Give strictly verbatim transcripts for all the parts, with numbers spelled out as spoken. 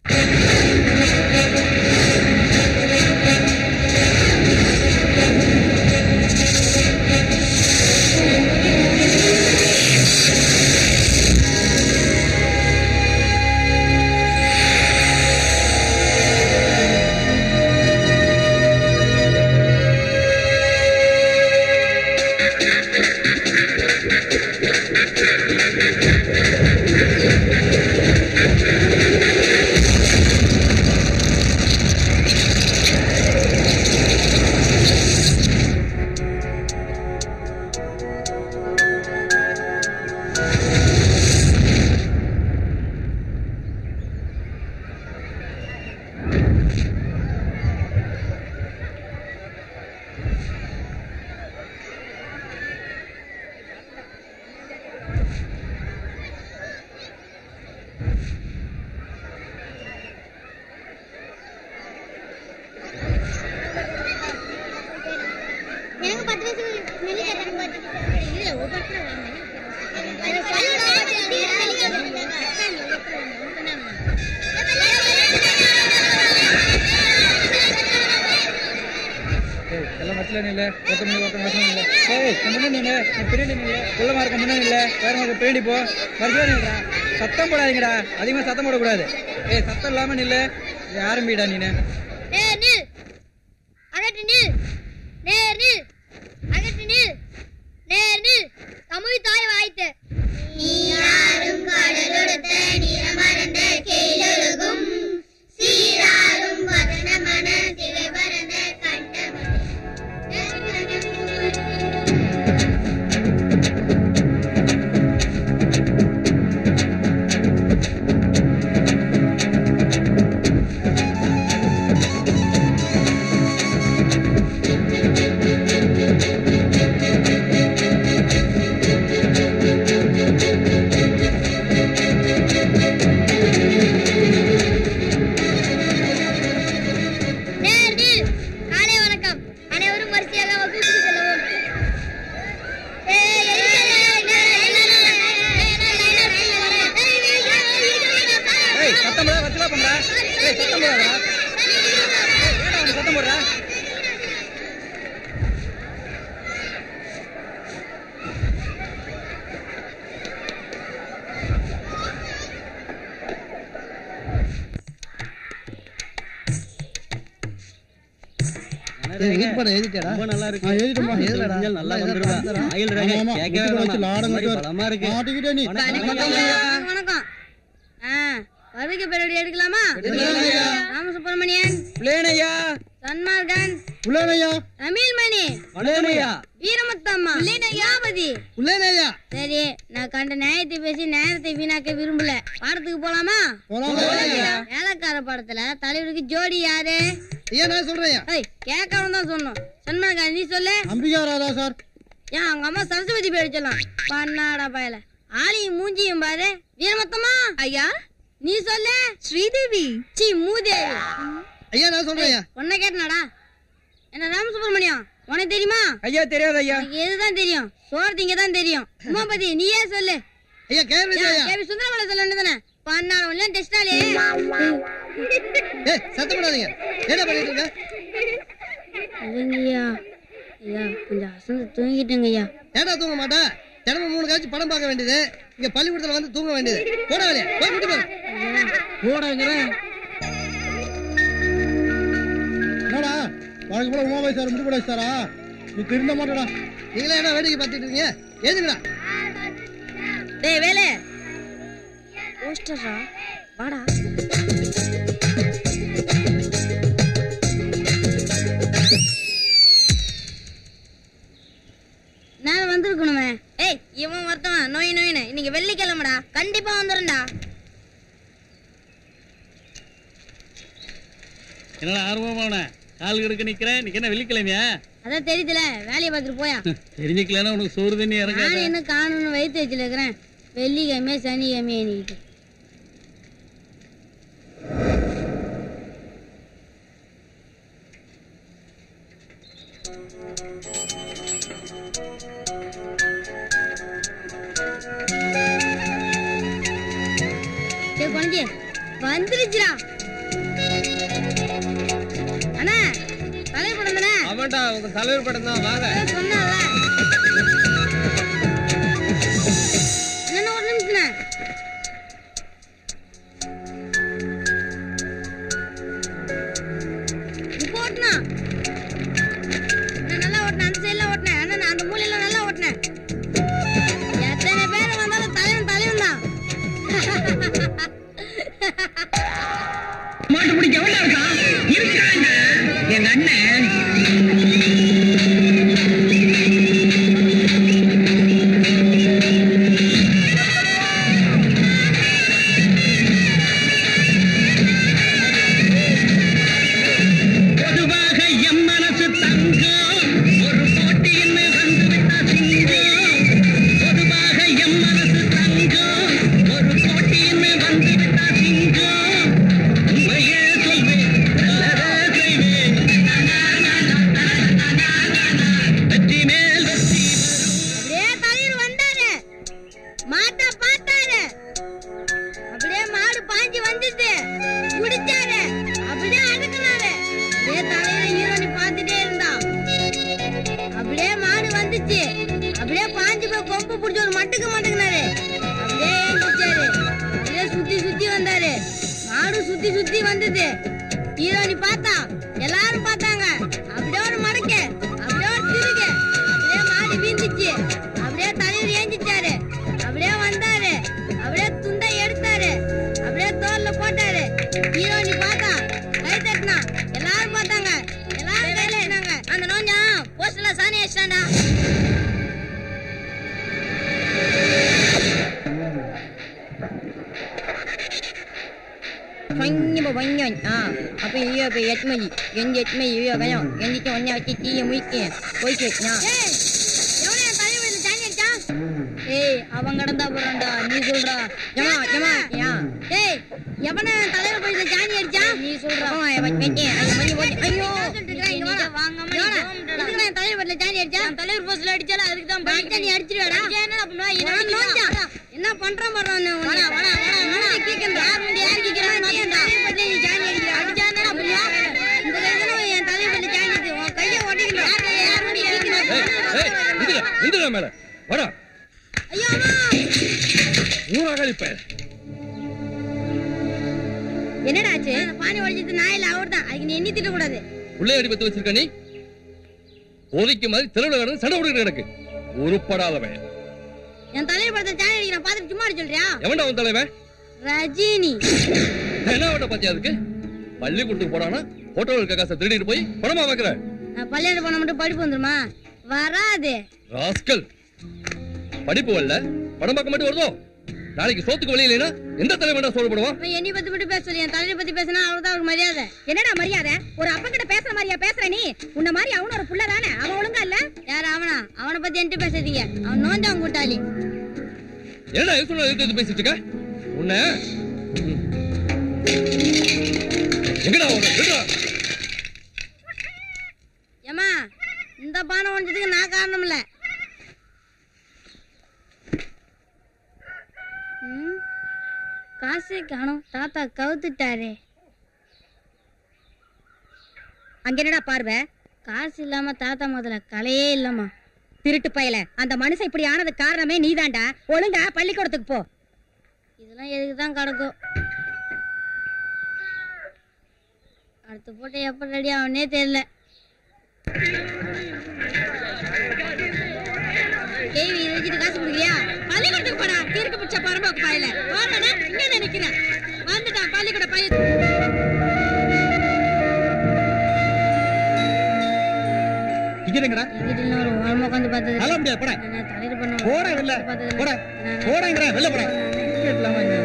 சத்தம் போடாதீங்கடா, அதிகமா சத்தம் போடக்கூடாது. ஏய் சத்தம் இல்லாம நில்லு. ஆரம்பிடா நீனு. ஏய் நில். அகட்டு நில். நேர் நில். அகட்டு நில். நேர் நில். தமிழ் தாய் வாய்த்து. நீராடும் கடலொடுத்த நிறமறந்த கேளொழுகும் சீராடும் வதன மன திரை பரந்த கண்டமணி. எடுக்கலாமா? ராமசுப்ரமணியன், சன்மார்கன், தமிழ்மணி, வீரமுத்தம்மா, சரி, நான் கண்ட நியாயத்தை பேசி நேரத்தை வீணாக்க விரும்பல. பாடத்துக்கு போலாமா? வேலைக்கார படத்துல தலைவருக்கு ஜோடி யாரு? கேட்கணும் தான் சொன்னோம். சன்மார்கன் நீ சொல்லு. அம்பிகா ராதா சார். ஏன் அவங்க அம்மா சரஸ்வதி பேர் சொல்லலாம். பண்ணாடா பயல. ஆளியும் மூஞ்சியும் பாரு. வீரமுத்தம்மா ஐயா நீ சொல்லு. ஸ்ரீதேவி. சி மூதேவி. ஐயா நான் சொல்றேன். உன்னை கேட்டனாடா. என்ன ராமசுப்ரமணியம் உனக்கு தெரியுமா? ஐயா தெரியாது ஐயா. எதுதான் தெரியும்? சோறு திங்க தான் தெரியும். உமாபதி நீயே சொல்லு. ஐயா கேவி கேவி சுந்தரமலை சொல்ல வேண்டியதானே. பண்ணாட ஒண்ணு டெஸ்டாலே. ஏய் சத்தம் போடாதீங்க. என்ன பண்ணிட்டு இருக்க? ஐயா ஐயா கொஞ்சம் அசந்து தூங்கிட்டேங்க ஐயா. ஏடா தூங்க மாட்டா? தினமும் மூணு காட்சி படம் பார்க்க வேண்டியது. இங்க பள்ளிக்கூடத்துல வந்து தூங்க வேண்டியது. போட வேலையா போய் விட்டு போங்க. போடாங்கிறேன். என்னடா வாழ்க்கை போல உமாபாய் சார் முடிவு சாரா? நீ திருந்த மாட்டடா. நீங்களே என்ன வேடிக்கை பார்த்துட்டு இருக்கீங்க? ஏதுங்கடா? டேய் வேலை போஸ்டரா வாடா. நான் வந்திருக்கணுமே. ஏய் இவன் ஒருத்தவன் நோய் நோயின்னு இன்னைக்கு வெள்ளிக்கிழமைடா. கண்டிப்பா வந்துடும்டா. என்னடா ஆர்வமான கால் கெடுக்க நிக்கிறேன். இன்னைக்கு என்ன வெள்ளிக்கிழமையா? அதான் தெரியுதுல, வேலையை பார்த்துட்டு போயா. தெரிஞ்சுக்கலன்னா உனக்கு சோறு தண்ணி இறங்காது. நான் என்ன காணும்னு வயிற்று வச்சுல இருக்கிறேன். வெள்ளிக்கிழமை சனிக்கிழமை நீட்டு வந்துருச்சுடா. ஆமாண்டா உங்க தலைவர் படம் தான் வாங்க. சொன்னால என்ன ஒரு நிமிஷம் ஓட்டுனா நல்லா ஓட்டினேன். அந்த சைட்ல ஓட்டினேன். ஆனா அந்த மூலையில நல்லா ஓட்டினேன். எத்தனை பேர் வந்தாலும் தலைவன் தலைவன் தான். மாட்டு பிடிக்க எவ்வளவு இருக்கா இருக்காங்க எங்க அண்ணன். அவன் கடந்தா போறான்டா. நீ சொல்றா எவன தலைவர் போய் ஜானி அடிச்சா நீ சொல்றா. தலைவர் ஜானி அடிச்சா தலைவர் போஸ்ட்ல அடிச்சாலும் அதுக்கு தான் நீ அடிச்சிருவாடா. என்ன பண்றான் பாரு என்னடா ஆச்சு? பானி ஒழிச்சிட்டு நாயில அவர்தான். அதுக்கு நீ எண்ணி திட்ட கூடாது. உள்ளே அடி பத்து வச்சிருக்க நீ போதிக்கு மாதிரி தெருவில் கிடந்து சண்டை கொடுக்க கிடக்கு உருப்படாதவன். என் தலைவர் படத்தை ஜானி அடிக்கிறான் பார்த்துட்டு சும்மா அடி சொல்றியா? எவன்டா உன் தலைவன்? ரஜினி. என்ன ஓட்ட பாத்தியா? அதுக்கு பள்ளிக்கூடத்துக்கு போறானா போட்டோ இருக்க காசை திருடிட்டு போய் பணமா வைக்கிற. நான் பள்ளிக்கூடம் போன மட்டும் படிப்பு வந்துருமா? வராது. ராஸ்கல் படிப்பு வரல படம் பார்க்க மட்டும் வருதோ? நாளைக்கு சோத்துக்கு வழி இல்லைன்னா எந்த தலைவன் சோறு போடுவான்? என்னை பத்தி மட்டும் பேச சொல்லி என் தலைவரை பத்தி பேசினா அவர்தான் அவருக்கு மரியாதை. என்னடா மரியாதை? ஒரு அப்பா கிட்ட பேசுற மாதிரியா பேசுற நீ? உன்ன மாதிரி அவனு ஒரு புள்ள தானே? அவன் ஒழுங்கா இல்ல? யார் அவனா? அவனை பத்தி என்கிட்ட பேசாதீங்க. அவன் நோஞ்சான் கூட்டாளி. என்னடா எது சொன்னா எது பேசிட்டு இருக்க? உன்ன எங்கடா ஓடுற? ஏமா இந்த பானை ஒழிச்சதுக்கு நான் காரணம் இல்ல. காசே காணோம். தாத்தா கவுத்துட்டாரே. அங்க என்னடா பார்வை? காசு இல்லாம தாத்தா முதல்ல கலையே இல்லம்மா. திருட்டு பயல. அந்த மனுஷன் இப்படி ஆனது காரணமே நீதான்டா. ஒழுங்கா பள்ளிக்கூடத்துக்கு போ. இதெல்லாம் எதுக்குதான் கிடக்கும்? அடுத்த போட்டு எப்ப ரெடி ஆகுனே தெரியல. கேவி இதை வச்சுட்டு காசு கொடுக்குறியா? பள்ளிக்கூடத்துக்கு போடா. கிறுக்கு பிடிச்ச பரம்போக்கு பாயல. போறடா. இங்க நினைக்கிறேன். வந்துட்டான் பள்ளிக்கூட பையன். இங்கடா இங்கிட்ட ஒரு ஓரமா உட்காந்து பார்த்தது. ஹலோ முடியா போடா. நான் தலையில பண்ண போடா வெல்ல. போடா. போடாங்கடா வெல்ல போடா. கேட்லாமா என்ன?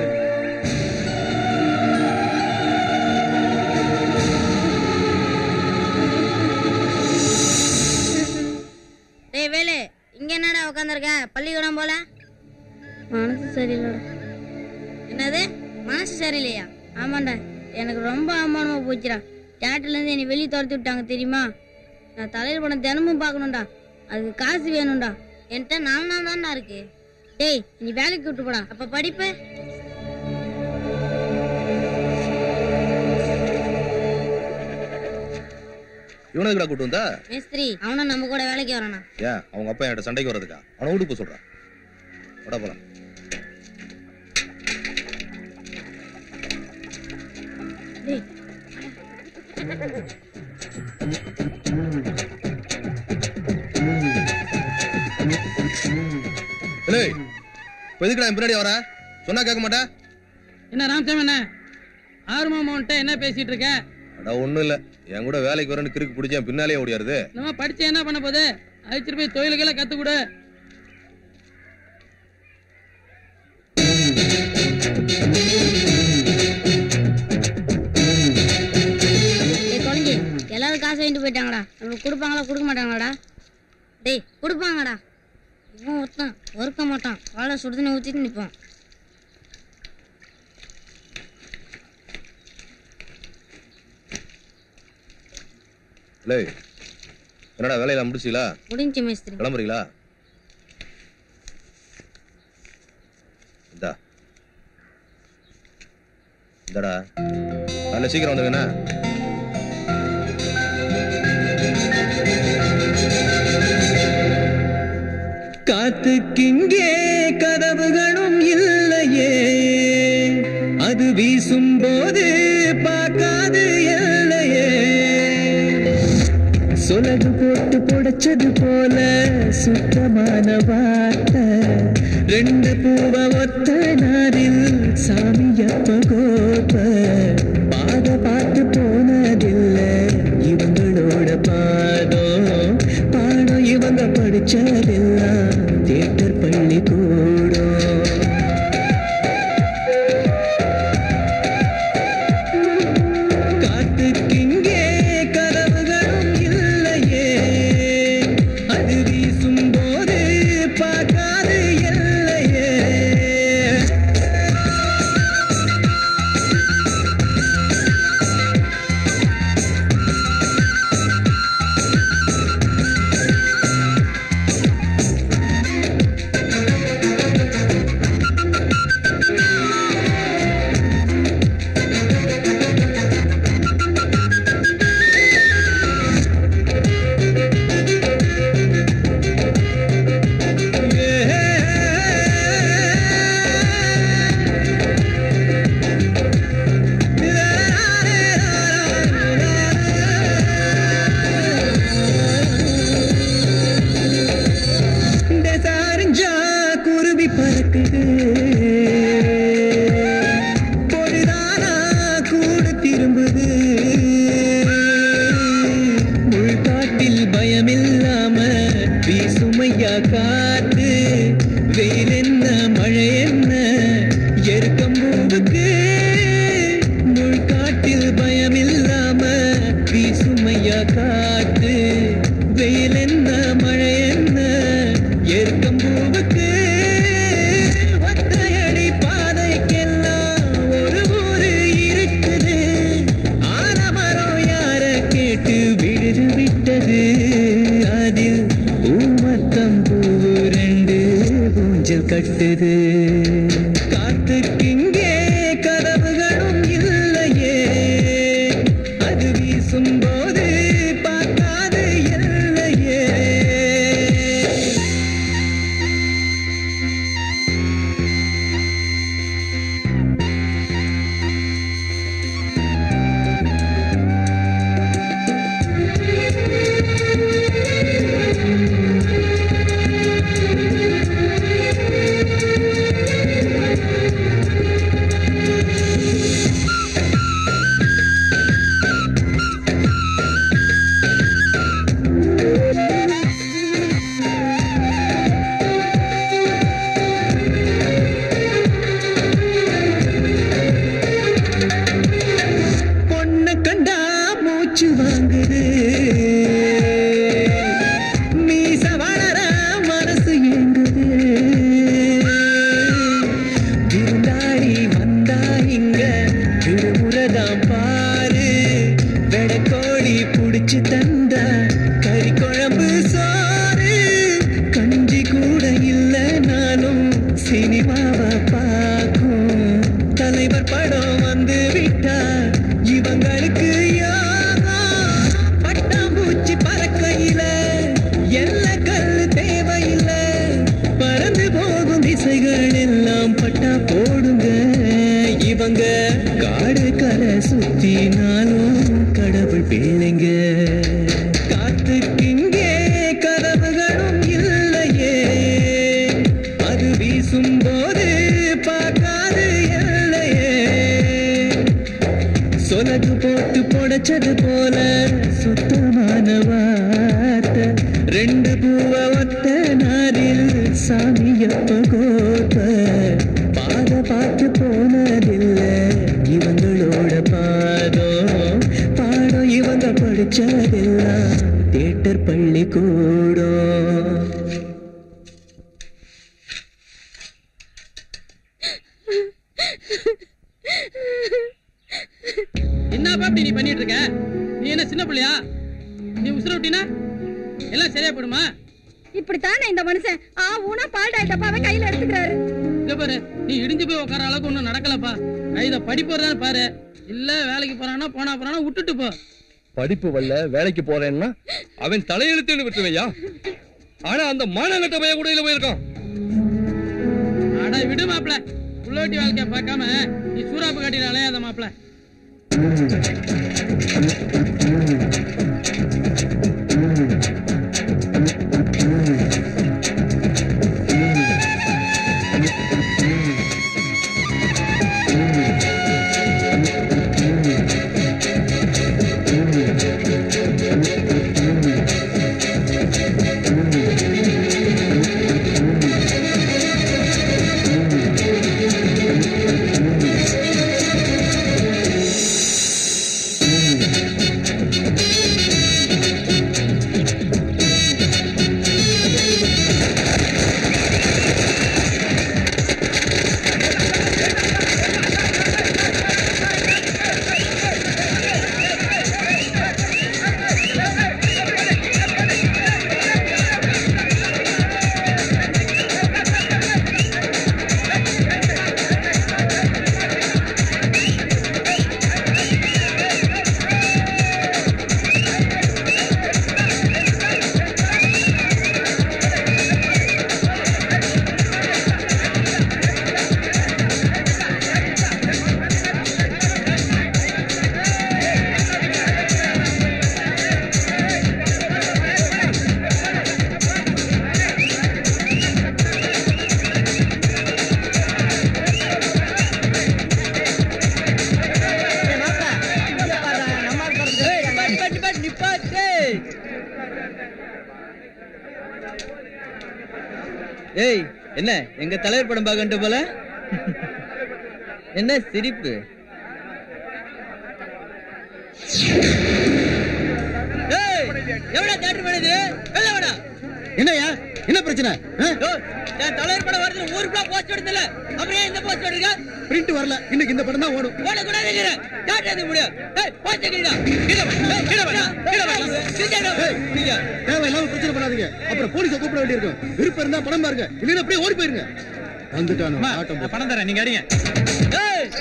டேய் வேலு, இங்க என்னடா உட்காந்துருக்க? பள்ளிக்கூடம் போல? மனசு சரியில்லடா. என்னது மனசு சரியில்லையா? ஆமாண்டா, எனக்கு ரொம்ப அவமானமா போச்சுடா. தியேட்டர்ல இருந்து என்னை வெளியே துரத்தி விட்டாங்க தெரியுமா? நான் தலையில் படம் தினமும் பார்க்கணும்டா. அதுக்கு காசு வேணும்டா. என்கிட்ட நாலு நாள் தான்டா இருக்கு. டேய் நீ வேலைக்கு விட்டு போடா. அப்ப படிப்பு? இவனுக்கு கூட்டு வந்தா மேஸ்திரி அவனும் நம்ம கூட வேலைக்கு வரானா? ஏன் அவங்க அப்பா என்கிட்ட சண்டைக்கு வர்றதுக்கா? அவனை வீட்டுக்கு போக சொல்றான். வட போலாம். பின்னாடி வர சொன்னா கேட்க மாட்டா? என்ன ராமசாமி என்ன ஆர்வம் என்ன பேசிட்டு இருக்க? ஒண்ணும் இல்ல, என் கூட வேலைக்கு வரேன்னு கிறுக்கு பிடிச்சேன், பின்னாலே ஓடியாருது. நம்ம படிச்சு என்ன பண்ண போகுது? அழைச்சிட்டு போய் தொழில்களை கத்துக்கூட. எல்லாரும் காசு வாங்கிட்டு போயிட்டாங்கடா. நம்மளுக்கு கொடுப்பாங்களா கொடுக்க மாட்டாங்களாடா? டேய் கொடுப்பாங்கடா. இவன் ஒருத்தான் ஒருக்க மாட்டான், காலை சுடுதண்ணி ஊற்றிட்டு நிற்பான். என்னடா வேலையில முடிச்சீங்களா? முடிஞ்சு மேஸ்திரி. கிளம்புறீங்களா? இந்தா இந்தடா நல்ல சீக்கிரம் வந்துங்கண்ணா. காத்துக்கிங்கே கதவுகளும் இல்லையே, அது வீசும் போது பார்க்காது எல்லையே. சொலகு போட்டு புடைச்சது போல சுத்தமான வார்த்தை, ரெண்டு பூவ ஒத்த நாரில் சாமியப்ப கோப்ப. பாத பார்த்து போனதில்லை இவங்களோட பாதம், பாடம் இவங்க படிச்சதெல்லாம் தியேட்டர் பள்ளி கூடும். காத்துக்கிங்கே கதவுகளும் இல்லையே, அது வீசும் போது பார்க்காது எல்லையே. கட்டுது. காத்துக்கிங்கே கதவுகளும் இல்லையே, அது வீசும் போது பார்க்காது எல்லையே. சுத்தினாலும் கடவுள் பிள்ளைங்க காத்துக்கிங்கே கதவுகளும் இல்லையே அது வீசும் போது பார்க்காது இல்லையே சொலகு போட்டு பொடைச்சது போல சுத்தமான வார்த்தை ரெண்டு பூவ ஒத்த நாரில் சாமியப்ப கோப்ப பாத பார்த்து போனதில்லை இவங்களோட பாதம் பாடம் இவங்க படிச்சதெல்லாம் தியேட்டர் பள்ளிக்கூடம். என்னப்பா இப்படி நீ பண்ணிட்டு இருக்க? நீ என்ன சின்ன பிள்ளையா? நீ உசுர விட்டினா எல்லாம் சரியா போடுமா? இப்படித்தானே இந்த மனுஷன் ஆ ஊனா பால் டப்பாவை கையில எடுத்துக்கிறாரு. இத பாரு, நீ இடிஞ்சு போய் உட்கார அளவுக்கு ஒண்ணும் நடக்கலப்பா. கைத படிப்பு வரதான் பாரு. இல்ல வேலைக்கு போறானா போனா போறானா விட்டுட்டு போ. படிப்பு வரல வேலைக்கு போறேன்னா அவன் தலையெழுத்துன்னு விட்டுவையா? ஆனா அந்த மானங்கட்ட பைய கூட இல்ல போயிருக்கான். அட விடு மாப்ள, புள்ளோட்டி வாழ்க்கைய பார்க்காம நீ சூறாப்பு காட்டில அலையாத மாப்ள. ஏய் என்ன எங்க தலைவர் படம் பார்க்கட்டு போல என்ன சிரிப்பு? என்னையா என்ன பிரச்சனை? தலைவர் படம் வருது ஊர் ஃபுல்லா போஸ்ட் எடுத்துல அப்புறம் இந்த போஸ்ட் எடுக்க பிரிண்ட் வரல. இன்னைக்கு இந்த படம் தான் ஓடும். ஓட கூடாது காட்டாது முடியும். ஏய் போஸ்ட் எடுடா கீழ வா கீழ வா கீழ வா நீங்க தேவையில்லாம பிரச்சனை பண்ணாதீங்க. அப்புறம் போலீஸை கூப்பிட வேண்டியிருக்கும். விருப்பம் இருந்தா படம் பாருங்க, இல்லைன்னா அப்படியே ஓடி போயிருங்க. வந்துட்டானோ ஆட்டம் பணம் தரேன் நீங்க அடிங்க. ஏய்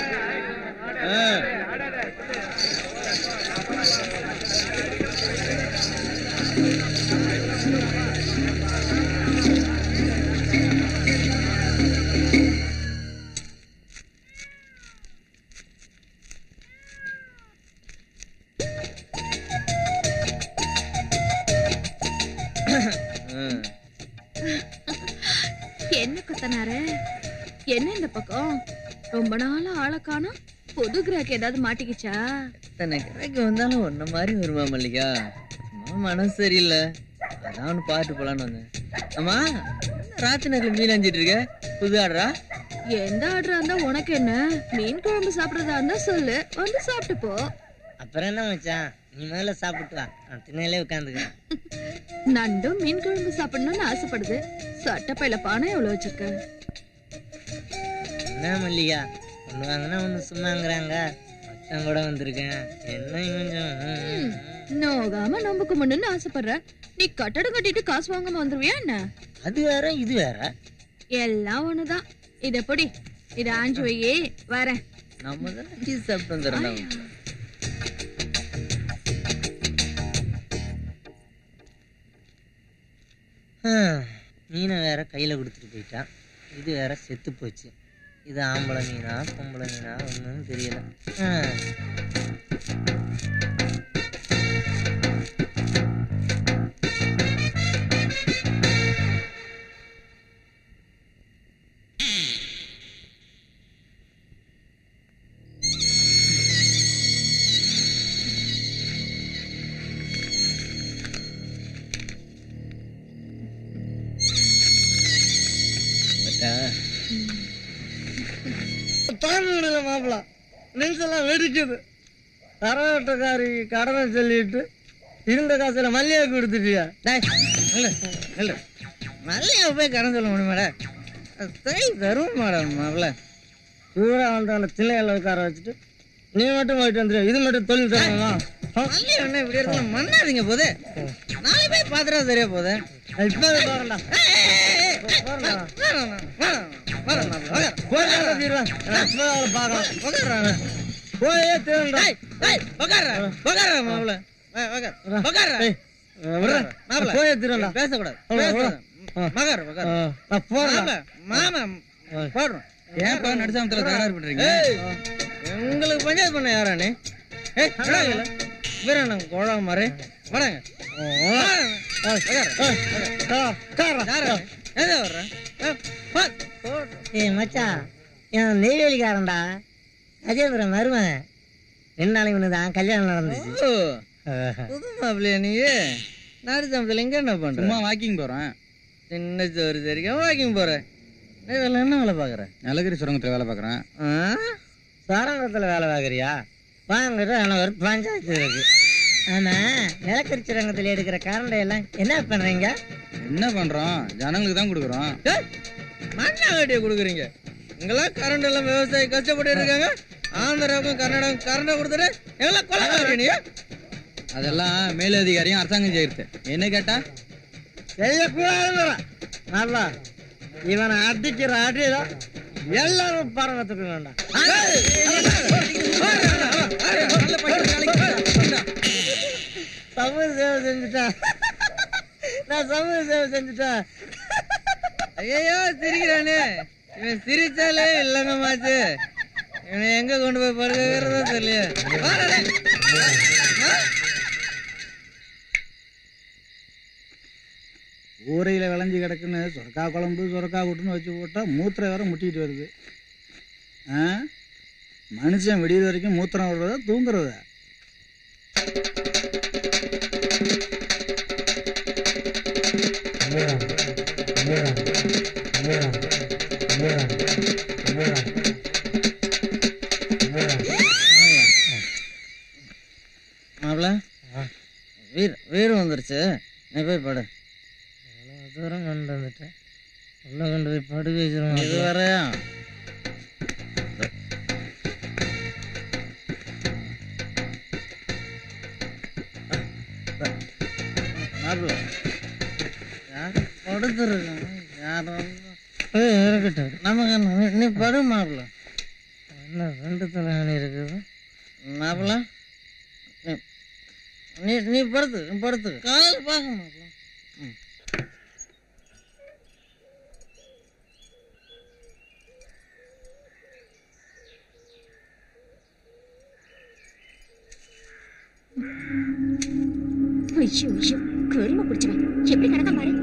என்ன கொத்தனாரு என்ன இந்த பக்கம் ரொம்ப நாளா ஆளை காணோம். புது கிராக் ஏதாவது மாட்டிக்கிச்சா? எத்தனை கிராக்கு வந்தாலும் ஒன்ன மாதிரி வருமா மல்லிகா? மனசு சரியில்லை, அதான் ஒன்று பாட்டு போலான்னு வந்தேன். ஆமா ராத்திரி நேரத்தில் மீன் அஞ்சிட்டு இருக்க, புது ஆடுறா? எந்த ஆர்டரா இருந்தா உனக்கு என்ன? மீன் குழம்பு சாப்பிடறதா இருந்தா சொல்லு, வந்து சாப்பிட்டு போ. அப்புறம் என்ன மச்சான், நீ முதல்ல சாப்பிட்டு வா, நான் திண்ணையிலே உட்காந்துக்க. நண்டும் மீன் குழம்பு சாப்பிடணும்னு ஆசைப்படுது. சட்டப்பையில பானை எவ்வளவு வச்சிருக்க? என்ன மல்லிகா, ஒண்ணு வாங்கினா ஒண்ணு சும்மாங்கிறாங்க. மச்சான் கூட வந்திருக்கேன், என்ன கொஞ்சம் நோகாம நம்புக்கு முன்னு ஆசைப்படுற. நீ கட்டடம் கட்டிட்டு காசு வாங்காம வந்துருவியா என்ன? அது வேற இது வேற, எல்லாம் ஒண்ணுதான். இத பொடி, இத ஆஞ்சு வையே வரேன். நம்ம தான் சீஸ் சாப்பிட்டு வந்துடுறோம். மீனை வேற கையில கொடுத்துட்டு போயிட்டான். இது வேற செத்து போச்சு. இது ஆம்பளை மீனா பொம்பளை மீனா ஒன்றும் தெரியல. மாப்பிள நெஞ்செல்லாம் வெடிக்குது. தரவட்டக்காரி கடனை சொல்லிட்டு இருந்த காசுல மல்லிகை கொடுத்துட்டியா? மல்லிகை போய் கடன் சொல்ல முடியுமாடா? தை தரும் மேடம் மாப்பிள. சூடா வந்தால திண்ணையில உட்கார வச்சுட்டு நீ மட்டும் போயிட்டு வந்துடு. இது மட்டும் தொழில் தரணுமா? மல்லிகை ஒண்ணு இப்படி இருக்கலாம் மண்ணாதீங்க போதே. நாளை போய் பாத்துட்டா சரியா போதே. இப்ப போறா போயே திருடா. பேசக்கூடாது. எங்களுக்கு பஞ்சாயத்து பண்ண யாரானே வீரண்ணன் கோழா மாதிரி வராங்க. மச்சான் என் நெய்வேலிக்காரன்டா அஜயபுரம் மருமன். ரெண்டு நாளைக்கு முன்னதான் கல்யாணம் நடந்துச்சு. புது மாப்பிள்ளையா நீ? நாடு சமத்துல எங்க என்ன பண்ற? வாக்கிங் போறேன். சின்ன சோறு சரிக்கா வாக்கிங் போறேன். இதெல்லாம் என்ன வேலை பாக்குற? நிலகிரி சுரங்கத்துல வேலை பாக்குறேன். சுரங்கத்துல வேலை பாக்குறியா? வாங்கிட்டு எனக்கு ஒரு பஞ்சாயத்து இருக்கு. ஆனா நிலக்கரி சுரங்கத்துல எடுக்கிற கரண்டை எல்லாம் என்ன பண்றீங்க? என்ன பண்றோம்? ஜனங்களுக்கு தான் கொடுக்குறோம். மண்ணா கட்டிய கொடுக்குறீங்க. இங்கெல்லாம் கரண்ட் எல்லாம் விவசாயி கஷ்டப்பட்டு இருக்காங்க. ஆந்திராவுக்கும் கர்நாடகம் கரண்டை கொடுத்துட்டு எல்லாம் கொலை. அதெல்லாம் மேலதிகாரியும் அரசாங்கம் செய்யுது. என்ன கேட்டா செய்யக்கூடாது. நல்லா இவனை அடிக்கிற அடிதான் எல்லாரும் பரவத்துக்கு வேண்டாம். சமூக சேவை செஞ்சுட்டேன். நான் சமூக சேவை செஞ்சுட்டேன். ஐயோ சிரிக்கிறானே. இவன் சிரிச்சாலே இல்லங்க மாச்சு. இவனை எங்க கொண்டு போய் படுக்கிறதா தெரியல. ஊரையில விளைஞ்சி கிடக்குன்னு சொரக்கா குழம்பு சொரக்கா கூட்டுன்னு வச்சு போட்டா மூத்திரம் வேற முட்டிட்டு வருது. மனுஷன் விடியது வரைக்கும் மூத்திரம் வர்றதா தூங்குறதா? மாப்பிள வீர் வீர் வந்துருச்சு. நீ போய் படு. தூரம் கொண்டு வந்துட்டேன். உள்ள கொண்டு போய் படுக்க வச்சிருவோம். இது வரையா மாப்பிள படுத்துருக்கேன். இருக்கட்டும் நமக்கு. நீ படு மாப்பிள. என்ன ரெண்டு தலைவணி இருக்குது மாப்பிள. நீ நீ படுத்து படுத்து காலையில் பார்க்க மாப்பிள. ஐயோ ஐயோ கரும பிடிச்சவன் எப்படி கிடக்க பாரு.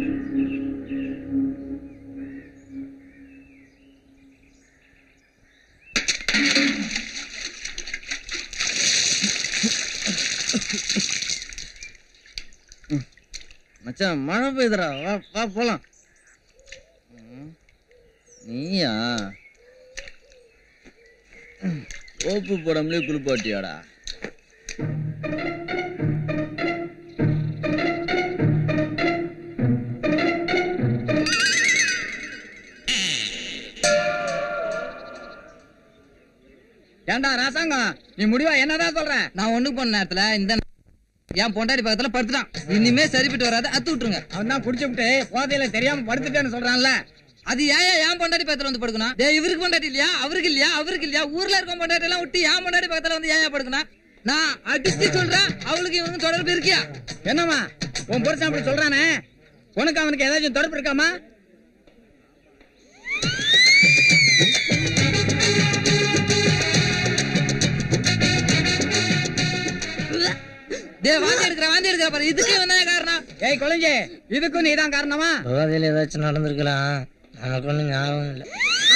மச்சான் மழை பெய்யுதுடா. வா வா போலாம். நீயா ஓப்பு போடாமலே குளிப்பாட்டியாடா? ஏண்டா ராசாங்கம், நீ முடிவா என்னதான் சொல்ற? நான் ஒண்ணுக்கு போன நேரத்துல இந்த என் பொண்டாடி பக்கத்துல படுத்துட்டான். இனிமே சரிப்பட்டு வராது, அத்து விட்டுருங்க. அவன் தான் குடிச்சு விட்டு போதையில தெரியாம படுத்துட்டேன்னு சொல்றான்ல. அது ஏன் ஏன் பொண்டாடி பக்கத்துல வந்து படுக்கணும்? இவருக்கு பொண்டாட்டி இல்லையா? அவருக்கு இல்லையா? அவருக்கு இல்லையா? ஊர்ல இருக்க பொண்டாட்டி எல்லாம் விட்டு என் பொண்டாடி பக்கத்துல வந்து ஏன் படுக்கணும்? நான் அடிச்சு சொல்றேன். அவளுக்கு இவனுக்கு தொடர்பு இருக்கியா? என்னம்மா உன் புருஷன் அப்படி சொல்றானே, உனக்கு அவனுக்கு ஏதாச்சும் தொடர்பு இருக்காமா? வாந்தி எடுக்கிற வாந்தி எடுக்கிற பாரு, இதுக்கு என்ன காரணம்? ஏய் குழந்தை, இதுக்கும் நீதான் காரணமா? போதையில ஏதாச்சும் நடந்திருக்கலாம், நமக்கு ஒண்ணும் ஞாபகம் இல்ல.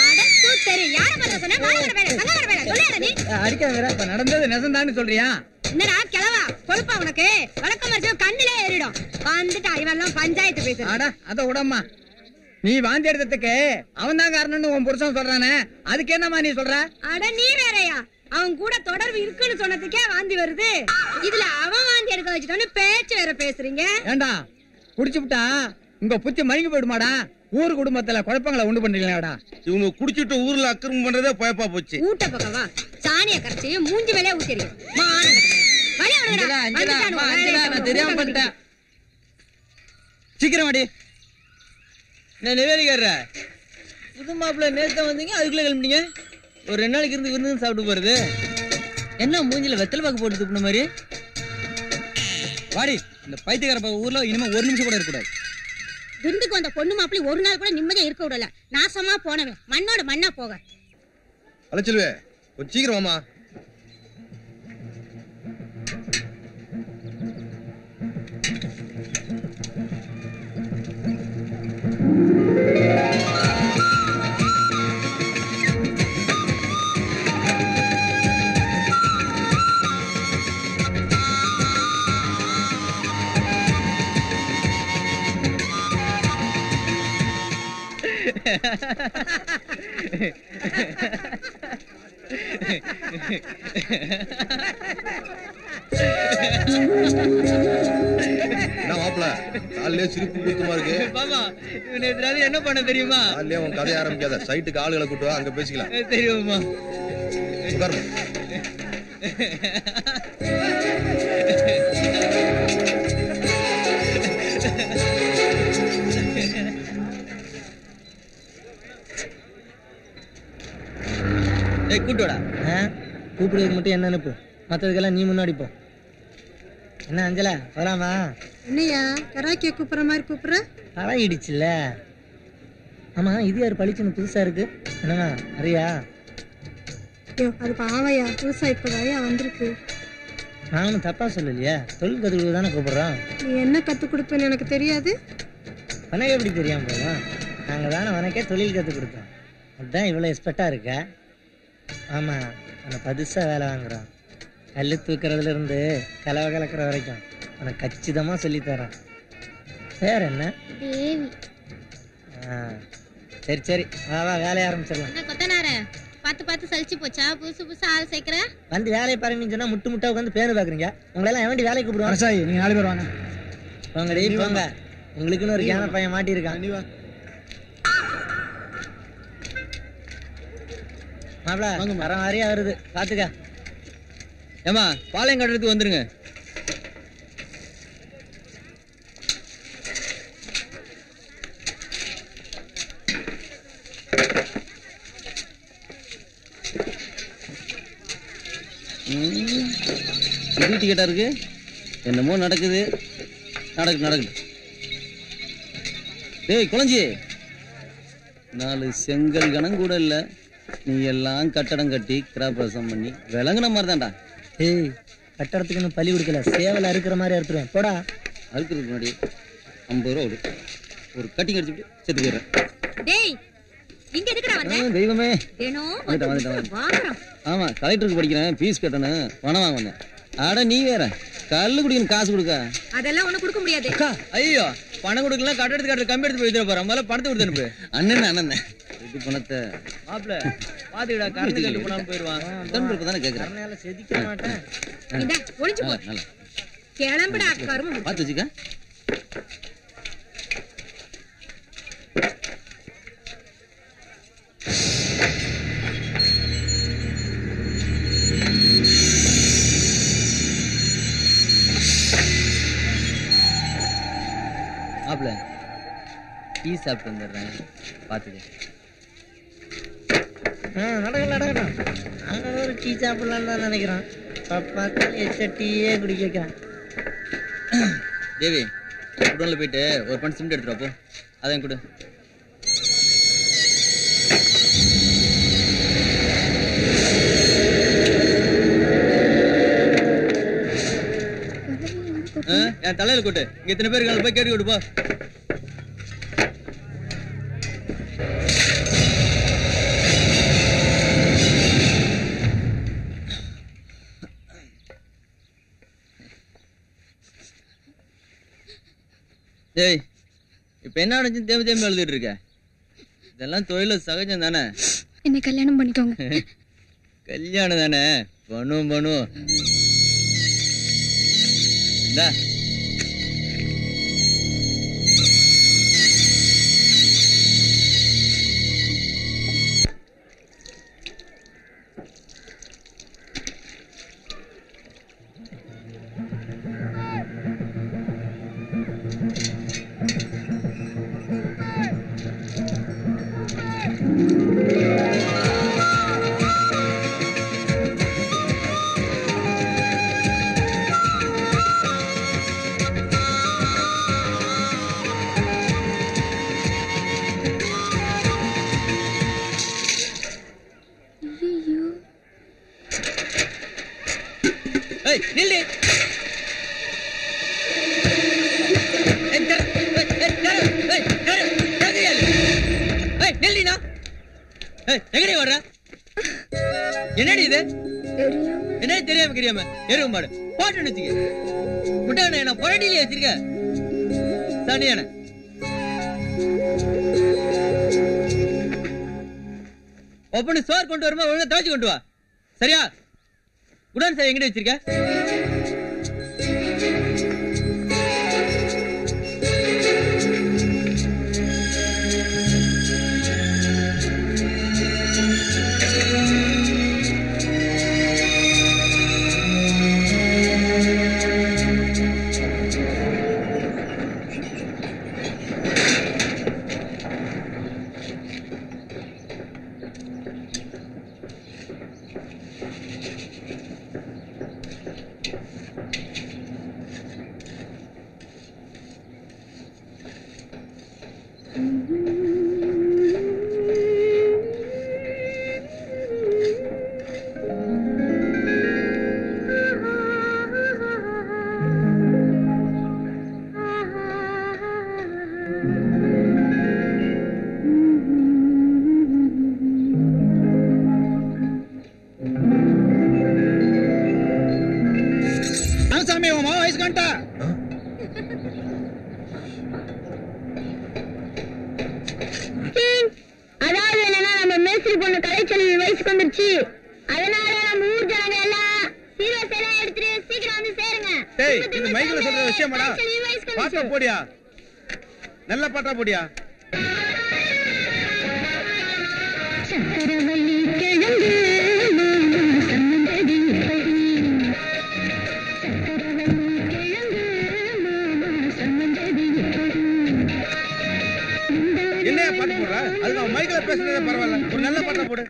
அடிக்காதீங்க, இப்ப நடந்தது நெசந்தான்னு சொல்றியா? என்னடா கிழவா கொழுப்பா உனக்கு? வழக்கம் மரிச்சு கண்ணிலே ஏறிடும். வந்துட்டா இவெல்லாம் பஞ்சாயத்து பேசு. அட அத உடம்மா, நீ வாந்தி எடுத்ததுக்கு அவன் தான் காரணம்னு உன் புருஷன் சொல்றானே, அதுக்கு என்னமா நீ சொல்ற? அட நீ வேறயா, அவன் கூட தொடர்பு இருக்குன்னு சொன்னதுக்கே வாந்தி வருது. இதுல அவன் வாந்தி எடுக்க வச்சுட்டான்னு பேச்சு வேற பேசுறீங்க. ஏண்டா குடிச்சு விட்டா உங்க புத்தி மயங்கி போயிடுமாடா? ஊர் குடும்பத்துல குழப்பங்களை உண்டு பண்றீங்களாடா? இவங்க குடிச்சிட்டு ஊர்ல அக்கிரமம் பண்றதே பயப்பா போச்சு. ஊட்ட பக்கவா சாணிய கரைச்சி மூஞ்சி மேலே ஊத்திடுங்க. தெரியாம பண்ணிட்டேன். சீக்கிரம் வாடி. நான் நிவேதிக்கார புது மாப்பிள்ள நேத்த வந்தீங்க, அதுக்குள்ள கிளம்பிட்டீங்க. ஒரு ரெண்டு நாளைக்கு இருந்து விருந்து சாப்பிட்டு போறது என்ன? மூஞ்சில வெத்தலை பாக்கு போட்டு துப்புன மாதிரி வாடி. இந்த பைத்தியக்கார ஊர்ல இனிமே ஒரு நிமிஷம் கூட இருக்கக்கூடாது. விருந்துக்கு வந்த பொண்ணு மாப்பிள்ளை ஒரு நாள் கூட நிம்மதியா இருக்க விடல. நாசமா போனவன் மண்ணோட மண்ணா போக. அழைச்சிருவே, கொஞ்சம் சீக்கிரம் வாமா. என்ன பண்ண தெரியுமா? உன் கதையை ஆரம்பிக்காத, சைட்டுக்கு ஆளுகளை கூட்டு அங்க பேசிக்கலாம். தெரியுமா? கூட்டுடா. கூப்பிடுறதுக்கு மட்டும் என்ன அனுப்பு, மற்றதுக்கெல்லாம் நீ முன்னாடி போ. என்ன அஞ்சலா வராமா? என்னையா கராக்கிய கூப்பிடுற மாதிரி கூப்பிடுற? பழகிடுச்சுல. ஆமா, இது யாரு பளிச்சுன்னு புதுசா இருக்கு? என்னமா அறியா? அது பாவையா, புதுசா இப்பதாயா வந்திருக்கு. நானும் தப்பா சொல்லலையா, தொழில் கத்துக்கிட்டு தானே கூப்பிடுறோம். நீ என்ன கத்து கொடுப்பேன்னு எனக்கு தெரியாது. உனக்கு எப்படி தெரியாம போதும்? நாங்க தானே உனக்கே தொழில் கத்து கொடுத்தோம், அதுதான் இவ்வளவு எக்ஸ்பர்ட்டா இருக்க. ஆமா, உன்னை பதுசா வேலை வாங்குறோம். கல்லு தூக்குறதுல இருந்து கலவை கலக்கிற வரைக்கும் உனக்கு கச்சிதமா சொல்லி தரோம். பேர் என்ன? தேவி. சரி சரி, வா வா, வேலையை ஆரம்பிச்சிடலாம். கொத்தனார பார்த்து பார்த்து சலிச்சு போச்சா? புதுசு புதுசா ஆள் சேர்க்கிற. வந்து வேலையை பாருங்கன்னு சொன்னா முட்டு முட்டா உட்காந்து பேரு பாக்குறீங்க. உங்களை எல்லாம் எவண்டி வேலைக்கு கூப்பிடுவாங்க? சாய், நீங்க நாலு பேர் வாங்க. போங்கடி போங்க, உங்களுக்குன்னு ஒரு கேன பையன் மாட்டி இருக்கான். மாப்பிள வர மாதிரியா வருது, பாத்துக்க. ஏமா பாளையம் கட்டுறதுக்கு வந்துருங்க. புது டிக்கெட்டா இருக்கு, என்னமோ நடக்குது. நடக்கு நடக்குது. டேய் குழஞ்சி, நாலு செங்கல் கணம் கூட இல்ல, நீ எல்லாம் கட்டடம் கட்டி கிராபரசம் பண்ணி விளங்குன மாதிரி தான்டா. ஏய், கட்டடத்துக்குன்னு பள்ளி கொடுக்கல, சேவல அறுக்கிற மாதிரி அறுத்துருவேன். போடா. அறுக்கிறதுக்கு முன்னாடி ஐம்பது ரூபா விடு, ஒரு கட்டிங் அடிச்சுட்டு செத்து போயிடுறேன். டேய், இங்க எதுக்குடா வந்த? தெய்வமே, வந்துட்டேன் வந்துட்டேன். ஆமா, கலெக்டருக்கு படிக்கிறேன், ஃபீஸ் கட்டணும், பணம் வாங்க வந்தேன். அட நீ வேற கல்லு குடிக்கணும், காசு கொடுக்க. அதெல்லாம் ஒண்ணு கொடுக்க முடியாது. ஐயோ, பணம் கொடுக்கலாம், கட்டடத்துக்கு கட்டுற கம்பி எடுத்து போய் போறேன். முதல்ல பணத்தை கொடுத்து அனுப்பு. அண்ணன் அண்ணன் இது பணத்தை மாப்பிள்ள பாத்துக்கிடா, கரண்ட் கட்டு போனாலும் போயிடுவான். தானே கேட்கறேன், செதிக்க மாட்டேன். கிளம்புடா கருமம். பார்த்து வச்சுக்க. மாப்பிள்ள டீ சாப்பிட்டு வந்துடுறேன், பாத்துக்க. நடக்கல நடக்கட்டும், நாங்க ஒரு டீ சாப்பிடலான்னு தான் நினைக்கிறோன். பார்த்தாலும் டீயே குடிக்க வைக்கிறேன். தேவி, குடோன்ல போயிட்டு ஒரு பண் சிமெண்ட் எடுத்துட்டு போ, அதையும் கொடு. என் தலையில கூட்டு இங்க இத்தனை பேருக்கு போய் கேட்டு விடு போ. டேய் இப்ப என்ன நடந்துச்சு தேவ தேவ எழுதிட்டு இருக்க? இதெல்லாம் தொழில சகஜம் தானே. என்ன கல்யாணம் பண்ணிக்கோங்க. கல்யாணம் தானே பண்ணுவோம் பண்ணுவோம். இந்தா என்னடி இது? என்ன தெரியாம தெரியாம எருவு மாடு போட்டு வச்சுக்க. முட்டை நான் புரட்டிலே வச்சிருக்க. சனியான ஒப்பனு சோறு கொண்டு வருமா ஒழுங்கா துவைச்சு கொண்டு வா. சரியா? உடன் சார் எங்கிட்ட வச்சிருக்க? நல்ல பாட்டா போடியா. என்ன பாட்டு போடுற? அது நான் மைக்ல பேசுறதே பரவாயில்ல. ஒரு நல்ல பாட்டா போடு.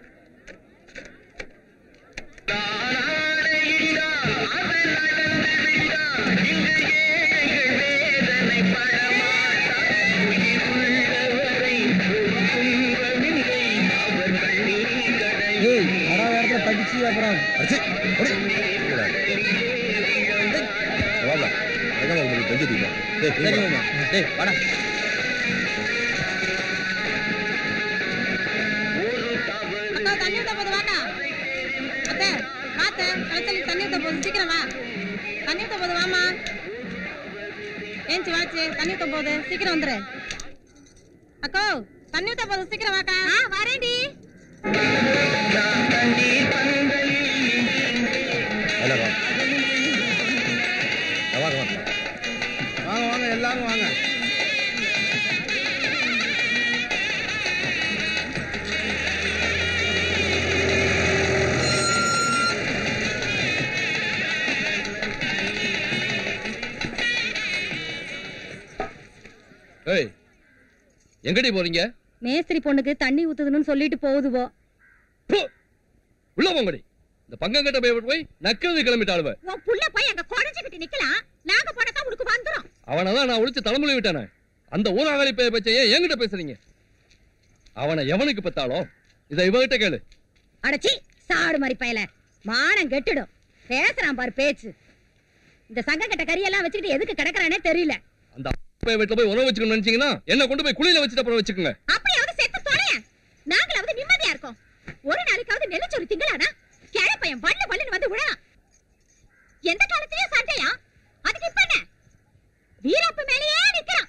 சீக்கிரம் போகுது, சீக்கிரம் வந்துரு. அக்கோ தண்ணி ஊத்த போகுது, சீக்கிரம் வாக்கா. வரேன்டி. வாங்க வாங்க எல்லாரும் வாங்க. எங்கடி போறீங்க? மேஸ்திரி பொண்ணுக்கு தண்ணி ஊத்துதுன்னு சொல்லிட்டு போகுது போ. உள்ள போங்கடி. இந்த பங்கம் கட்ட போய் போய் நக்கிறது கிளம்பிட்டாளுவ. உன் புள்ள போய் அங்க குடஞ்சிக்கிட்டு நிக்கலாம். நாங்க போனதா உனக்கு வந்துரும். அவனதான் நான் ஒளிச்சு தலைமுறை விட்டானே. அந்த ஊராகாளி பேச்சையே என்கிட்ட பேசுறீங்க. அவனை எவனுக்கு பத்தாலும் இதை இவகிட்ட கேளு. அடச்சி சாடு மாதிரி பயல. மானம் கெட்டுடும். பேசுறான் பாரு பேச்சு. இந்த சங்க கட்ட கரியெல்லாம் வச்சுக்கிட்டு எதுக்கு கிடக்குறானே தெரியல. அந்த வீட்டுல போய் உணவு வச்சுக்கணும்னு நினைச்சீங்கன்னா என்ன கொண்டு போய் குளியில வச்சுட்டு அப்புறம் வச்சுக்கோங்க. அப்படியாவது செத்து தொலைய. நாங்களாவது நிம்மதியா இருக்கோம். ஒரு நாளைக்காவது நெல்லிச்சோறு திங்களானா கிழ பையன் வள்ள வள்ளன்னு வந்து விடலாம். எந்த காலத்திலயும் சண்டையா? அதுக்கு இப்ப என்ன? வீரப்ப மேலேயே நிக்கிறான்.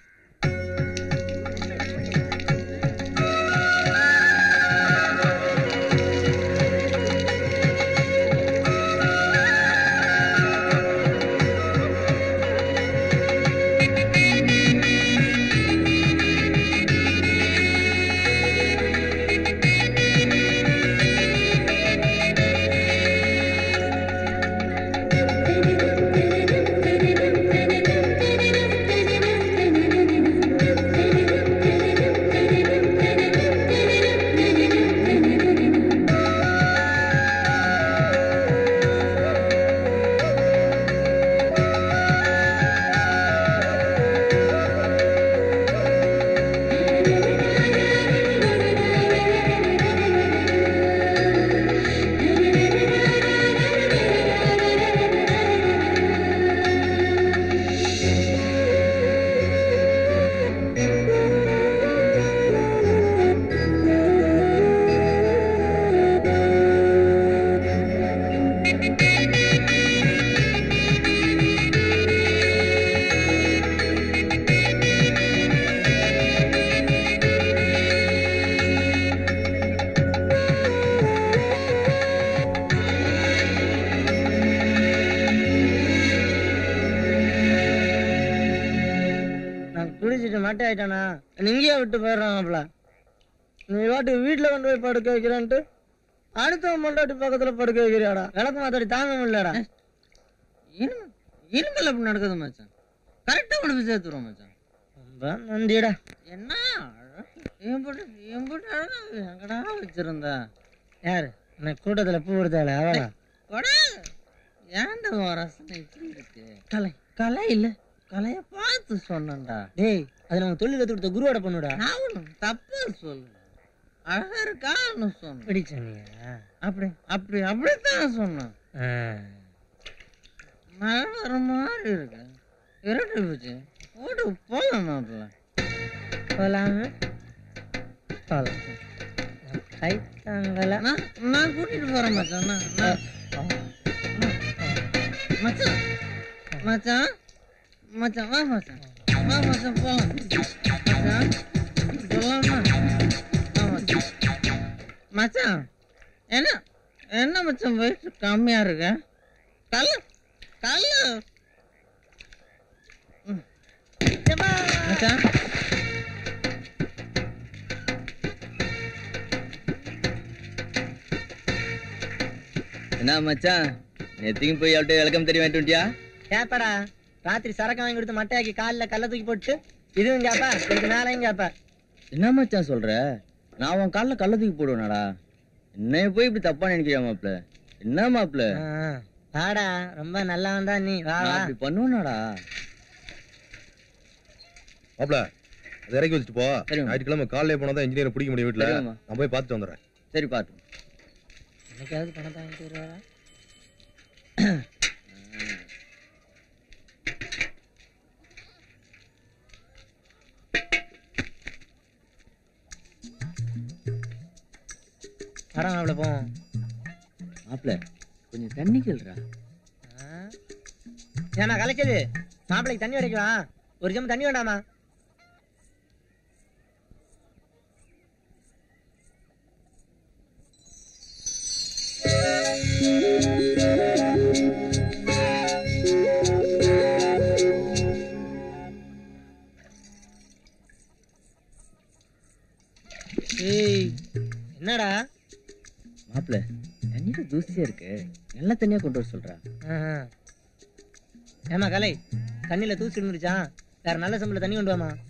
இங்கேயே விட்டு போயிடுறாங்கப்பல. நீ வாட்டு வீட்டுல கொண்டு போய் படுக்க வைக்கிறேன்ட்டு அடுத்த மண்டாட்டி பக்கத்துல படுக்க வைக்கிறியாடா. விளக்கு மாத்தாடி தாங்க முடியலடா. இனிமேல் அப்படி நடக்குது மச்சான். கரெக்டா கொண்டு போய் சேர்த்துருவோம் மச்சான். ரொம்ப நன்றிடா. என்ன எங்கடா வச்சிருந்தா? யாரு என்ன கூட்டத்துல பூ கொடுத்தாள அவளா? ஏன்டா ரசனை இப்படி இருக்கு? கலை கலை இல்ல கலைய பார்த்து சொன்னேன்டா. டேய் அது நம்ம தொழில் கத்து கொடுத்த குருவோட பண்ணுடா. நான் தப்பு சொல்லு. அழகா இருக்கான்னு சொன்ன. அப்படி சொன்னியா? அப்படி அப்படி அப்படித்தான் சொன்னேன். மழை வர மாதிரி இருக்கு. இரண்டு போச்சு. ஓடு போலாம் மாப்பிள்ள. போலாம போலாம். கைத்தாங்கல நான் கூட்டிட்டு போறேன் மச்சான். மச்சான் மச்சான் மச்சான் வா மச்சான் வா மச்சான் போலாம். மச்சான் போலாமா? வா மச்சான். மச்சான் என்ன என்ன மச்சான் வயசு கம்மியா இருக்க? கல்லு கல்லு மச்சான். என்ன மச்சான் நேத்திக்கும் போய் அவள்கிட்ட விளக்கம் தெரிய வேண்டியா? கேப்படா ராத்திரி சரக்கு வாங்கி கொடுத்து மட்டையாக்கி காலில் கல்ல தூக்கி போட்டு இதுவும் கேப்பா இதுக்கு மேலையும் கேப்ப. என்ன மச்சான் சொல்ற? நான் உன் காலில் கல்ல தூக்கி போடுவேனாடா? என்னைய போய் இப்படி தப்பா நினைக்கிறியா மாப்பிள்ள? என்ன மாப்பிள்ள? வாடா ரொம்ப நல்லா வந்தா நீ வா வா. அப்படி பண்ணுவனாடா மாப்பிள்ள அதை இறக்கி வச்சுட்டு போ. ஞாயிற்றுக்கிழமை காலையில போனாதான் இன்ஜினியரை பிடிக்க முடியும் வீட்டுல. நான் போய் பார்த்துட்டு வந்துடுறேன். சரி பாத்து. என்னைக்காவது பணத்தை வாங்கிட்டு வருவாரா? வரேன் மாப்பிள்ள போவோம். மாப்பிள்ள கொஞ்சம் தண்ணி கேள்றா. ஏன்னா கலைச்சது மாப்பிள்ளைக்கு தண்ணி வரைக்கும் ஒரு ஜம் தண்ணி வேண்டாமா? என்னடா மாப்பிள்ள தண்ணியில தூசியா இருக்கு, நல்ல தண்ணியா கொண்டு வர சொல்றா. ஏமா கலை தண்ணியில தூசி இருந்துருச்சா? வேற நல்ல சம்பளம் தண்ணி கொண்டு வாமா.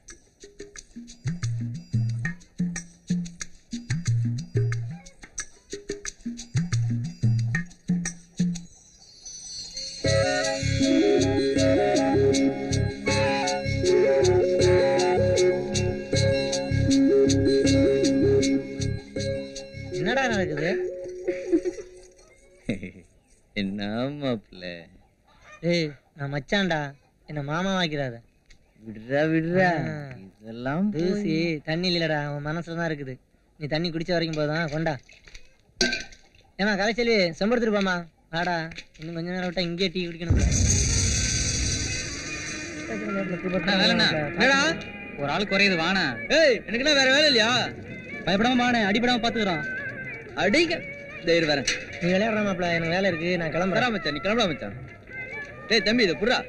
என்னடா நடக்குது? என்ன மாப்பிள்ள? ஏய் நான் மச்சான்டா, என்ன மாமா வாக்கிறாத. விடுறா விடுறா, இதெல்லாம் தூசி தண்ணி இல்லடா, அவன் மனசுலதான் இருக்குது. நீ தண்ணி குடிச்ச வரைக்கும் போதும், கொண்டா. ஏமா கலைச்செல்வி செம்படுத்துருப்பாமா, வாடா. இன்னும் கொஞ்ச நேரம் விட்டா இங்கே டீ குடிக்கணும். ஒரு ஆள் குறையுது வாணா. ஏய் எனக்கு என்ன வேற வேலை இல்லையா? பயப்படாம வாணே, அடிப்படாம பாத்துக்கிறான். அடிக்க தைரியம் வேற. நீ விளையாடுற மாப்பிள, எனக்கு வேலை இருக்கு, நான் கிளம்புறேன். மச்சான், நீ கிளம்புறா மச்சான். டேய் தம்பி, இதை புறா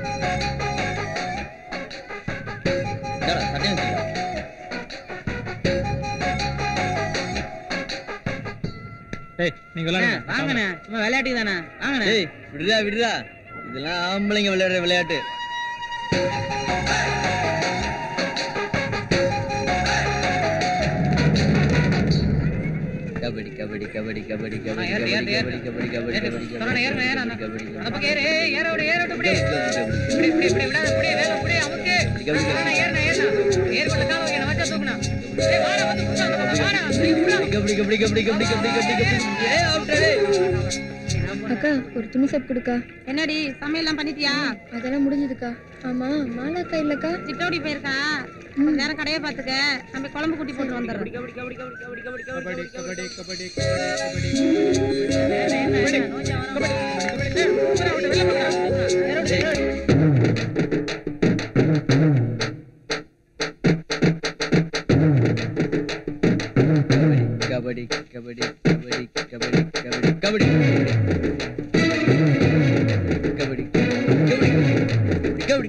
சட்டையும் வச்சுக்கா. நீங்க வாங்கண்ணே, சும்மா விளையாட்டுக்கு தானே வாங்கண்ணே. டேய் விடுறா விடுறா, இதெல்லாம் ஆம்பளைங்க விளையாடுற விளையாட்டு. கபடி கபடி கபடி கபடி கபடி கபடி கபடி கபடி கபடி கபடி சொன்னா ஏறணும் ஏறணும் அந்த பக்கம் ஏறு ஏற விடு ஏற விடு அப்படியே இப்படி இப்படி இப்படி விடாத அப்படியே வேலை அப்படியே அமுக்கு சொன்னா ஏறணும் ஏறணும் ஏறு பண்ண கால வைக்க வச்சா தூக்குனா ஏய் வாடா வந்து புடிச்சா அந்த பக்கம் வாடா கபடி கபடி கபடி கபடி கபடி கபடி கபடி ஏய் அவுட் டே. அக்கா ஒரு துணி சப் கொடுக்கா. என்னடி சமையல் எல்லாம் பண்ணிட்டியா? அதெல்லாம் முடிஞ்சதுக்கா. ஆமா மாலா அக்கா இல்லக்கா? சிட்டோடி போயிருக்கா. கொஞ்ச நேரம் கடையை பாத்துக்க, நம்ம குழம்பு குட்டி போட்டு வந்துடுறோம். கபடி கபடி கபடி கபடி கபடி கபடி கபடி கபடி கபடி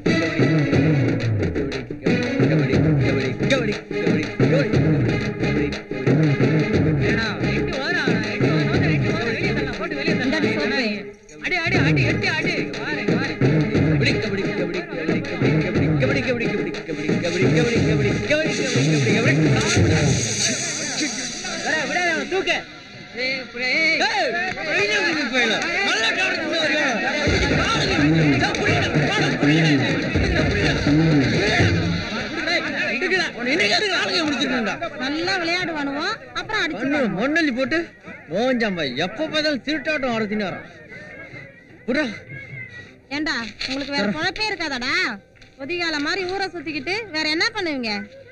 நல்லா விளையாடுவானுவோ அப்புறம் அடிச்சு மண்ணல்லி போட்டு நோஞ்சாம்பா எப்ப பார்த்தாலும் திருட்டாட்டம் ஆடுத்தின்னு வரான். ஏண்டா உங்களுக்கு வேற குழப்பே இருக்காதாடா? ஒதிகால மாதிரி ஊரை சுத்திக்கிட்டு வேற என்ன பண்ணுவீங்க?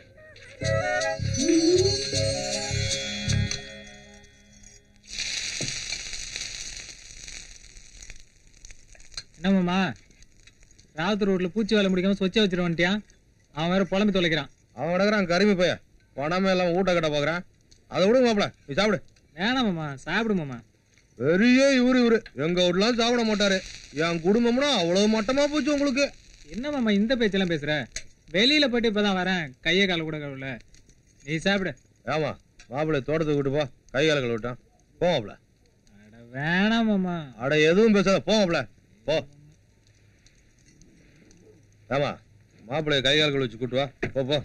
என்னமாமா ராவுத்தர் ரோட்ல பூச்சி வேலை முடிக்காம சொச்ச வச்சிட வந்துட்டியான். அவன் வேற புலம்பி தொலைக்கிறான். அவன் கிடக்குறான் கருமி பைய, பணமே எல்லாம் ஊட்ட கட்ட பாக்குறான். அதை விடுங்க மாப்பிள, நீ சாப்பிடு. வேணாமாமா, சாப்பிடுமாமா. பெரிய இவரு இவரு எங்க வீட்டுலாம் சாப்பிட மாட்டாரு. என் குடும்பம்னா அவ்வளவு மட்டமா போச்சு உங்களுக்கு. என்னமாமா இந்த பேச்செல்லாம் பேசுற? வெளியில போயிட்டு இப்பதான் வரேன், கையை கால கூட கழுவுல. நீ சாப்பிடு. ஆமா மாப்பிள தோட்டத்துக்கு விட்டு போ, கை கால கழுவிட்டான். போ மாப்பிள. அட வேணாமாமா. அட எதுவும் பேசாத, போ மாப்பிள போ. ஆமா மாப்பிள்ளைய கை கால் கழுவி வச்சு கூட்டு வா, போ போ.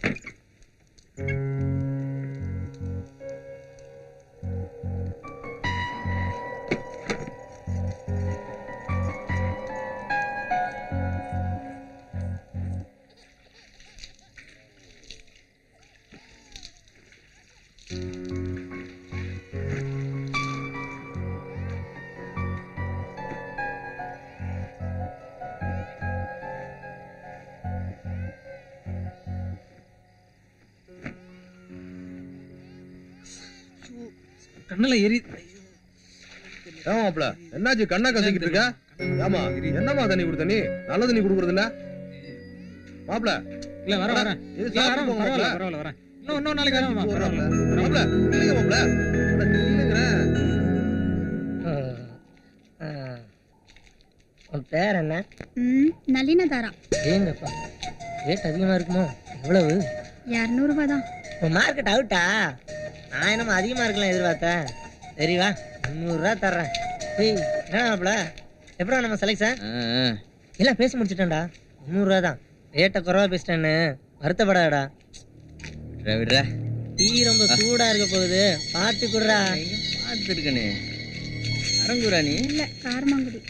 கண்ணுல எரி. ஏமாப்ல என்னாச்சு கண்ணா கசக்கிட்டு இருக்க? ஏமா என்னமா தண்ணி கொடுத்த நீ? நல்ல தண்ணி கொடுக்கறது இல்ல மாப்ள? இல்ல வர வர பரவாயில்ல பரவாயில்ல வரேன். இன்னும் இன்னொரு நாளைக்கு வரேன் மாப்ள. இல்லைங்க மாப்ள, உன் பேர் என்ன? நளினதாரா. ஏங்கப்பா ரேட் அதிகமா இருக்குமோ? எவ்வளவு? இருநூறு ரூபாய் தான். உன் மார்க்கெட் அவுட்டா? நான் என்னமோ அதிகமா இருக்கலாம் எதிர்பார்த்தேன். சரி வா, முந்நூறு ரூபா தர்றேன். ஏய் என்ன மாப்பிள, எப்படா நம்ம செலக்ஷன் எல்லாம் பேசி முடிச்சுட்டேன்டா. முந்நூறு ரூபா தான். ரேட்டை குறைவா பேசிட்டேன்னு வருத்தப்படாடா. டீ ரொம்ப சூடா இருக்க போகுது, பார்த்து குடுறா. பார்த்து இருக்கனே அரங்குரா நீ? இல்ல காரமாங்குடி.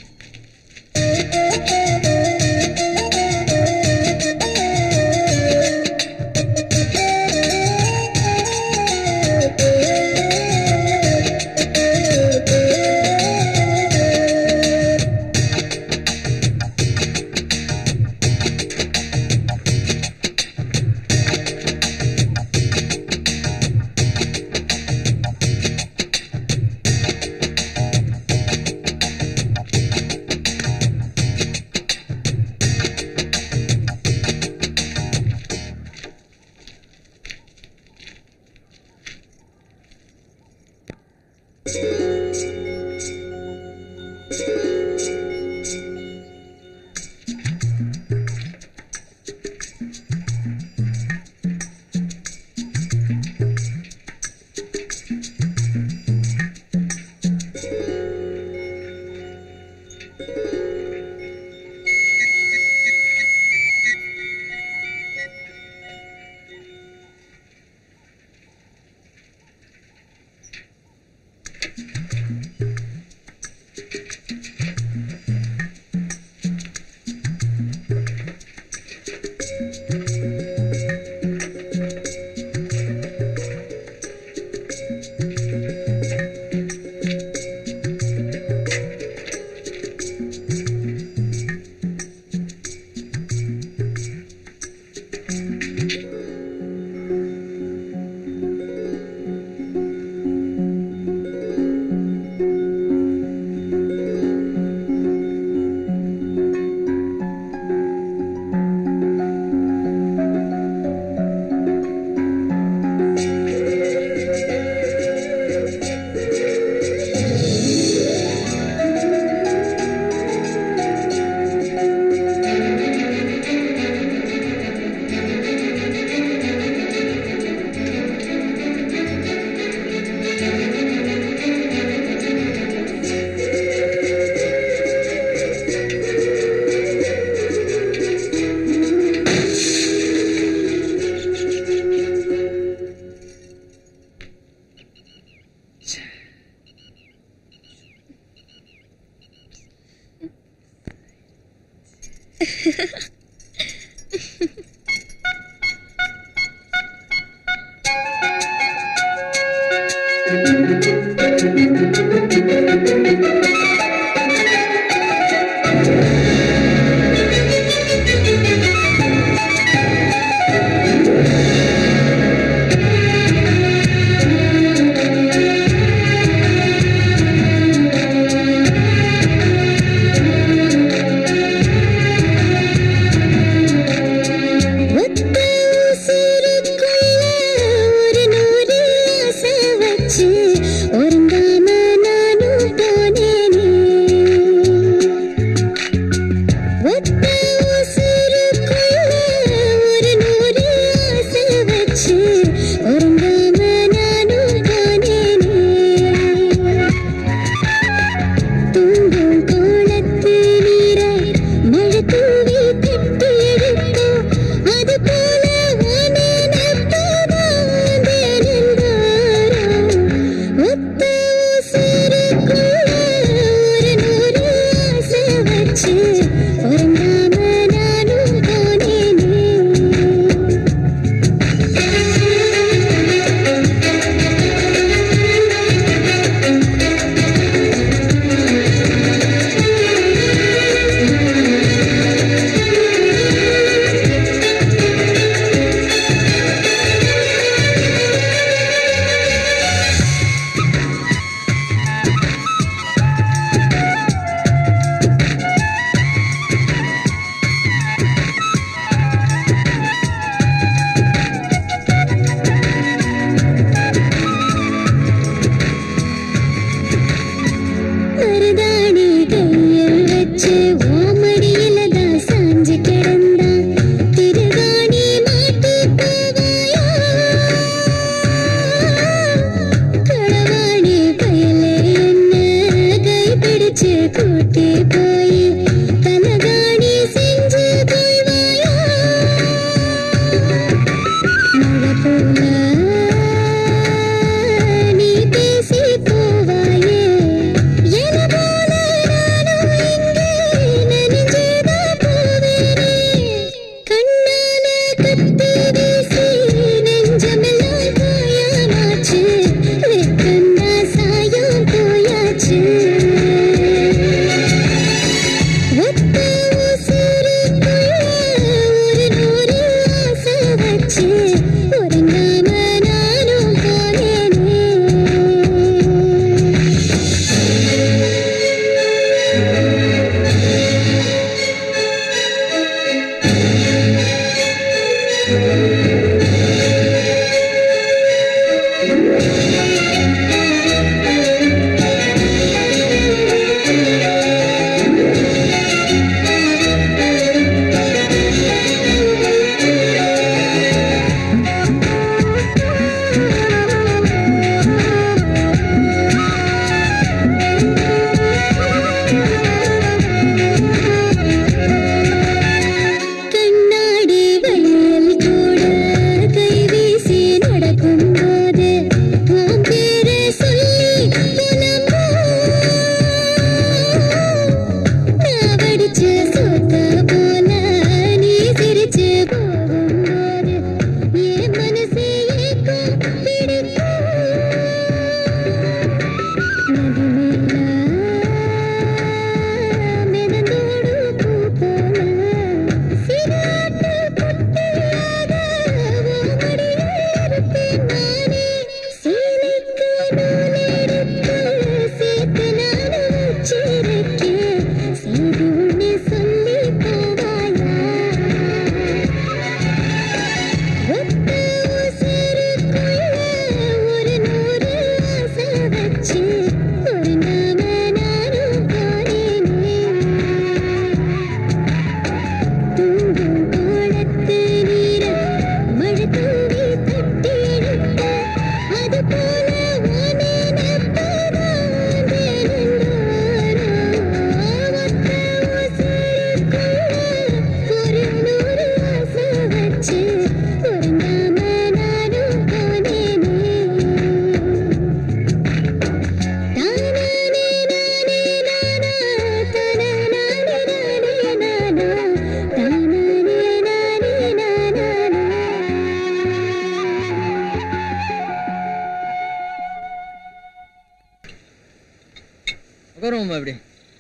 சாப்பிடுவோம்மா இப்படி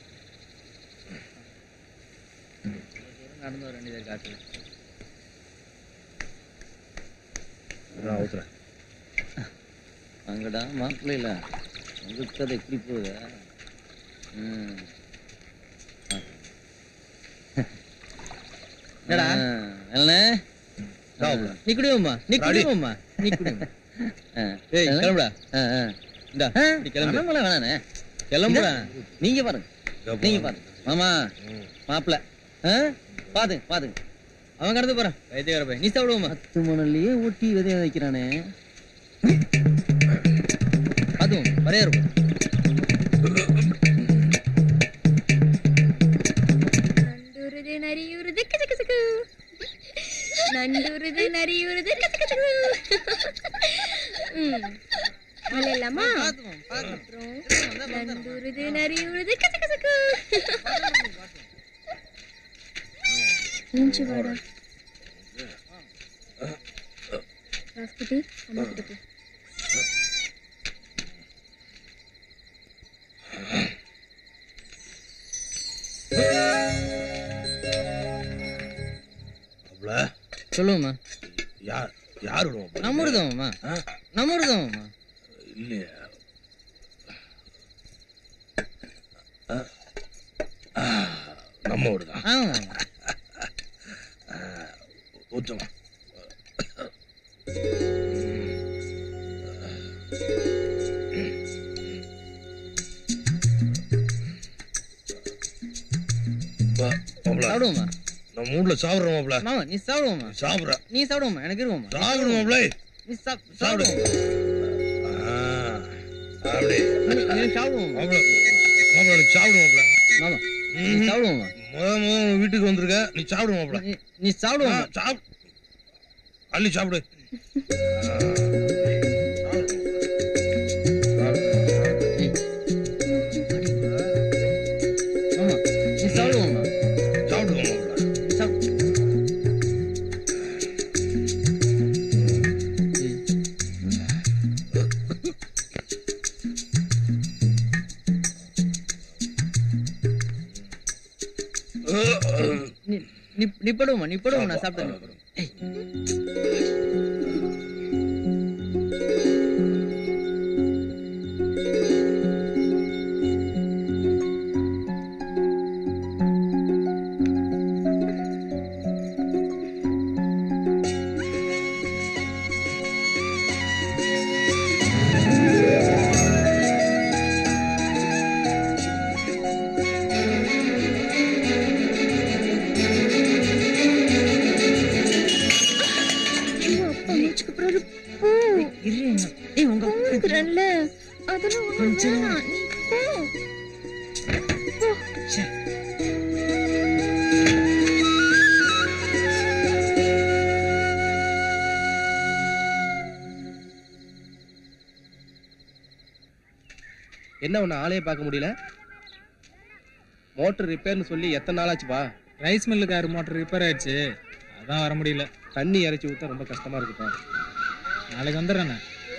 நடந்து வர வேண்டியது காட்டுல ஊத்துறேன் அங்கடா மாப்பிள்ளைல உங்களுக்கு அது எப்படி போகுதா என்னடா என்ன நீ குடிவோம்மா நீ குடிவோம்மா நீ குடிவோம் ஏய் கிளம்புடா இந்தா நீ கிளம்பு வேணானே கிளம்புடா நீங்க பாருங்க நீங்க பாருங்க மாமா மாப்பிள்ள பாத்துங்க பாத்துங்க அவன் கடந்து போறான் வைத்தியக்கார போய் நீ சாப்பிடுவோமா பத்து மணல்லையே ஊட்டி விதைய வைக்கிறானே அதுவும் வரையா இருக்கும் நண்டுருது நரியுருது கசகசகு நண்டுருது நரியுருது கசகசகு ம் இல்லலாமா நண்டுருது நரியுருது கசகசகு இஞ்சி வாடா ராஸ்குட்டி அம்மா கிட்ட போ சொல்லுவோம்மா யார் யார் விடுவோம் நம்ம விடுதோம்மா நம்ம விடுதோம்மா இல்லையா நம்ம விடுதான் ஊற்றுமா சாப்பிடுவோமா நம்ம மூணுல சாப்பிடுறோம் மாப்ள மாமா நீ சாப்பிடுவோமா சாப்பிடுற நீ சாப்பிடுவோமா எனக்கு இருவோமா சாப்பிடு மாப்ள நீ சாப்பிடு அப்படி நீ சாப்பிடுவோமா மாப்ள மாப்ள நீ சாப்பிடு மாப்ள மாமா நீ சாப்பிடுவோமா முத முத வீட்டுக்கு வந்திருக்க நீ சாப்பிடு மாப்ள நீ சாப்பிடுவோமா சாப்பிடு அள்ளி சாப்பிடு மாமா நீ சாப்பிடுவோமா சாப்பிடுவோம் நீ படுவோமா நீ படுவோம் நான் சாப்பிட்டு என்ன உன்னை ஆளையே பார்க்க முடியல? மோட்டர் ரிப்பேர்னு சொல்லி எத்தனை நாள் ஆச்சுப்பா? ரைஸ் மில்லுக்காரு மோட்டர் ரிப்பேர் ஆயிடுச்சு, அதான் வர முடியல. தண்ணி இறைச்சி ஊற்ற ரொம்ப கஷ்டமா இருக்குப்பா. நாளைக்கு வந்துடுறேண்ணே,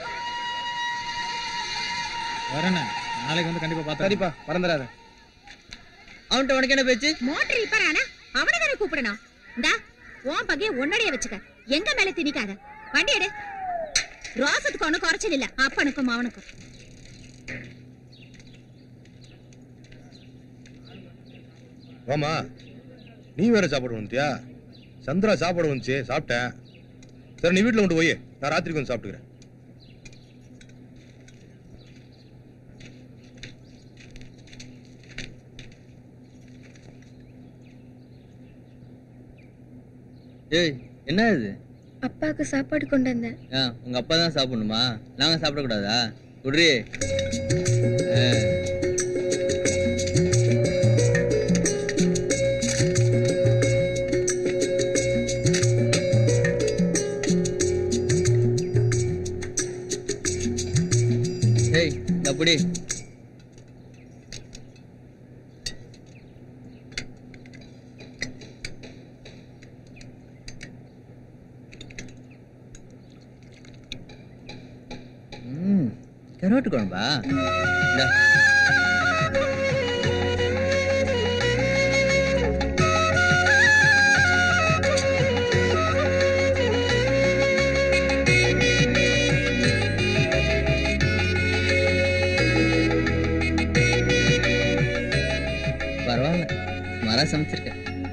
வரேண்ணே, நாளைக்கு வந்து கண்டிப்பா பார்த்தா. சரிப்பா, மறந்துடாத. அவன்கிட்ட உனக்கு என்ன பேச்சு? மோட்டர் ரிப்பேர் ஆனா அவனை தானே கூப்பிடணும். இந்தா உன் பகைய ஒன்னடியே வச்சுக்க, எங்க மேல திணிக்காத. வண்டி எடு. ரோசத்துக்கு ஒண்ணு குறைச்சல் இல்ல, அப்பனுக்கும் அவனுக்கும். வாமா, நீ வேற சாப்பாடு வந்துட்டியா? சந்திரா சாப்பாடு வந்துச்சு, சாப்பிட்டேன். சரி நீ வீட்டுல கொண்டு போய், நான் ராத்திரிக்கு வந்து சாப்பிட்டுக்கிறேன். ஏய், என்ன இது? அப்பாவுக்கு சாப்பாடு கொண்டு வந்தேன். உங்க அப்பா தான் சாப்பிடணுமா? நாங்க சாப்பிடக்கூடாதா? குட்ரி. ஏய், தப்புடி. கரோட்டு குழம்பா? சமைச்சிருக்க.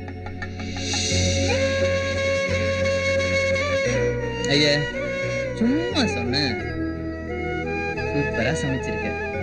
ஐயா சும்மா சொன்னேன். சூப்பரா சமைச்சிருக்க.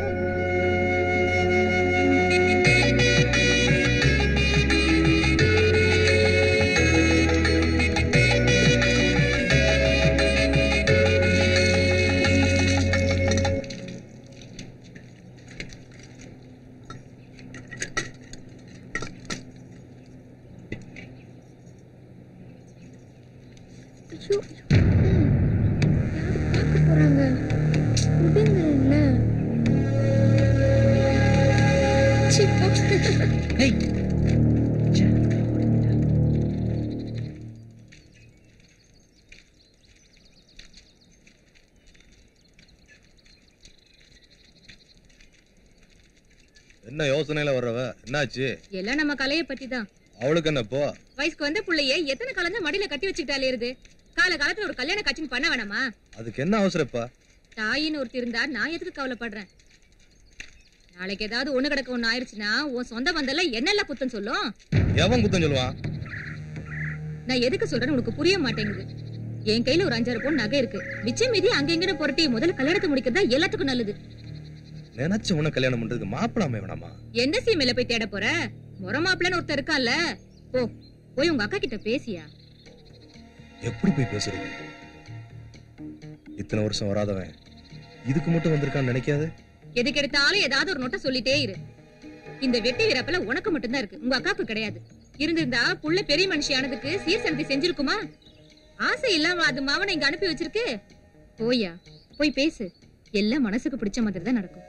என்ன யோசனையில வர்றவ? என்னாச்சு? எல்லாம் நம்ம கலையை பத்தி தான். அவளுக்கு என்ன இப்போ? வயசுக்கு வந்த புள்ளைய எத்தனை காலம் தான் மடியில கட்டி வச்சுக்கிட்டாலே இருது. கால காலத்துல ஒரு கல்யாண காட்சி பண்ண வேணாமா? அதுக்கு என்ன அவசரப்பா? தாயின்னு ஒருத்தி இருந்தா நான் எதுக்கு கவலைப்படுறேன்? நாளைக்கு ஏதாவது ஒண்ணு கிடக்க ஒண்ணு ஆயிடுச்சுன்னா உன் சொந்த பந்தல்ல என்னெல்லாம் குத்தம் சொல்லும்? எவன் குத்தம் சொல்லுவான்? நான் எதுக்கு சொல்றேன்னு உனக்கு புரிய மாட்டேங்குது. என் கையில ஒரு அஞ்சாறு பொண்ணு நகை இருக்கு. மிச்சம் மீதி அங்க எங்கன்னு புரட்டி முதல்ல கல்யாணத்தை முடிக்கிறதா எல்லாத்துக்கும் நல்லது. நினைச்ச உன கல்யாணம் பண்றதுக்கு மாப்பிளாமே வேணாமா? எந்த சீமையில போய் தேட போற? முறை மாப்பிள்ளன்னு ஒருத்தர் இருக்கான்ல, போ போய் உங்க அக்கா கிட்ட பேசியா. எப்படி போய் பேசுறது? இத்தனை வருஷம் வராதவன் இதுக்கு மட்டும் வந்திருக்கான்னு நினைக்காது. எதுக்கு எடுத்தாலும் ஏதாவது ஒரு நோட்டை சொல்லிட்டே இரு. இந்த வெட்டி வீரப்பல உனக்கு மட்டும்தான் இருக்கு, உங்க அக்காவுக்கு கிடையாது. இருந்திருந்தா புள்ள பெரிய மனுஷியானதுக்கு சீர்சனத்தை செஞ்சிருக்குமா? ஆசை இல்லாம அது மாவனை இங்க அனுப்பி வச்சிருக்கு. போயா போய் பேசு, எல்லாம் மனசுக்கு பிடிச்ச மாதிரி தான் நடக்கும்.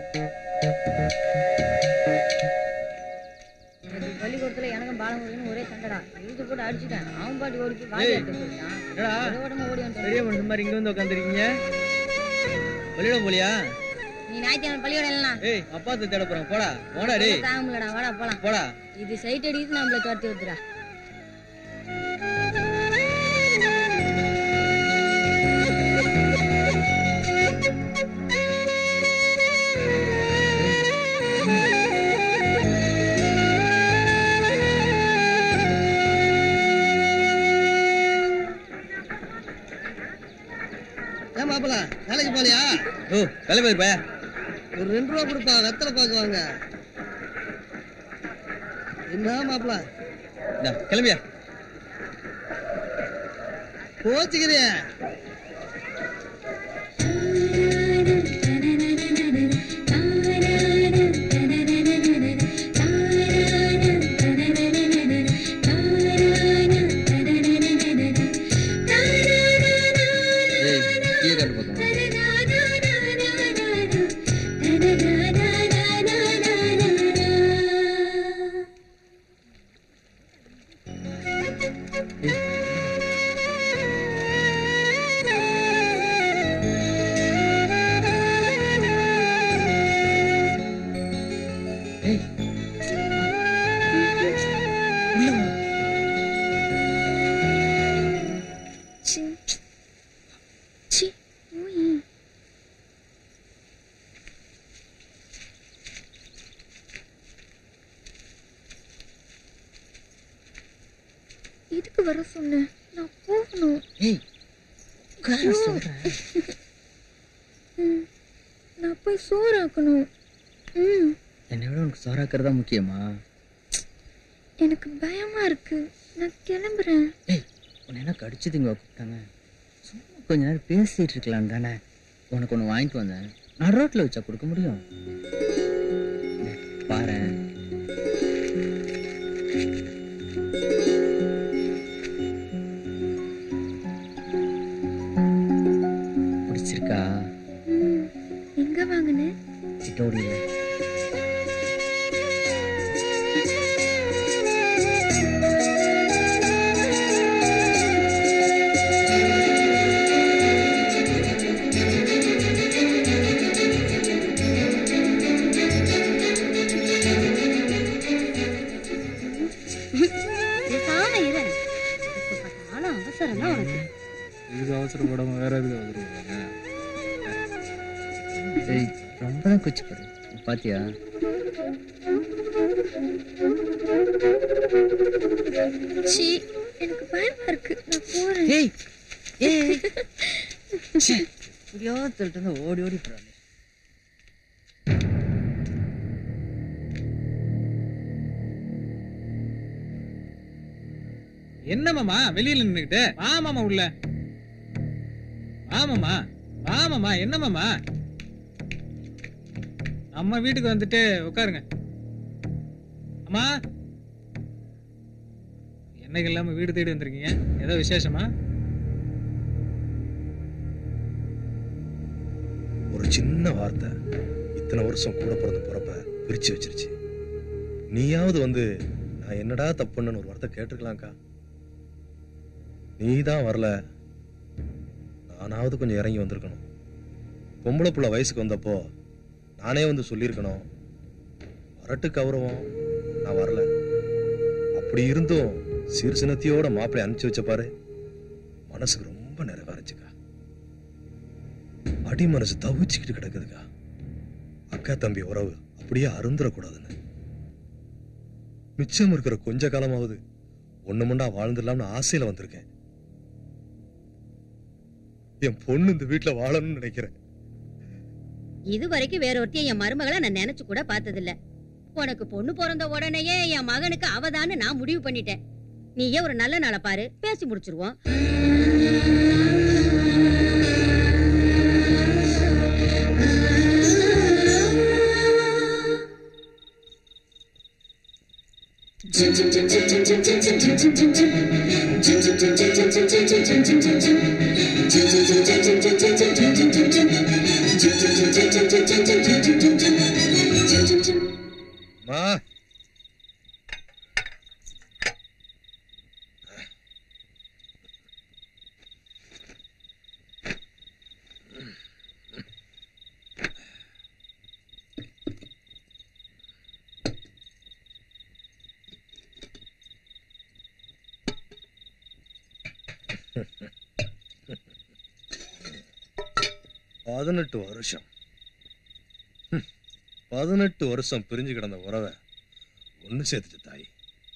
பள்ளிக்கூடத்துல எனக்கும் பாலமுருகன் ஒரே சண்டடா. இழுத்து போட்டு அடிச்சுட்டேன். அவன் பாட்டு ஓடி வாடி எடுத்து சொல்லிட்டான். ஓடி வந்து பெரிய மனுஷன் மாதிரி இங்க வந்து உட்காந்துருக்கீங்க. பள்ளியிடம் போலியா? நீ ஞாயிற்று பள்ளியோட எல்லாம் ஏய் அப்பா தேட போறான். போடா போடா டேய். தாங்க முடியலடா, வாடா போலாம். போடா. இது சைட் அடிக்குது, நம்மள துரத்தி விட்டுறா. ஏன் மாப்பிள்ள வேலைக்கு போலியா? ஓ வேலை போயிருப்பா. ஒரு ரெண்டு ரூபா கொடுப்பா, வெத்தலை பாக்குவாங்க. என்ன மாப்பிள்ள கிளம்பியா? கோச்சுக்கிறிய? எதுக்கு வர சொன்ன? நான் போகணும். ஏய் உட்கார சொல்றேன். நான் போய் சோறாக்கணும். ம் என்னை விட உனக்கு சோறாக்குறதா முக்கியமா? எனக்கு பயமா இருக்கு, நான் கிளம்புறேன். ஏய் உன்னை என்ன கடிச்சு திங்க கூப்பிட்டாங்க? சும்மா கொஞ்ச நேரம் பேசிட்டு இருக்கலாம் தானே. உனக்கு ஒன்று வாங்கிட்டு வந்தேன், நான் ரோட்டில் வச்சா கொடுக்க முடியும்? பாரு பிடிச்சிருக்கா? எங்க வாங்கின? சிட்டோடியில. அவசரப்படாம வேற எதுக்கு அவசரப்படுறாங்க? ரொம்ப தான் குச்சி பாரு. பாத்தியா சீ, எனக்கு பயமா இருக்கு. நான் போறேன். ஏய் ஏய் ச்சே புரியாத சொல்லிட்டு இருந்தா ஓடி ஓடி போறாங்க. என்ன மாமா வெளியில நின்னுக்கிட்டு? வா மாமா உள்ள. வா மாமா வா மாமா. என்ன மாமா? நம்ம வீட்டுக்கு வந்துட்டு உட்காருங்க. அம்மா என்னைக்கு இல்லாம வீடு தேடி வந்திருக்கீங்க? ஏதோ விசேஷமா? ஒரு சின்ன வார்த்தை இத்தனை வருஷம் கூட பிறந்த பிறப்ப பிரிச்சு வச்சிருச்சு. நீயாவது வந்து நான் என்னடா தப்புன்னு ஒரு வார்த்தை கேட்டுக்கலாம்க்கா. நீதான் வரல, நானாவது கொஞ்சம் இறங்கி வந்திருக்கணும். பொம்பளை புள்ள வயசுக்கு வந்தப்போ நானே வந்து சொல்லியிருக்கணும், வரட்டு கௌரவம், நான் வரல. அப்படி இருந்தும் சீர்சினத்தியோட மாப்பிள்ளை அனுப்பிச்சு வச்ச பாரு, மனசுக்கு ரொம்ப நிறைவாருச்சுக்கா. அடி மனசு தவிச்சுக்கிட்டு கிடக்குதுக்கா. அக்கா தம்பி உறவு அப்படியே அருந்துடக்கூடாதுன்னு மிச்சம் இருக்கிற கொஞ்ச காலமாவது ஒண்ணு மண்டா வாழ்ந்துடலாம்னு ஆசையில வந்திருக்கேன். என் பொண்ணு இந்த வீட்டுல வாழணும்னு நினைக்கிறேன். இது வரைக்கும் வேற ஒருத்தையும் என் மருமகளை நான் நினைச்சு கூட பார்த்ததில்ல. உனக்கு பொண்ணு பிறந்த உடனேயே என் மகனுக்கு அவதான்னு நான் முடிவு பண்ணிட்டேன். நீயே ஒரு நல்ல நாளை பாரு, பேசி முடிச்சிருவோம். மா பதினெட்டு வருஷம் பதினெட்டு வருஷம் பிரிஞ்சு கிடந்த உறவை ஒண்ணு சேர்த்துச்சு தாய்.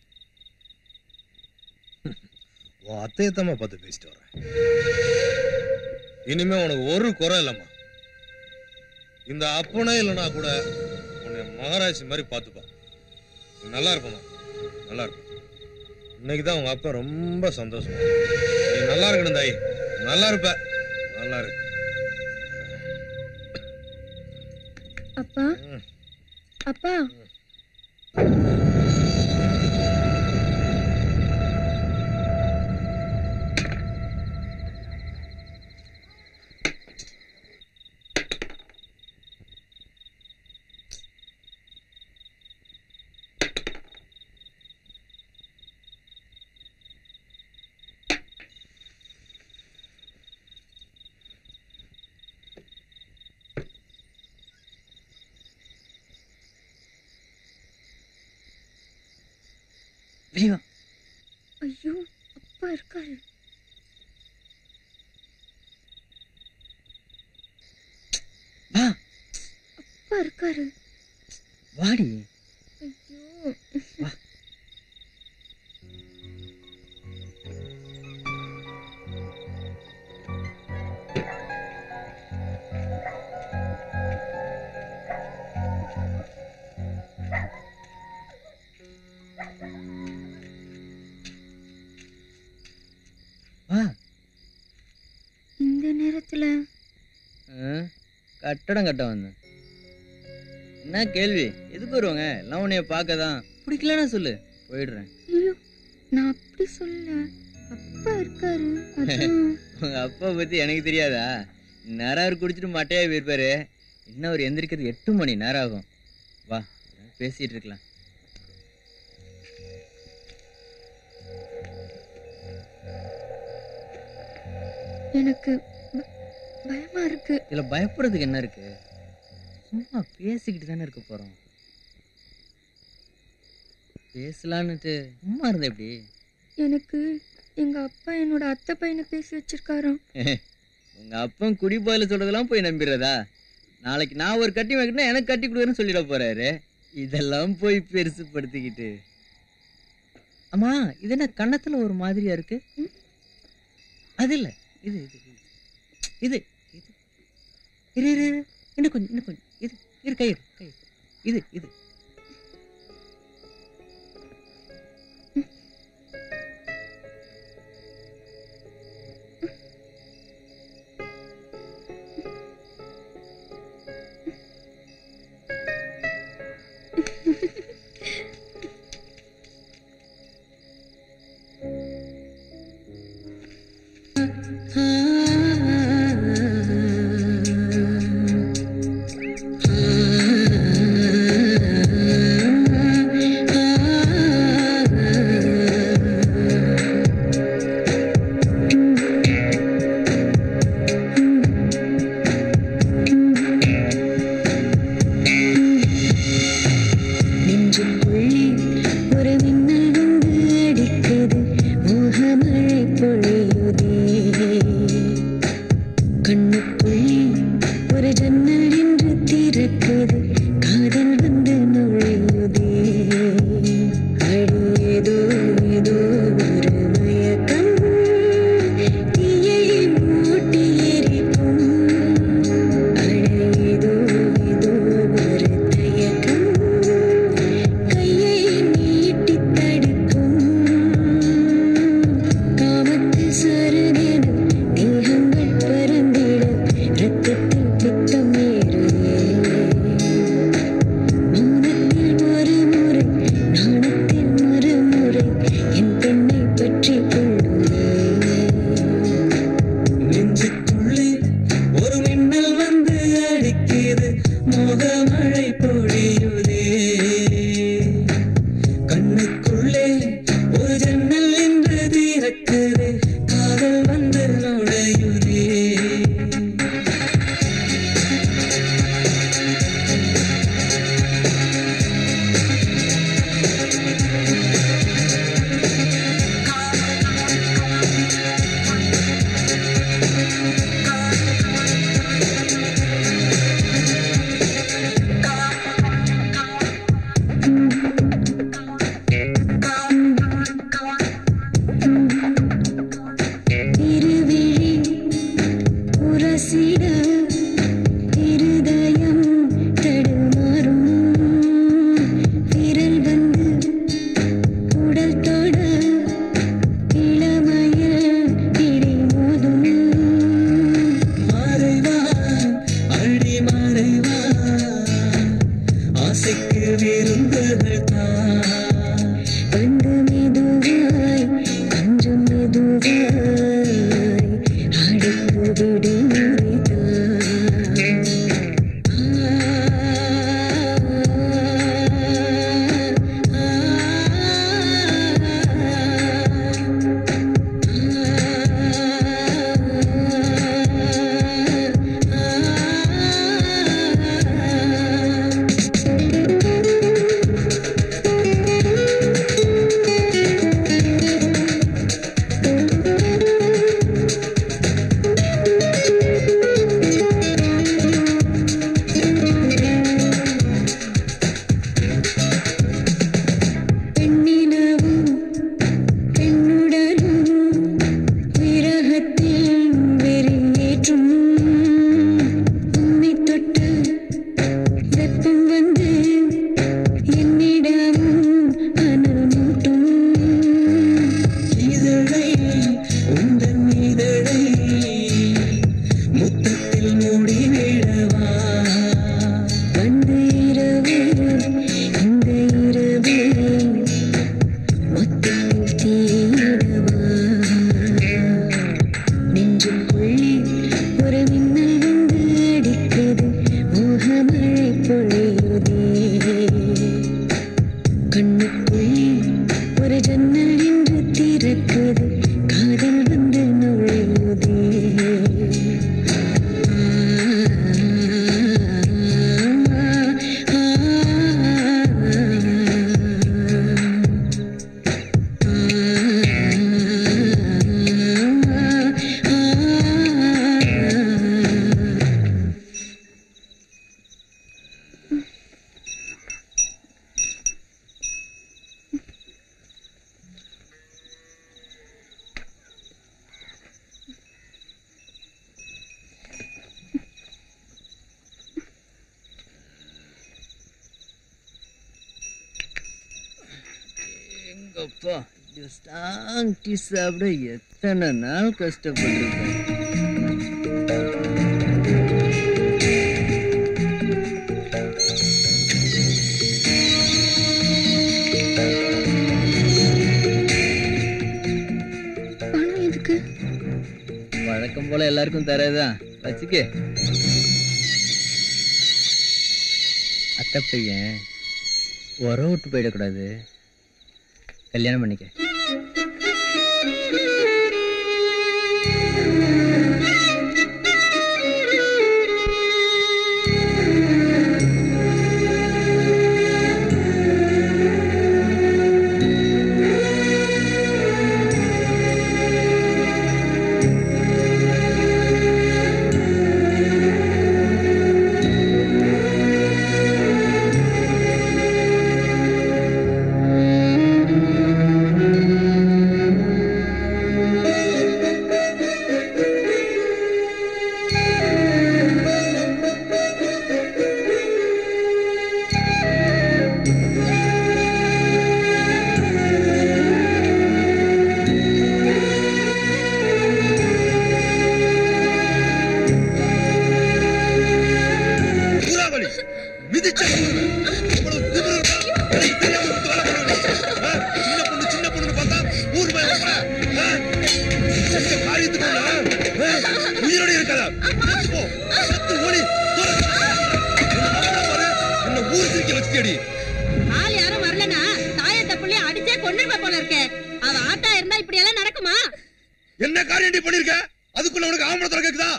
உன் அத்தையத்தம்மா பார்த்து பேசிட்டு வரேன். இனிமே உனக்கு ஒரு குறை இல்லம்மா. இந்த அப்பனே இல்லைன்னா கூட உன்னை மகாராஜி மாதிரி பார்த்துப்பா. நல்லா இருப்பமா, நல்லா இருப்ப. இன்னைக்குதான் உங்க அப்பா ரொம்ப சந்தோஷமா. நீ நல்லா இருக்கணும் தாய், நல்லா இருப்ப, நல்லா இருக்கு. அப்பா அப்பா ஐயோ, அப்பா இருக்காரு. அப்பா இருக்காரு. வாடி. ஐயோ வா. இந்த நேரத்துல கட்டடம் கட்ட வந்தேன். என்ன கேள்வி? எதுக்கு வருவாங்க? எல்லாம் உன்னைய பார்க்கதான். பிடிக்கலன்னா சொல்லு, போயிடுறேன். ஐயோ, நான் அப்படி சொல்ல. அப்பா இருக்காரு. உங்க அப்பா பத்தி எனக்கு தெரியாதா? நேரம் குடிச்சிட்டு மட்டையா போயிருப்பாரு. இன்னும் அவர் எந்திரிக்கிறது எட்டு மணி நேரம் ஆகும். வா, பேசிட்டு இருக்கலாம். எனக்கு பயமா இருக்கு. இதுல பயப்படுறதுக்கு என்ன இருக்கு? சும்மா பேசிக்கிட்டு தானே இருக்க போறோம். பேசலான்னுட்டு சும்மா இருந்த எப்படி? எனக்கு எங்க அப்பா என்னோட அத்தை பையனை பேசி வச்சிருக்காராம். உங்க அப்பன் குடி போயில சொல்றதெல்லாம் போய் நம்பிடுறதா? நாளைக்கு நான் ஒரு கட்டி வைக்கணும், எனக்கு கட்டி கொடுக்குறேன்னு சொல்லிட போறாரு. இதெல்லாம் போய் பெருசுப்படுத்திக்கிட்டு. அம்மா இது என்ன கன்னத்துல ஒரு மாதிரியா இருக்கு? அது இல்ல, இது இது இது இது இரு இரு இன்னும் கொஞ்சம் இன்னும் கொஞ்சம் இது இரு கை கை இது இது அப்பா ஸ்ட்ராங் டீ சாப்பிட எத்தனை நாள் கஷ்டப்பட்டிருக்கேன். பணம் எதுக்கு? வழக்கம் போல எல்லாருக்கும் தரதான் வச்சுக்கே. அத்தை பையன் உர விட்டு போயிடக்கூடாது, கல்யாணம் பண்ணிக்க. ஆள் யாரும் வரலனா தாயத்தை புள்ளி அடிச்சே கொன்னுடுவ போல இருக்கே. அவ ஆத்தா இருந்தா இப்படி எல்லாம் நடக்குமா? என்ன காரியம் நீ பண்ணிருக்க? அதுக்குள்ள உனக்கு ஆம்பளை கேக்குதா?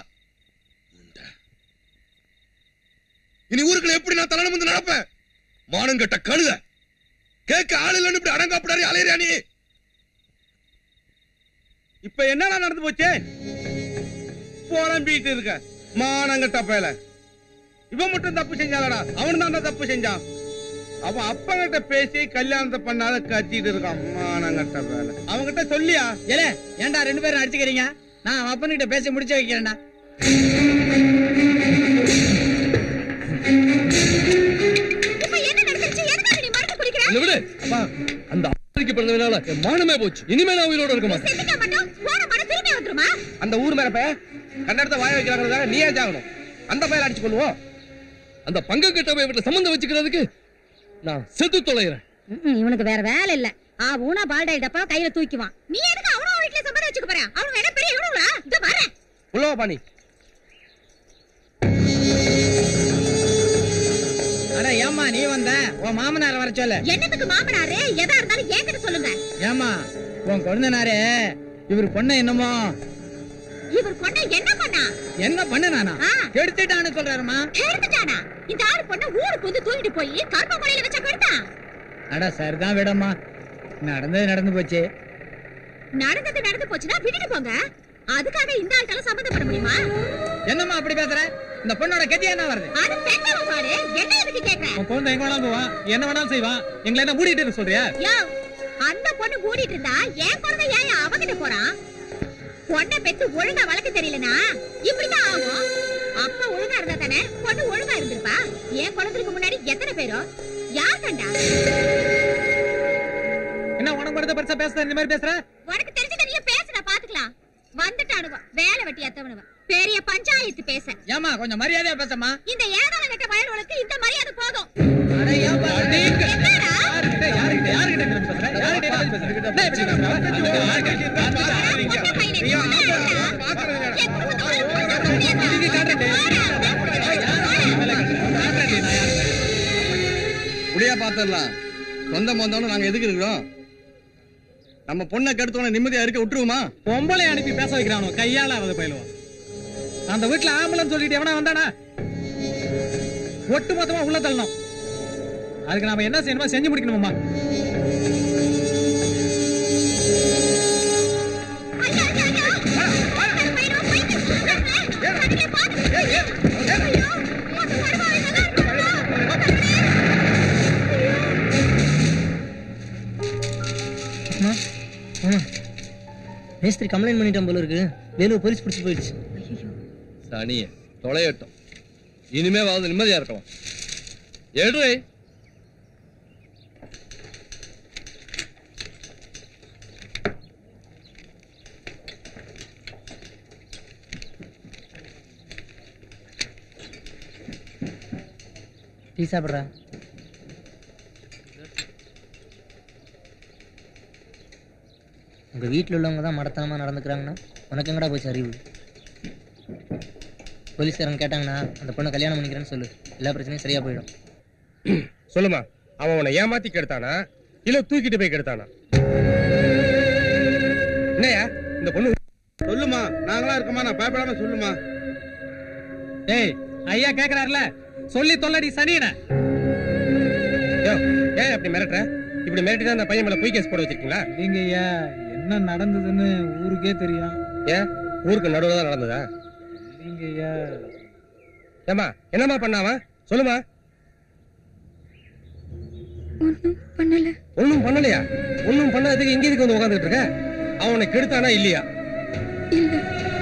இனி ஊருக்குள்ள எப்படி நான் தலை வந்து நடப்பேன்? மானம் கட்ட கழுத கேட்க ஆள் இல்லன்னு இப்படி அடங்காப்படாரி அலையறியா நீ? இப்ப என்னடா நடந்து போச்சு? புலம்பிட்டு இருக்க மானங்கட்ட பயல. இவன் மட்டும் தப்பு செஞ்சாலடா, அவன் தான் தப்பு செஞ்சான். அவன் அப்பங்கிட்ட பேசி கல்யாணத்தை பண்ணாத கத்திட்டு இருக்கான் மானங்கட்ட பயல. அவன்கிட்ட சொல்லியா? ஏலே ஏன்டா ரெண்டு பேரும் அடிச்சுக்கிறீங்க? நான் அவன் அப்பன்கிட்ட பேசி முடிச்சு வைக்கிறேன்டா. என்ன விடு அப்பா, அந்த ஆளுக்கு பிறந்தவனால என் மானமே போச்சு. இனிமே நான் உயிரோட இருக்க மாட்டேன். அந்த ஊர் மேல பைய கண்டடத்தை வாய வைக்கிறாங்க, நீ ஏன் ஜாகணும்? அந்த பையல அடிச்சு கொள்வோம். அந்த பங்க கிட்ட போய் விட்டு சம்பந்தம் வச்சுக்கிறதுக்கு நான் செத்து தொலைகிறேன். இவனுக்கு வேற வேலை இல்ல. ஆ ஊனா பால்டை டப்பா கையில தூக்கிவான். நீ எதுக்கு அவனோட வீட்ல சம்பந்தம் வச்சுக்க போற? அவன் வேணா பெரிய இவனுடா. இந்த பாரு உள்ளவா பாணி. அட ஏம்மா நீ வந்த? உன் மாமனார வர சொல்லு. என்னத்துக்கு மாமனாரு? எதா இருந்தாலும் என்கிட்ட சொல்லுங்க. ஏம்மா உன் கொழுந்தனாரே இவர் பொண்ணு என்னமோ. இவர் பொண்ணு என்ன பண்ணா? என்ன பண்ணனானா? கெடுத்துட்டான்னு சொல்றாருமா. கெடுத்துட்டானா? இந்த ஆறு பொண்ணு ஊருக்கு வந்து தூக்கிட்டு போய் கருப்பமலையில வச்ச கெடுத்தான். அட சரிதான் விடம்மா, நடந்தது நடந்து போச்சு. நடந்தது நடந்து போச்சுன்னா விட்டுட்டு போங்க. அதுக்காக இந்த ஆள்கிட்ட சம்பந்தம் பண்ண முடியுமா? என்னம்மா அப்படி பேசுற? இந்த பொண்ணோட கதி என்ன வருது? அது பெண்ணவ பாரு. என்ன எதுக்கு கேக்குற? உன் குழந்தை எங்க வேணாலும் போவா, என்ன வேணாலும் செய்வா. எங்களை என்ன மூடிட்டு இருக்க சொல்றியா? யோ, அந்த பொண்ணு கூடிட்டு இருந்தா என் குழந்தை ஏன் அவகிட்ட போறான்? பொண்ணை பெத்து ஒழுங்கா வளர்க்க தெரியலனா இப்படிதான் ஆகும். அப்ப ஒழுங்கா இருந்தா தானே பொண்ணு ஒழுங்கா இருந்திருப்பா. என் குழந்தைக்கு முன்னாடி எத்தனை பேரோ யார் கண்டா? என்ன உனக்கு மட்டும் பெருசா பேசுற? இந்த மாதிரி பேசுற? உனக்கு தெரிஞ்சத நீ பேசுற பாத்துக்கலாம். வந்துட்டானுவ வேலை வெட்டி எத்தவனுவ பெரிய பஞ்சாயத்து பேச. ஏமா கொஞ்சம் மரியாதையா பேசமா. இந்த ஏதான கட்ட பயலுக்கு இந்த மரியாதை போதும். அட ஏப்பா நீங்க என்னடா? யார்கிட்ட யார்கிட்ட யார்கிட்ட பேசுற? யார்கிட்ட பேசுற? டேய் முடியா பாத்துடலாம். சொந்தம் வந்தவனும் நாங்க எதுக்கு இருக்கிறோம்? நம்ம பொண்ணை கெடுத்தவன நிம்மதியா இருக்க விட்டுருவோமா? பொம்பளை அனுப்பி பேச வைக்கிறானோ கையால அவத பயிலுவான். அந்த வீட்டுல ஆம்பளம் சொல்லிட்டு எவனா வந்தானா ஒட்டு மொத்தமா உள்ள தள்ளணும். அதுக்கு நாம என்ன செய்யணுமா செஞ்சு முடிக்கணுமா? மேஸ்திரி கம்ப்ளைண்ட் பண்ணிட்டான் போல இருக்கு. வேலூர் போலீஸ் பிடிச்சு போயிடுச்சு. சனிய தொலையட்டும். இனிமே வாது நிம்மதியா இருக்கலாம். ஏடு டீ சாப்பிட்றா. உங்கள் வீட்டில் உள்ளவங்க தான் மடத்தனமாக நடந்துக்கிறாங்கன்னா உனக்கு எங்கடா போச்சு அறிவு? போலீஸ்காரங்க கேட்டாங்கன்னா அந்த பொண்ணை கல்யாணம் பண்ணிக்கிறேன்னு சொல்லு, எல்லா பிரச்சனையும் சரியாக போயிடும். சொல்லுமா, அவன் உன்னை ஏமாத்தி கெடுத்தானா இல்ல தூக்கிட்டு போய் கெடுத்தானா? என்னையா இந்த பொண்ணு? சொல்லுமா, நாங்களா இருக்கமா, நான் பயப்படாம சொல்லுமா. டேய் ஐயா கேக்குறாருல, சொல்லி தொல்லடி சனியன. ஏன் அப்படி மிரட்டுற? இப்படி மிரட்டிதான் அந்த பையன் மேல பொய் கேஸ் போட வச்சிருக்கீங்களா? நீங்க ஐயா என்ன நடந்ததுன்னு ஊருக்கே தெரியும். ஏன் ஊருக்கு நடுவுல தான் நடந்ததா? நீங்க ஐயா ஏமா என்னமா பண்ணாவா? சொல்லுமா. ஒண்ணும் பண்ணல. ஒண்ணும் பண்ணலையா? ஒண்ணும் பண்ணாததுக்கு இங்க எதுக்கு வந்து உட்காந்துட்டு இருக்க? அவனை கெடுத்தானா இல்லையா? இல்ல.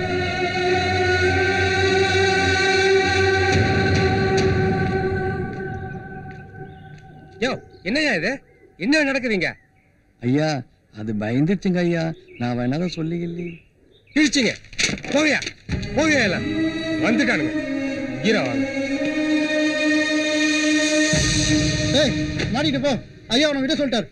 யோ என்னையா இது? என்ன நடக்குதுங்க? ஐயா அது பயந்துச்சுங்க ஐயா, நான் வேணாலும் சொல்லிக்கல. கிழிச்சிங்க போவியா? போவியா? எல்லாம் வந்துட்டானுங்க. ஈரா வாங்க. ஏய் மாடிட்டு போ, ஐயா உன விட சொல்லிட்டார்.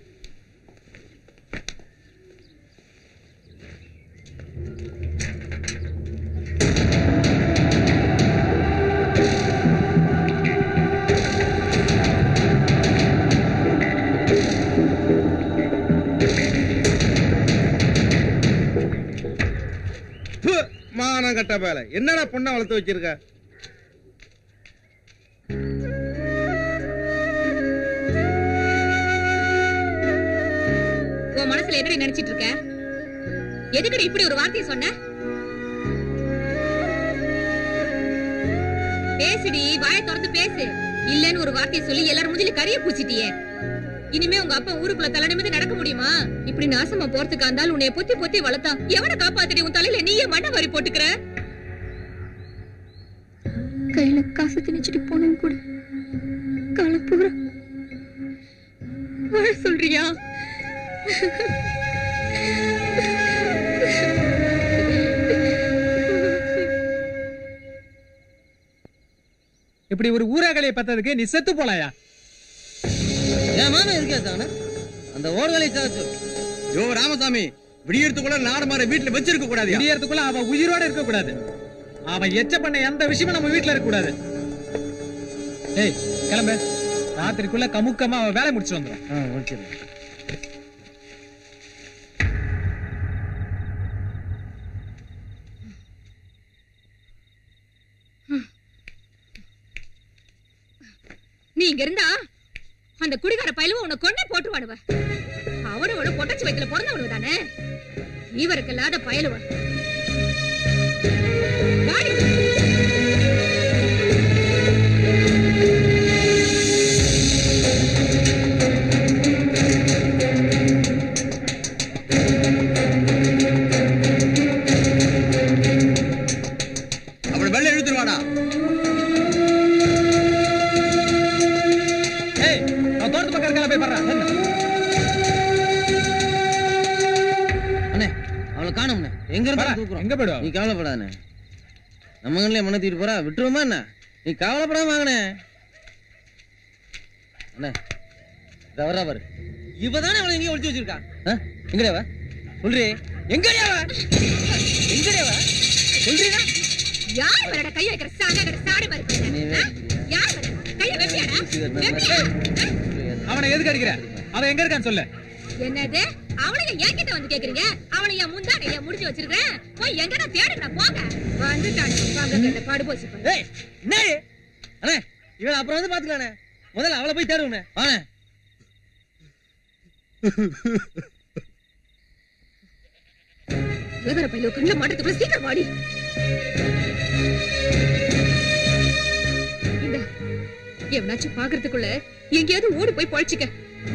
மானம் கட்ட பேல, என்னடா பொண்ணை வளர்த்து வச்சிருக்க? உன் மனசுல என்ன நினைச்சிட்டு இருக்க? எதுக்கு இப்படி ஒரு வார்த்தையை சொன்ன? பேசுடி, வாயை திறந்து பேசு. இல்லன்னு ஒரு வார்த்தையை சொல்லி எல்லாரும் மூஞ்சில கரிய பூச்சிட்டியே. இனிமே உங்க அப்பா ஊருக்குள்ள தலை நிமிர்ந்து நடக்க முடியுமா? இப்படி நாசமா போறதுக்கு அந்த ஆள் உன்னை பொத்தி பொத்தி வளர்த்தா எவனை காப்பாத்தடி? உன் தலையில நீயே மண்ண வாரி போட்டுக்கிற. கையில காசு திணிச்சிட்டு போனவங்க கூட காலப்பூரா வாழ சொல்றியா? இப்படி ஒரு ஊராகலையை பத்ததுக்கு நீ செத்து போலாயா? என் மாமா இருக்கா தானே அந்த ஓர்களை சாச்சு. யோ ராமசாமி, விடியறதுக்குள்ள நாடு மாற வீட்டுல வச்சிருக்க கூடாது. விடியறதுக்குள்ள அவன் உயிரோட இருக்க கூடாது. அவன் எச்ச பண்ண எந்த விஷயமும் நம்ம வீட்டுல இருக்க கூடாது. ஏய் கிளம்பு, ராத்திரிக்குள்ள கமுக்கமா அவன் வேலை முடிச்சு வந்துடும். முடிச்சிடும். நீ இங்க இருந்தா அந்த குடிகார பயிலுவ உன்னை கொன்னே போட்டுவானுவ. அவனோட பொட்டச்சி வயித்துல பிறந்தவனு தானே இவருக்கு இல்லாத பயலுவ. அப்படி வெள்ள எழுத்துருவாடா. ஏய் நான் தோட்டத்து பக்கம் இருக்கலாம் போய் பாரு. அண்ணே அவளை காணும்ண்ணே, எங்க இருந்தா தூக்குறோம். எங்க போயிடுவா? நீ கவலைப்படாதே, நம்ம கண்ணிலே மண்ணை தூக்கிட்டு போறா, விட்டுருவோமா என்ன? நீ கவலைப்படாம வாங்கண்ணே. அண்ணே வர்றா பாரு, இவதானே அவளை எங்கேயும் ஒழிச்சு வச்சிருக்கா. எங்கடா சொல்றி? எங்கடியாவ? எங்கடியாவ சொல்றீனா? யார் வரட கை வைக்கிற சாணகட சாடி மாதிரி பண்ண? யார் வர கைய வெட்டியாடா? வெட்டியா? அவனை எதுக்கு அடிக்கிற? அவன் எங்க இருக்கான்னு சொல்லு. என்னது? அவளைய என்கிட்ட வந்து கேக்குறீங்க? அவளைய முந்தானைய முடிச்சு வச்சிருக்கேன். போய் எங்கடா தேடுடா போங்க. வந்துட்டானே வாங்க கேட்ட பாடு போச்சு. ஏய் என்னடி? அண்ணே இவள அப்புறம் வந்து பாத்துக்கலானே, முதல்ல அவளை போய் தேடுவோனே. வாணே இவர பையோ கண்ண மாட்டதுக்குள்ள சீக்கிரம் வாடி. இந்த எவனாச்சும் பாக்குறதுக்குள்ள எங்கேயாவது ஓடி போய் பழிச்சுக்க.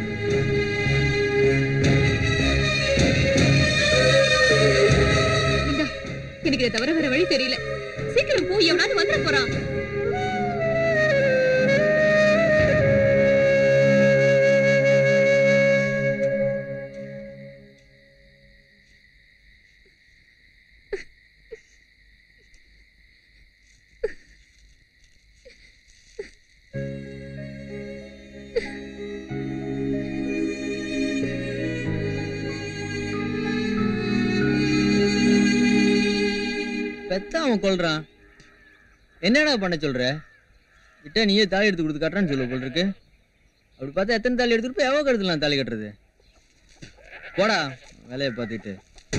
இந்த எனக்கு இதை தவிர வேற வழி தெரியல. சீக்கிரம் போய் எவனாவது வந்துட போறான். தான் அவன் கொல்றான். என்னடா பண்ண சொல்ற? விட்டா நீயே தாலி எடுத்து கொடுத்து கட்டுறான்னு சொல்ல போல் இருக்கு. அப்படி பார்த்தா எத்தனை தாலி எடுத்துட்டு போய் எவ்வளோ கருத்துலாம் தாலி கட்டுறது? போடா வேலையை பார்த்துட்டு.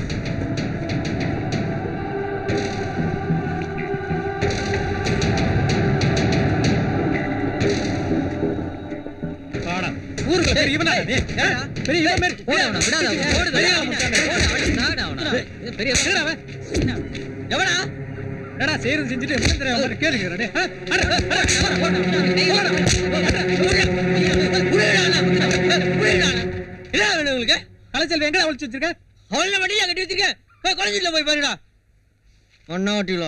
ஊருக்கு பெரிய இவனா நீ பெரிய இவன் மேல போடா விடாத ஓடுடா பெரிய பேரவ எவனா என்னடா சேரு செஞ்சிட்டு என்ன தெரியல வந்து கேளுங்க டேய் என்ன வேணும் உங்களுக்கு? கலச்சல் எங்கடா ஒளிச்சு வச்சிருக்க? அவள வண்டியில கட்டி வச்சிருக்க. போய் காலேஜ்ல போய் பாருடா. ஒண்ணா ஓட்டிலோ.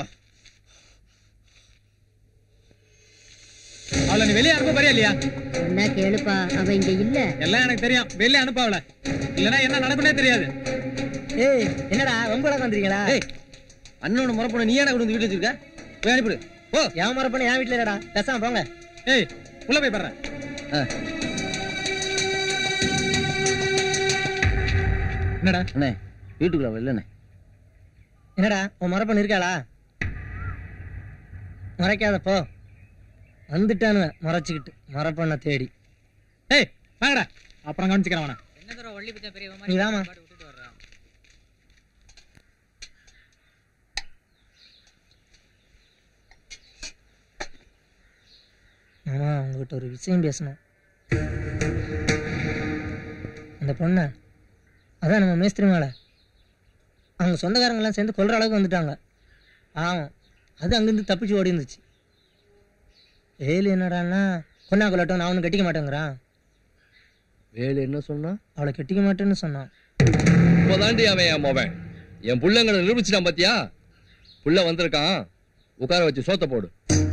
அவளை நீ வெளியே அனுப்ப போறியா இல்லையா? என்ன கேளுப்பா, அவ இங்க இல்ல. எல்லாம் எனக்கு தெரியும். வெளியே அனுப்ப அவளை. இல்லனா என்ன நடக்குனே தெரியாது. ஏய் என்னடா ரொம்ப அழகா வந்தீங்களா? ஏய் அண்ணனோட மரப்பொண்ண நீ ஏன்டா கொண்டு வந்து வீட்டுல வச்சிருக்க? போய் அனுப்பிடு. போ. என் மரப்பொண்ண என் வீட்ல இல்லடா. பேசாம போங்க. ஏய் உள்ள போய் பாரு. என்னடா? அண்ணே வீட்டுக்குள்ள வரலண்ணே. என்னடா உன் மரப்பொண்ணு இருக்காளா? மறைக்காத போ. வந்துட்டானு மறைச்சிக்கிட்டு மரப்பொண்ண தேடி. ஏய் வாங்கடா அப்புறம் கவனிச்சுக்கிறேன் அவனை. என்ன தர வள்ளி பிச்சை பெரியவமா நீ வாமா. விட்டுட்டு வர்றா. மாமா உங்ககிட்ட ஒரு விஷயம் பேசணும். அந்த பொண்ணை அதான் நம்ம மேஸ்திரி மேலே அவங்க சொந்தக்காரங்கெல்லாம் சேர்ந்து கொல்ற அளவுக்கு வந்துட்டாங்க. ஆமாம் அது அங்கேருந்து தப்பிச்சு ஓடி இருந்துச்சு. வேலு என்னடான்னா கொண்டா கொள்ளட்டும் நான் அவனு கட்டிக்க மாட்டேங்கிறான். வேலு என்ன சொன்னா? அவளை கட்டிக்க மாட்டேன்னு சொன்னான். இப்போதாண்டி அவன் என் மோவன் என் புள்ளங்களை நிரூபிச்சிட்டான் பாத்தியா? புள்ள வந்திருக்கான், உட்கார வச்சு சோத்த போடு.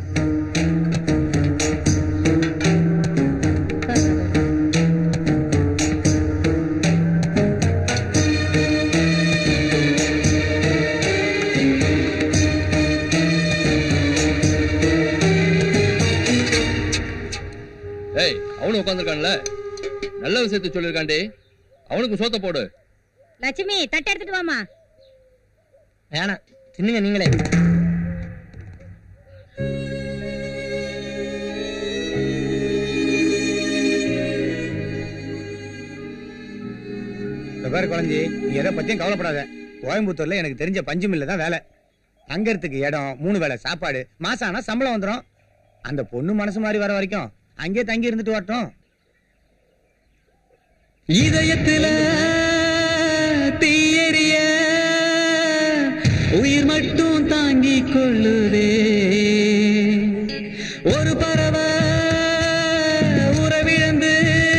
ஏய் அவனு உட்காந்துருக்கான்ல, நல்ல விஷயத்தை சொல்லிருக்காண்டி, அவனுக்கு சோத்த போடு. லட்சுமி தட்டை எடுத்துட்டு வாமா. வேணாம் தின்னுங்க நீங்களே. பாரு குழந்தை, நீ எதை பத்தியும் கவலைப்படாத. கோயம்புத்தூர்ல எனக்கு தெரிஞ்ச பஞ்சு மில்ல தான் வேலை. தங்கறதுக்கு இடம், மூணு வேளை சாப்பாடு, மாசம் ஆனா சம்பளம் வந்துடும். அந்த பொண்ணு மனசு மாதிரி வர வரைக்கும் அங்கே தங்கி இருந்துட்டு வரட்டும். இதயத்துல தீயறிய உயிர் மட்டும் தாங்கி கொள்ளுதே. ஒரு பறவை உறவிழந்து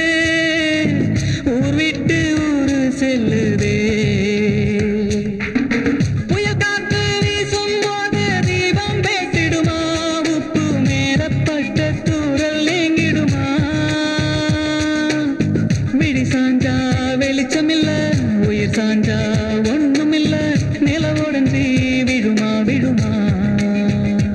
ஊர் விட்டு ஊரு செல்லுதே. புயல் காத்து வீசும் போது தீபம் பேசிடுமா, உப்பு மேலப்பட்ட தூரல் நீங்கிடுமா. விழி சாஞ்சா வெளிச்சமில்ல, உயிர் சாஞ்சா ஒண்ணுமில்ல, நிலவுடன் தீ விழுமா விழுமா.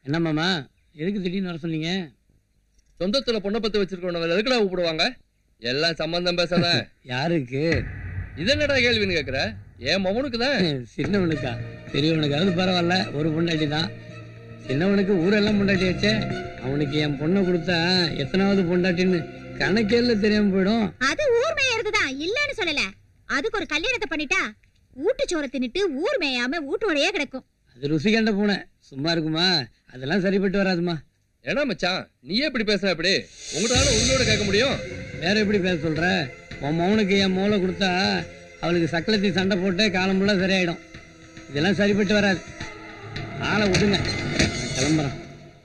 என்ன மாமா எதுக்கு திடீர்னு வர சொன்னீங்க? சொந்தத்துல பொண்ணை பத்தி வச்சிருக்கவங்க எதுக்குடா கூப்பிடுவாங்க? எல்லாம் சம்பந்தம் பேசாத. யாருக்கு? இது என்னடா கேள்வின்னு கேக்குற? என் மகனுக்கு தான். சின்னவனுக்கா? பெரியவனுக்காவது பரவாயில்ல, ஒரு பொண்டாட்டி தான். சின்னவனுக்கு ஊரெல்லாம் பொண்டாட்டி வச்சே. அவனுக்கு என் பொண்ணை கொடுத்தா எத்தனாவது பொண்டாட்டின்னு கணக்கேல தெரியாம போயிடும். அது ஊர் மேயறதுதான், இல்லன்னு சொல்லல. அதுக்கு ஒரு கல்யாணத்தை பண்ணிட்டா ஊட்டு சோற தின்னுட்டு ஊர் மேயாம வீட்டோடயே கிடக்கும். அது ருசி கண்ட பூனை சும்மா இருக்குமா? அதெல்லாம் சரிப்பட்டு வராதுமா. ஏன்னா மச்சான் நீயே இப்படி பேசுற? எப்படி உங்களால உங்களோட கேட்க முடியும்? வேற எப்படி பேச சொல்ற? உன் மௌனுக்கு என் மோளை கொடுத்தா அவளுக்கு சக்கலத்தி சண்டை போட்டு காலம் ஃபுல்லா சரியாயிடும். இதெல்லாம் சரிப்பட்டு வராது. ஆளை விடுங்க, கிளம்புறேன்.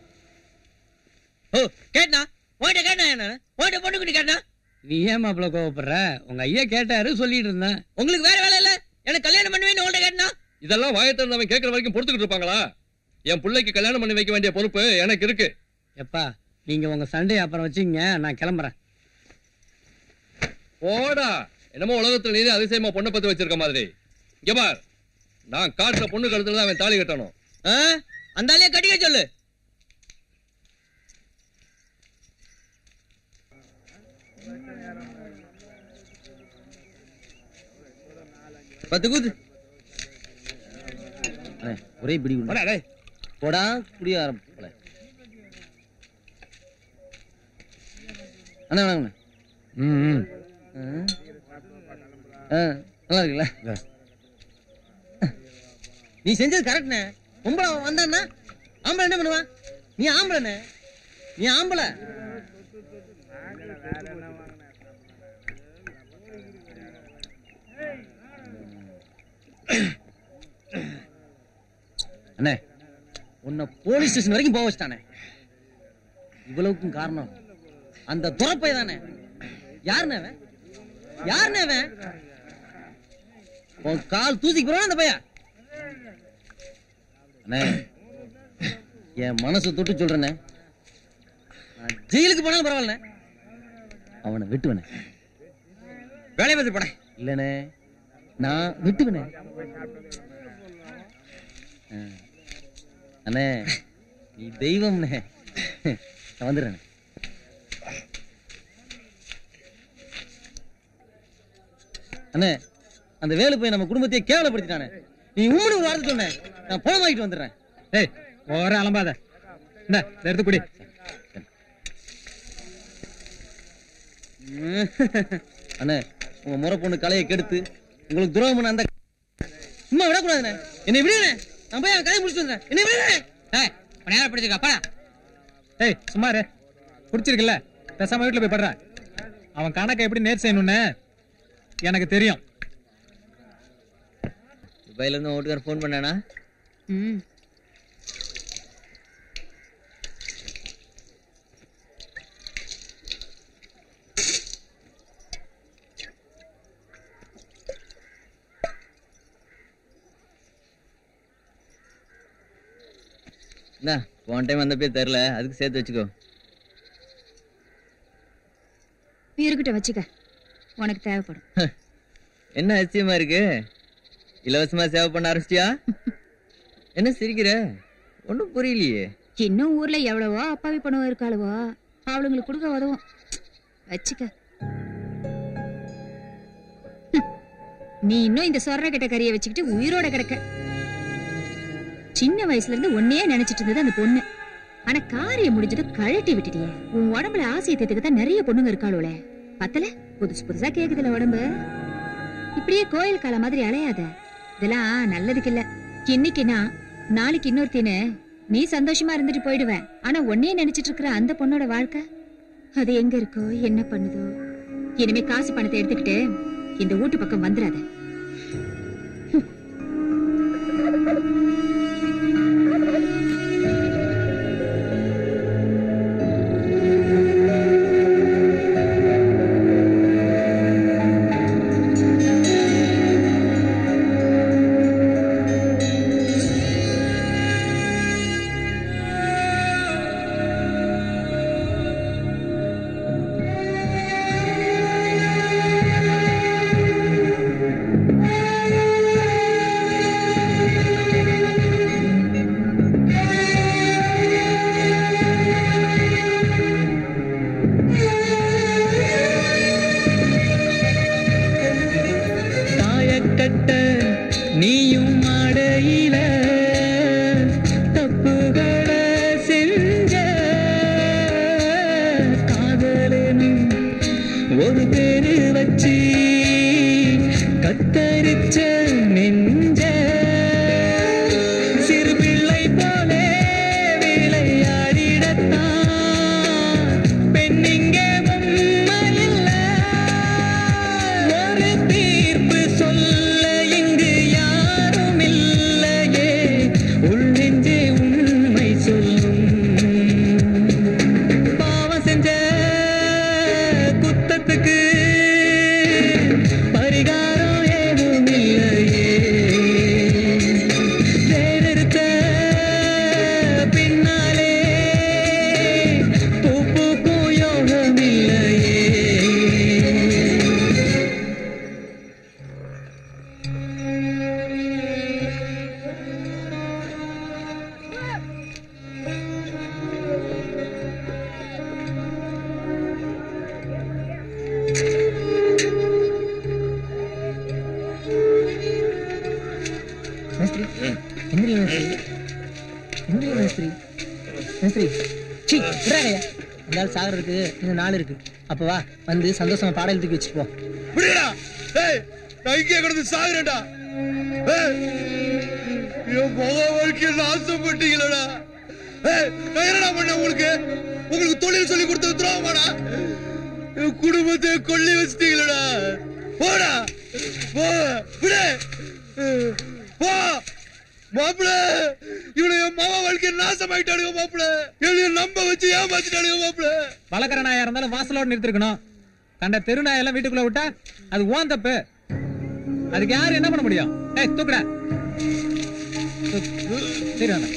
ஓ கேட்டா போயிட்ட கேட்டா என்ன போயிட்ட பொண்ணு குட்டி கேட்டா? நீ ஏன் மாப்பிள்ள கோவப்படுற? உங்க ஐயா கேட்டாரு, சொல்லிட்டு இருந்தேன். உங்களுக்கு வேற வேலை இல்ல? எனக்கு கல்யாணம் பண்ணுவேன்னு உங்கள்ட்ட கேட்டா? இதெல்லாம் வாயத்திறந்து அவன் கேட்கற வரைக்கும் பொறுத்துக்கிட்டு இருப்பாங்களா? என் பிள்ளைக்கு கல்யாணம் பண்ணி வைக்க வேண்டிய பொறுப்பு எனக்கு இருக்கு. எப்பா நீங்க உங்க சண்டையை அப்புறம் வச்சுங்க, நான் கிளம்புறேன். போடா, என்னமோ உலகத்துல நீ அதிசயமா பொண்ணை பத்தி வச்சிருக்க மாதிரி. இங்க பார், நான் காட்டுற பொண்ணு கழுத்துல தான் அவன் தாலி கட்டணும். அந்த ஆளையே கட்டிக்க சொல்லு. பத்து கூத்து ஒரே பிடி போடா குடிய ஆரம்பிச்சு. அண்ணா வணக்கம். ம் நல்லா இருக்குல்ல? நீ செஞ்சது கரெக்ட்ண்ணே. பொம்பளை வந்தான்னா ஆம்பளை என்ன பண்ணுவான்? நீ ஆம்பளைண்ணே, நீ ஆம்பளை. அண்ணே உன்னை போலீஸ் ஸ்டேஷன் வரைக்கும் போக வச்சிட்டானே. இவ்வளவுக்கும் காரணம் அந்த துறப்பை தானே. யாருன்னு அவன்? யாருன்னு அவன்? உன் கால் தூசிக்கு போறான் அந்த பையன். அண்ணே என் மனசு தொட்டு சொல்றேனே, நான் ஜெயிலுக்கு போனாலும் பரவாயில்ல, அவனை விட்டுவனே. வேலையை பார்த்து போட இல்லனே, நான் விட்டுவனே. அண்ணே நீ தெய்வம்னே. நான் வந்துடுறேன். அண்ணே அந்த வேலு போய் நம்ம குடும்பத்தையே கேவலப்படுத்திட்டானே. நீ உண்மையை ஒரு வார்த்தை சொன்ன, நான் பணம் வாங்கிட்டு வந்துடுறேன். ஏய் ஒரு அலம்பாத, இந்த எடுத்து குடி. அண்ணே உங்க முறை பொண்ணு கலையை கெடுத்து உங்களுக்கு துரோகம் பண்ண அந்த சும்மா விடக்கூடாதுண்ணே. என்னை விடுங்க, நான் போய் கலையை முடிச்சுட்டு வந்தேன். என்னை விடுங்க. ஏய் நேரம் பிடிச்சிருக்கப்பா. ஏய் சும்மாரு, பிடிச்சிருக்குல்ல, பேசாம வீட்டுல போய் படுற. அவன் கணக்கை எப்படி நேர் செய்யணும்னு எனக்கு தெரியும். துபாயில இருந்து ஓட்டுக்கார போன் பண்ணானா? ம் என்ன போன டைம் வந்த பேர் தெரியல, அதுக்கு சேர்த்து வச்சுக்கோ. இருக்கட்ட வச்சுக்க, உனக்கு தேவைப்படும். என்ன அதிசயமா இருக்கு, இலவசமா சேவை பண்ண ஆரம்பிச்சியா? என்ன சிரிக்கிற? ஒன்னும் புரியலையே. இன்னும் ஊர்ல எவ்வளவோ அப்பாவி பணம் இருக்காளுவோ, அவளுங்களுக்கு கொடுக்க உதவும். வச்சுக்க. நீ இன்னும் இந்த சொர்ற கட்ட கறியை வச்சுக்கிட்டு உயிரோட கிடக்க. சின்ன வயசுல இருந்து ஒன்னே நினைச்சிட்டு இருந்தது அந்த பொண்ணு. ஆனா காரியம் முடிஞ்சது கழட்டி விட்டுட்டியே. உன் உடம்புல ஆசையை தேத்துக்கத்தான் நிறைய பொண்ணுங்க இருக்காளுவல. பத்தல புதுசு புதுசா கேக்குதுல உடம்பு. இப்படியே கோயில் கால மாதிரி அலையாத, இதெல்லாம் நல்லதுக்கு இல்ல. இன்னைக்குன்னா நாளைக்கு இன்னொருத்தின்னு நீ சந்தோஷமா இருந்துட்டு போயிடுவ. ஆனா ஒன்னே நினைச்சிட்டு இருக்கிற அந்த பொண்ணோட வாழ்க்கை அது எங்க இருக்கோ என்ன பண்ணுதோ. இனிமே காசு பணத்தை எடுத்துக்கிட்டு இந்த வீட்டு பக்கம் வந்துடாத. இந்திய மேஸ்திரி மேஸ்திரி சீ விடாங்கய்யா இந்த ஆள் சாகிறதுக்கு இன்னும் நாள் இருக்கு அப்ப வா வந்து சந்தோஷமா பாடல் தூக்கி வச்சுட்டு போ விடுடா டேய் நான் இங்கே கிடந்து சாகுறேன்டா ஏய் என் மக வாழ்க்கையை நாசப்பட்டீங்களடா ஏய் நான் என்னடா பண்ண உங்களுக்கு உங்களுக்கு தொழில் சொல்லி கொடுத்தது துரோகமாடா என் குடும்பத்தை கொள்ளி வச்சிட்டீங்களடா போடா போ விடு போ மாப்பிள இவனை என் மக வாழ்க்கையை நாசமாயிட்டானுங்க மாப்பிள என்னைய நம்ப வச்சு ஏமாத்திட்டானுங்க மாப்பிள வளர்க்குற நாயா இருந்தாலும் வாசலோடு நிறுத்திருக்கணும் கண்ட தெரு நாயெல்லாம் வீட்டுக்குள்ள விட்டா அது ஓன் தப்பு அதுக்கு யாரு என்ன பண்ண முடியும் ஏய் தூக்குடா சரி வேண்டாம்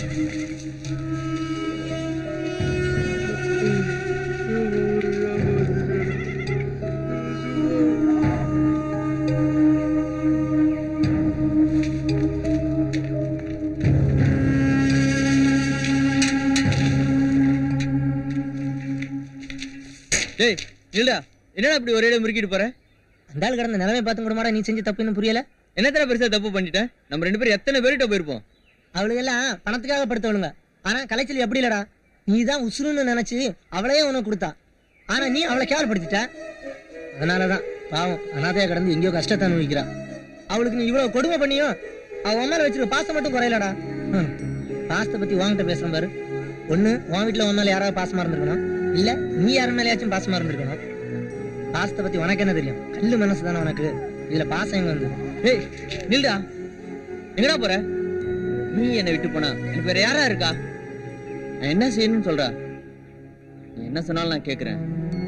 டேய் இல்லடா என்னடா இப்படி ஒரே முறுக்கிட்டு போற அந்த ஆள் கடந்த நிலைமை பார்த்து கூட மாடா நீ செஞ்ச தப்பு இன்னும் புரியல என்னத்தன பெருசா தப்பு பண்ணிட்டேன் நம்ம ரெண்டு பேரும் எத்தனை பேர்கிட்ட போயிருப்போம் அவளுக்கு எல்லாம் பணத்துக்காக படுத்தவளுங்க ஆனா கலைச்சல் எப்படி இல்லடா நீ தான் உசுருன்னு நினைச்சு அவளையே உனக்கு கொடுத்தா ஆனா நீ அவளை கேவலப்படுத்திட்ட அதனாலதான் பாவம் அனாதையா கடந்து எங்கேயோ கஷ்டத்தை அனுபவிக்கிறா அவளுக்கு நீ இவ்வளவு கொடுமை பண்ணியும் அவ உன் மேல வச்சிருக்க பாசம் மட்டும் குறையலடா பாசத்தை பத்தி உன்கிட்ட பேசுறேன் பாரு ஒண்ணு உன் வீட்டுல உன் மேல யாராவது பாசமா இருந்திருக்கணும் இல்ல நீ யாரு மேலயாச்சும் பாசமா இருந்திருக்கணும் பாசத்தை பத்தி உனக்கு என்ன தெரியும் கல்லு மனசு தானே உனக்கு இதுல பாசம் எங்க வந்து ஏய் நில்டா எங்கடா போற நீ என்னை விட்டு போனா எனக்கு வேற யாரா இருக்கா நான் என்ன செய்யணும்னு சொல்ற நீ என்ன சொன்னாலும் நான் கேக்குறேன்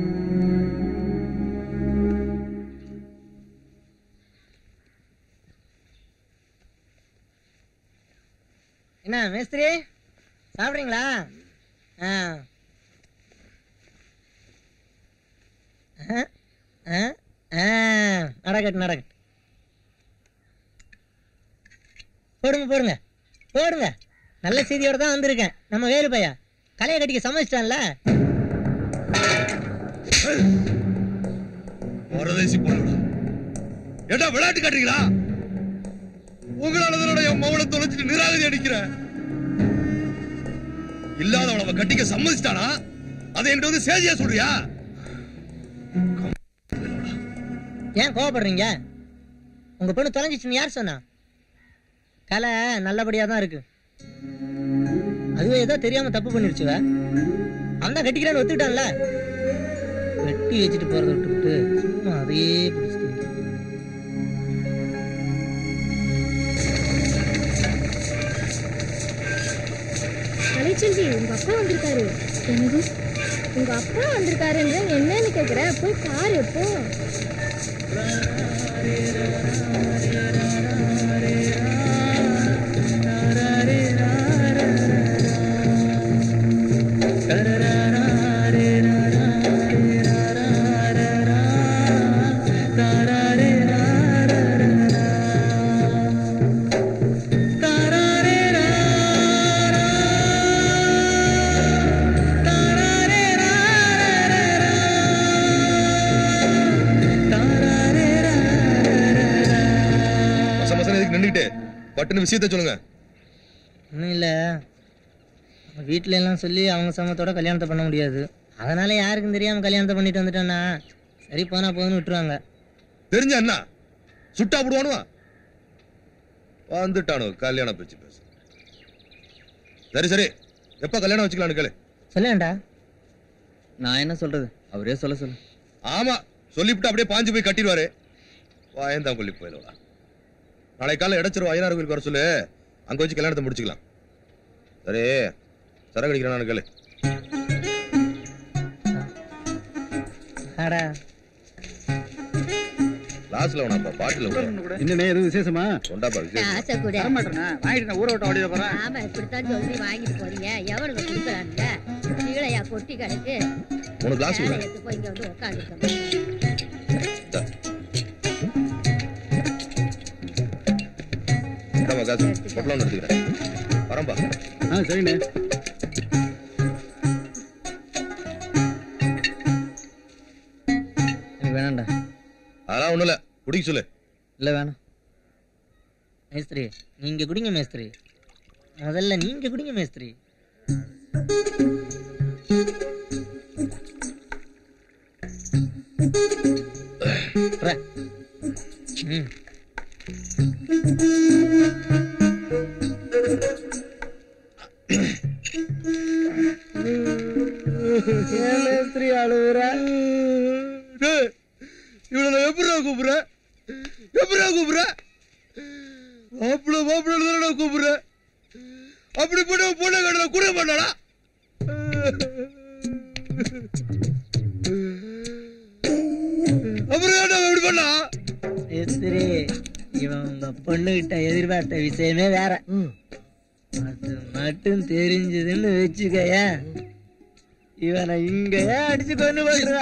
என்ன மேஸ்திரி சாப்பிடுறீங்களா நடக்கட்டு நடக்கட்டு போடுங்க போடுங்க போடுங்க நல்ல செய்தியோட தான் வந்திருக்கேன் நம்ம வேலு பையா கலையை கட்டிக்க சமைச்சிட்டான்ல பரதேசி போனடா ஏடா விளையாட்டு காட்டுறீங்களா உங்களால என் மவளை தொலைச்சிட்டு நிராகதி அடிக்கிறேன் இல்லாதவளை அவ கட்டிக்க சம்மதிச்சிட்டானா அதை என்கிட்ட வந்து சேதியா சொல்றியா ஏன் கோவப்படுறீங்க உங்க பொண்ணு தொலைஞ்சிச்சுன்னு யார் சொன்னா கலை நல்லபடியா தான் இருக்கு அதுவே ஏதோ தெரியாம தப்பு பண்ணிருச்சுவ அந்த கட்டிக்கிறான்னு ஒத்துக்கிட்டான்ல வெட்டி வச்சுட்டு போறத விட்டுவிட்டு சும்மா அதையே பிடிச்சிட்டு கலைச்செல்வி உங்க அப்பா வந்திருக்காரு என்னது உங்க அப்பா வந்திருக்காருன்ற என்னன்னு கேக்குற போய் பாரு எப்போ பட்டுன்னு விஷயத்த சொல்லுங்க ஒன்றும் இல்லை வீட்டில எல்லாம் சொல்லி அவங்க சமத்தோட கல்யாணத்தை பண்ண முடியாது அதனால யாருக்கும் தெரியாம கல்யாணத்தை பண்ணிட்டு வந்துட்டோன்னா சரி போனா போதுன்னு விட்டுருவாங்க தெரிஞ்ச அண்ணா சுட்டா போடுவானுவா வந்துட்டானு கல்யாண பேச்சு பேச சரி சரி எப்ப கல்யாணம் வச்சுக்கலான்னு கேளு சொல்லேன்டா நான் என்ன சொல்றது அவரே சொல்ல சொல்லு ஆமா சொல்லிவிட்டு அப்படியே பாஞ்சு போய் கட்டிடுவாரு வாயந்தான் கொல்லி போயிடுவா நாளை காலை இடச்சிருவா ஐயனார் கோயிலுக்கு வர சொல்லு அங்க வச்சு கல்யாணத்தை முடிச்சுக்கலாம் சரி சரக்கு அடிக்கிறான் கேளு லாஸ்ட்ல வேணாப்பா பாட்டில இன்னும் எதுவும் விசேஷமா கொண்டாப்பா விசேஷம் வாங்கிட்டு ஊரை விட்டு ஓடிட போறேன் ஆமா இப்படித்தான் சொல்லி வாங்கிட்டு போறீங்க எவ்வளவு கொடுக்குறாங்க கீழையா கொட்டி கிடக்கு மூணு கிளாஸ் எடுத்து போய் இங்க வந்து உட்காந்துருக்கோம் காசு பொட்டலாம் எடுத்துக்கிறேன் வரம்பா ஆ சரிண்ணே எனக்கு வேணாம்டா அதெல்லாம் ஒண்ணும் இல்ல குடிக்க சொல்லு இல்ல வேணாம் மேஸ்திரி நீங்க குடிங்க மேஸ்திரி முதல்ல நீங்க குடிங்க மேஸ்திரி. மேஸ்திரி அழுவுற இவனை எப்படா கூப்பிடுற எப்படா கூப்பிடுற மாப்பிள்ள மாப்பிள்ள கூப்பிடுற அப்படிப்பட்ட பொண்ணை கட்டுற குடிய மாட்டாடா அப்புறம் ஏன்டா இப்படி பண்ணா மேஸ்திரி இவன் உங்க பொண்ணுகிட்ட எதிர்பார்த்த விஷயமே வேற. அது மட்டும் தெரிஞ்சதுன்னு வச்சுக்கய இவனை இங்கயே அடிச்சு கொண்டு போடுறா.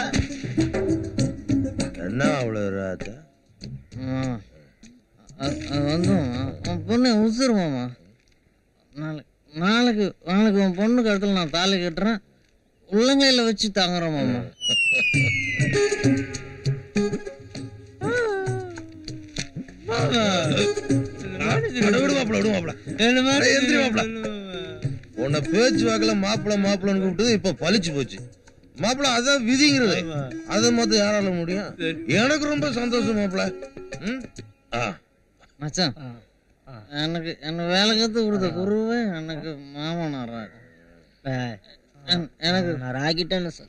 என்ன அவ்வளவு ராத்தா வந்து பொண்ணு உசுருமாமா. நாளைக்கு நாளைக்கு நாளைக்கு உன் பொண்ணு கழுத்துல நான் தாலி கட்டுறேன், உள்ளங்கையில வச்சு தாங்குறோம் மாமா. உன்னை பேச்சு வாக்கல மாப்பிள்ள மாப்பிள்ளன்னு கூப்பிட்டு இப்ப பழிச்சு போச்சு. மாப்பிள்ள அதான் விதிங்கிறது, அதை மொத்தம் யாரால முடியும்? எனக்கு ரொம்ப சந்தோஷம் மாப்பிள்ள. மச்சான், எனக்கு என்ன வேலை கத்து கொடுத்த குருவே எனக்கு மாமனாரா. எனக்கு நான் ராக்கிட்டேன்னு சொல்லு.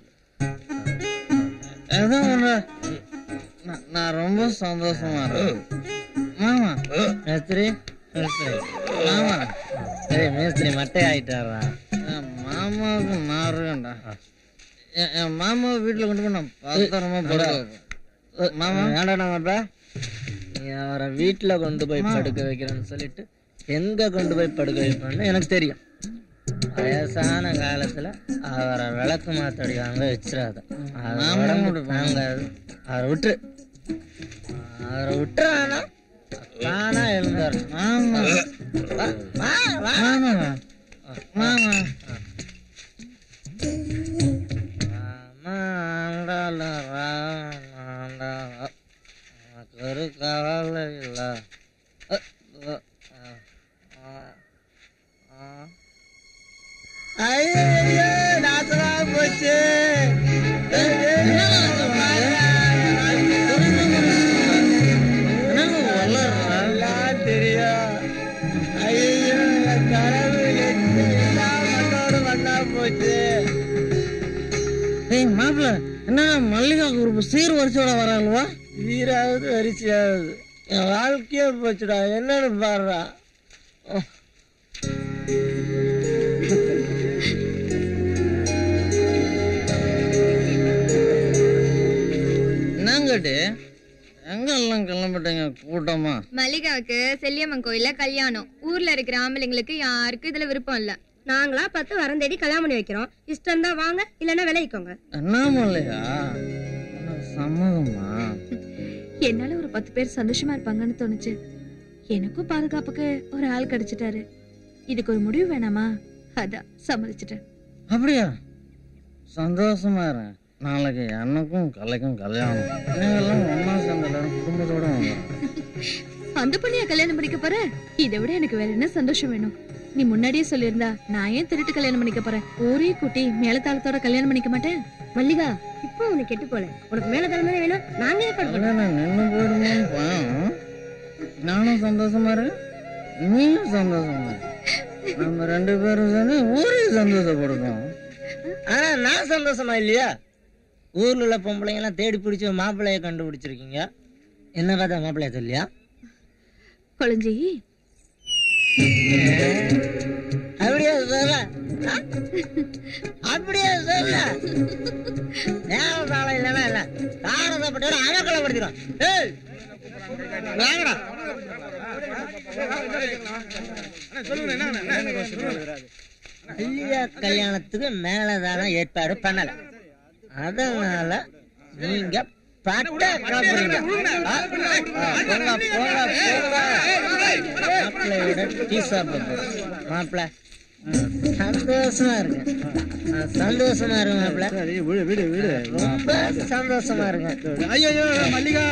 எதுவும் நான் ரொம்ப சந்தோஷமா இருக்கேன் மாமா. மேஸ்திரி மேஸ்திரி மாமா சரி மேஸ்திரி மட்டை ஆயிட்டாரா? மாமாவுக்கு நான் இருக்கேன்டா. என் மாமாவை வீட்டுல கொண்டு போய் நான் பத்திரமா படுக்க. மாமா வேண்டாம் மாப்பா, நீ அவரை வீட்டுல கொண்டு போய் படுக்க வைக்கிறேன்னு சொல்லிட்டு எங்க கொண்டு போய் படுக்க வைப்பேன்னு எனக்கு தெரியும். வயசான காலத்துல அவரை விளக்கு மாத்தடி வாங்க வச்சிடாத. வாங்காது. அவரை விட்டு அவரை விட்டுறானா தானா எழுந்தாரு. மாமா மாமா மாமா ஒரு கவலை இல்ல. ஐயோ நாசமா போச்சு. தெரியும். ஐயோ கடவுள் மண்ணோடு மண்ணா போச்சு. ஏய் மாப்பிள்ள, என்ன மல்லிகா குரூப் சீர் வரிசையோட வராங்களா? சீராவது வரிசையாவது என் வாழ்க்கையே போச்சுடா. என்னன்னு பாடுறா. என்னங்கட்டு எங்க எல்லாம் கிளம்பிட்டீங்க கூட்டமா? மல்லிகாவுக்கு செல்லியம்மன் கோயில்ல கல்யாணம். ஊர்ல இருக்கிற ஆம்பளைங்களுக்கு யாருக்கும் இதுல விருப்பம் இல்ல. நாங்களா பத்து வரம் தேடி கல்யாணம் பண்ணி வைக்கிறோம். இஷ்டம் தான் வாங்க, இல்லன்னா விளைவிக்கோங்க. என்ன மல்லிகா சம்மதமா? என்னால ஒரு பத்து பேர் சந்தோஷமா இருப்பாங்கன்னு தோணுச்சு. எனக்கும் பாதுகாப்புக்கு ஒரு ஆள் கிடைச்சிட்டாரு. இதுக்கு ஒரு முடிவு வேணாமா? அதான் சம்மதிச்சிட்டேன். அப்படியா? சந்தோஷமா இருங்க. நாளைக்கு எனக்கும் கலைக்கும் கல்யாணம். நீங்கெல்லாம் ஒன்னா சேர்ந்த குடும்பத்தோட வாங்க. அந்த பொண்ணையா கல்யாணம் பண்ணிக்க போற? இதை விட எனக்கு வேற என்ன சந்தோஷம் வேணும்? நீ முன்னாடியே சொல்லியிருந்தா நான் ஏன் திருட்டு கல்யாணம் பண்ணிக்க போறேன்? ஒரே குட்டி மேலத்தாளத்தோட கல்யாணம் பண்ணிக்க மாட்டேன். மல்லிகா, இப்போ உனக்கு கெட்டு போல. உனக்கு மேல தலைமுறை வேணும், நாங்க நின்று போயிடுமே. நானும் சந்தோஷமா இருக்கேன், நீயும் சந்தோஷமா இருக்கு. நம்ம ரெண்டு பேரும் சேர்ந்து ஊரே சந்தோஷப்படுறோம். ஆனா நான் சந்தோஷமா இல்லையா? ஊர்ல உள்ள பொம்பளைங்க எல்லாம் தேடி பிடிச்ச மாப்பிள்ளைய கண்டுபிடிச்சிருக்கீங்க. என்ன கதை மாப்பிள்ளைய சொல்லியா? கொளஞ்சி அப்படியே சொல்ல அப்படியே சொல்ல நேரம் சாலை இல்லைன்னா இல்ல தாரதப்பட்டு அமக்கலப்படுத்திடும். ஏய் வாங்கடா. இல்லையா கல்யாணத்துக்கு மேலதான ஏற்பாடு பண்ணல. அதனால நீங்க பட்ட கிளப்புறீங்க. மாப்பிள்ளையோட டீ சாப்பிட மாப்பிள்ள சந்தோஷமா இருக்கு. சந்தோஷமா இருக்கு மாப்பிள்ள. வீடு வீடு வீடு ரொம்ப சந்தோஷமா இருக்கு. ஐயோ மல்லிகா,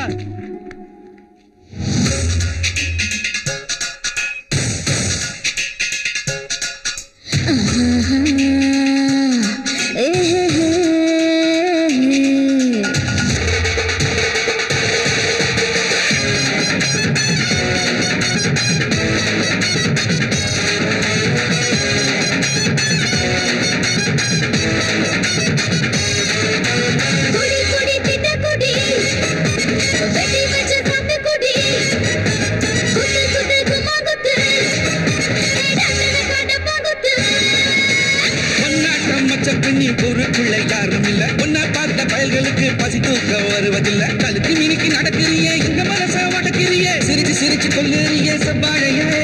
பசி தூக்க வருவதில்லை கழுத்து மினிக்கு நடக்கிறியே எங்க மனச வடக்கிறியே சிரிச்சு சிரிச்சு கொள்ளுறியே செவ்வாழையே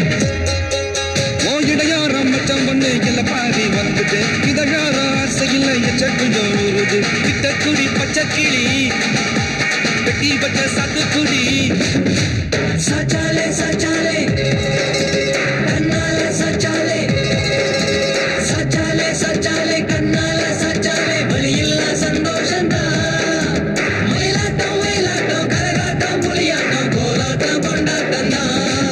ஓ இடையோரம் மச்சம் பொண்ணு இல்ல பாதி வந்துட்டு இதழோரம் ஆசை இல்லை எச்சக்குஞ்சோ உருது திட்டக்குடி பச்சை கிளி வெட்டி பச்ச சாத்துக்குடி சச்சாலே சச்சாலே கண்ணால சச்சாலே சச்சாலே சச்சாலே கண்ணால சச்சாலே வழியில்லா சந்தோஷம்தான் மயிலாட்டம் மயிலாட்டம் கரகாட்டம் புலியாட்டம் கோலாட்டம் கொண்டாட்டம் தான்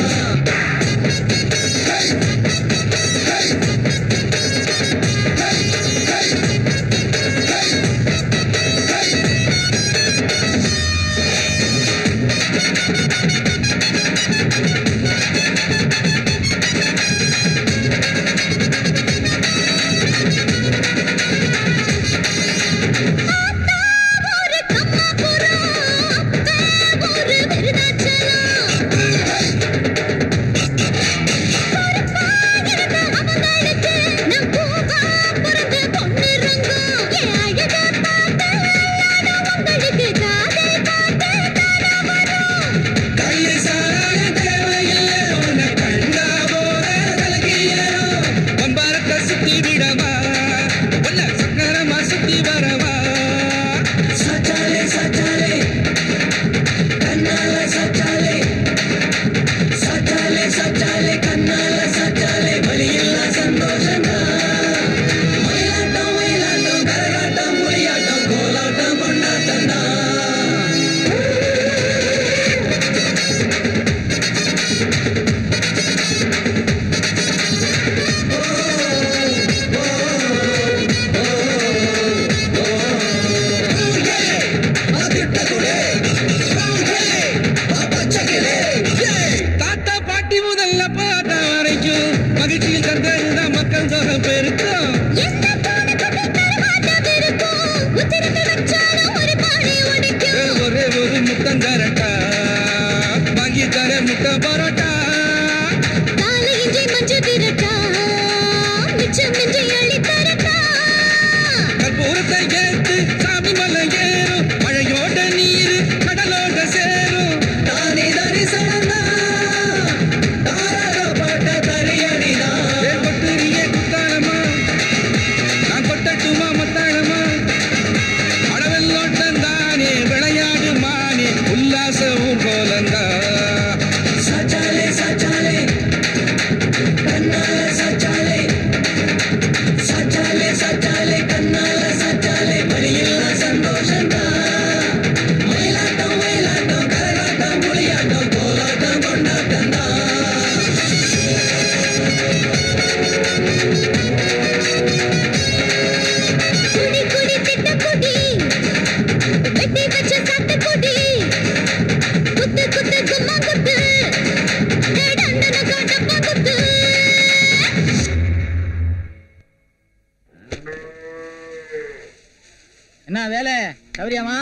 என்ன வேலை சௌரியமா?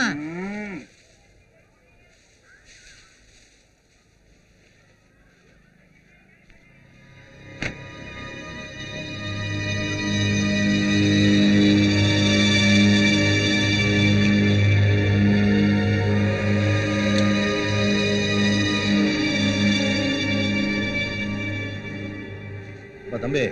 தம்பி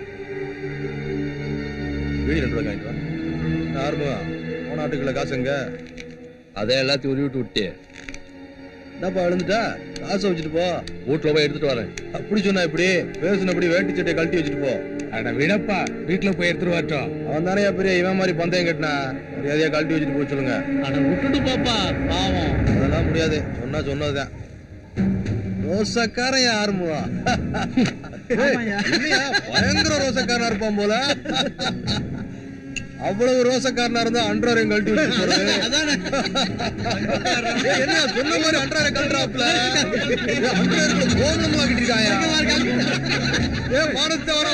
வீடு ரெண்டு ரூபாய் வாங்கிட்டு வா. ஆறுபா போன ஆட்டுக்குள்ள காசுங்க அதே எல்லாத்தையும் உருவி விட்டு விட்டு என்னப்பா எழுந்துட்டா காசை வச்சுட்டு போ. வீட்டுல போய் எடுத்துட்டு வரேன். அப்படி சொன்னா இப்படி பேசுனபடி வேட்டி சட்டையை கழட்டி வச்சுட்டு போ. அட விடப்பா வீட்டுல போய் எடுத்துட்டு வரட்டும். அவன் தானே பெரிய இவன் மாதிரி பந்தயம் கட்டினா மரியாதையா கழட்டி வச்சுட்டு போய் சொல்லுங்க. அட விட்டுட்டு பாப்பா பாவம். அதெல்லாம் முடியாது, சொன்னா சொன்னதுதான். ரோசக்காரன் யாருமுவா பயங்கர ரோசக்காரனா இருப்பான் போல. அவ்வளவு ரோசக்காரனா இருந்தா அன்றாரையும் கழட்டி வச்சு போறது என்ன சொன்ன மாதிரி அன்றாரை கழட்டுறாப்ல. அன்றாருக்கு போகணுமா கிட்டிருக்காயா? ஏன் மானத்தை வர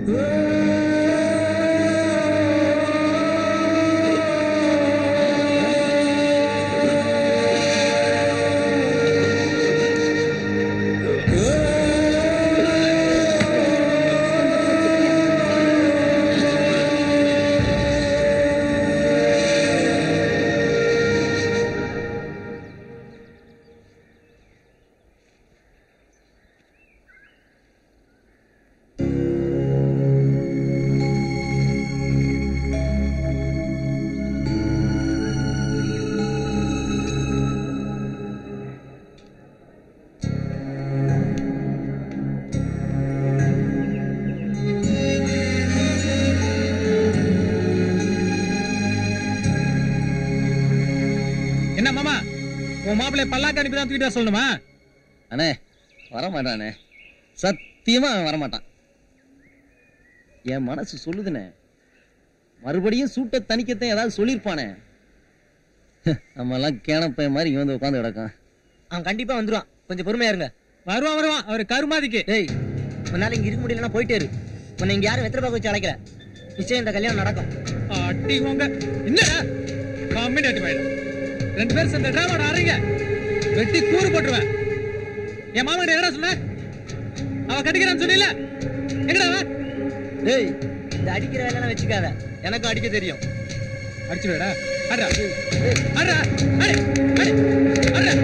மாப்பிள்ளை பல்லாக்கு அனுப்பிதான் தூக்கிட்டு சொல்லணுமா? அண்ணே வரமாட்டானே, சத்தியமா அவன் வரமாட்டான். என் மனசு சொல்லுதுனே, மறுபடியும் சூட்டை தணிக்கத்தான் ஏதாவது சொல்லியிருப்பானே. நம்ம எல்லாம் கேனப்பைய மாதிரி இவன் வந்து உட்காந்து கிடக்கான். அவன் கண்டிப்பா வந்துருவான், கொஞ்சம் பொறுமையா இருங்க. வருவான் வருவான், அவர் கருமாதிக்கு. டேய், உன்னால இங்க இருக்க முடியலன்னா போயிட்டே இரு. உன்னை இங்க யாரும் வெத்தலை பாக்க வச்சு அழைக்கல. நிச்சயம் இந்த கல்யாணம் நடக்கும். அடி உங்க என்னடா காமெடி போயிடும். ரெண்டு பேரும் சேர்ந்த டிராமாவோட அறைங்க வெட்டி கூறு போட்டுருவேன். என் மாமா கிட்ட என்ன சொன்ன? அவ கட்டிக்கிறான்னு சொன்னீல, எங்கடா அவன்? டேய், இந்த அடிக்கிற வேலை வச்சுக்காத, எனக்கும் அடிக்க தெரியும். அடிச்சுடா, அடா அடா அடி அடி அடா.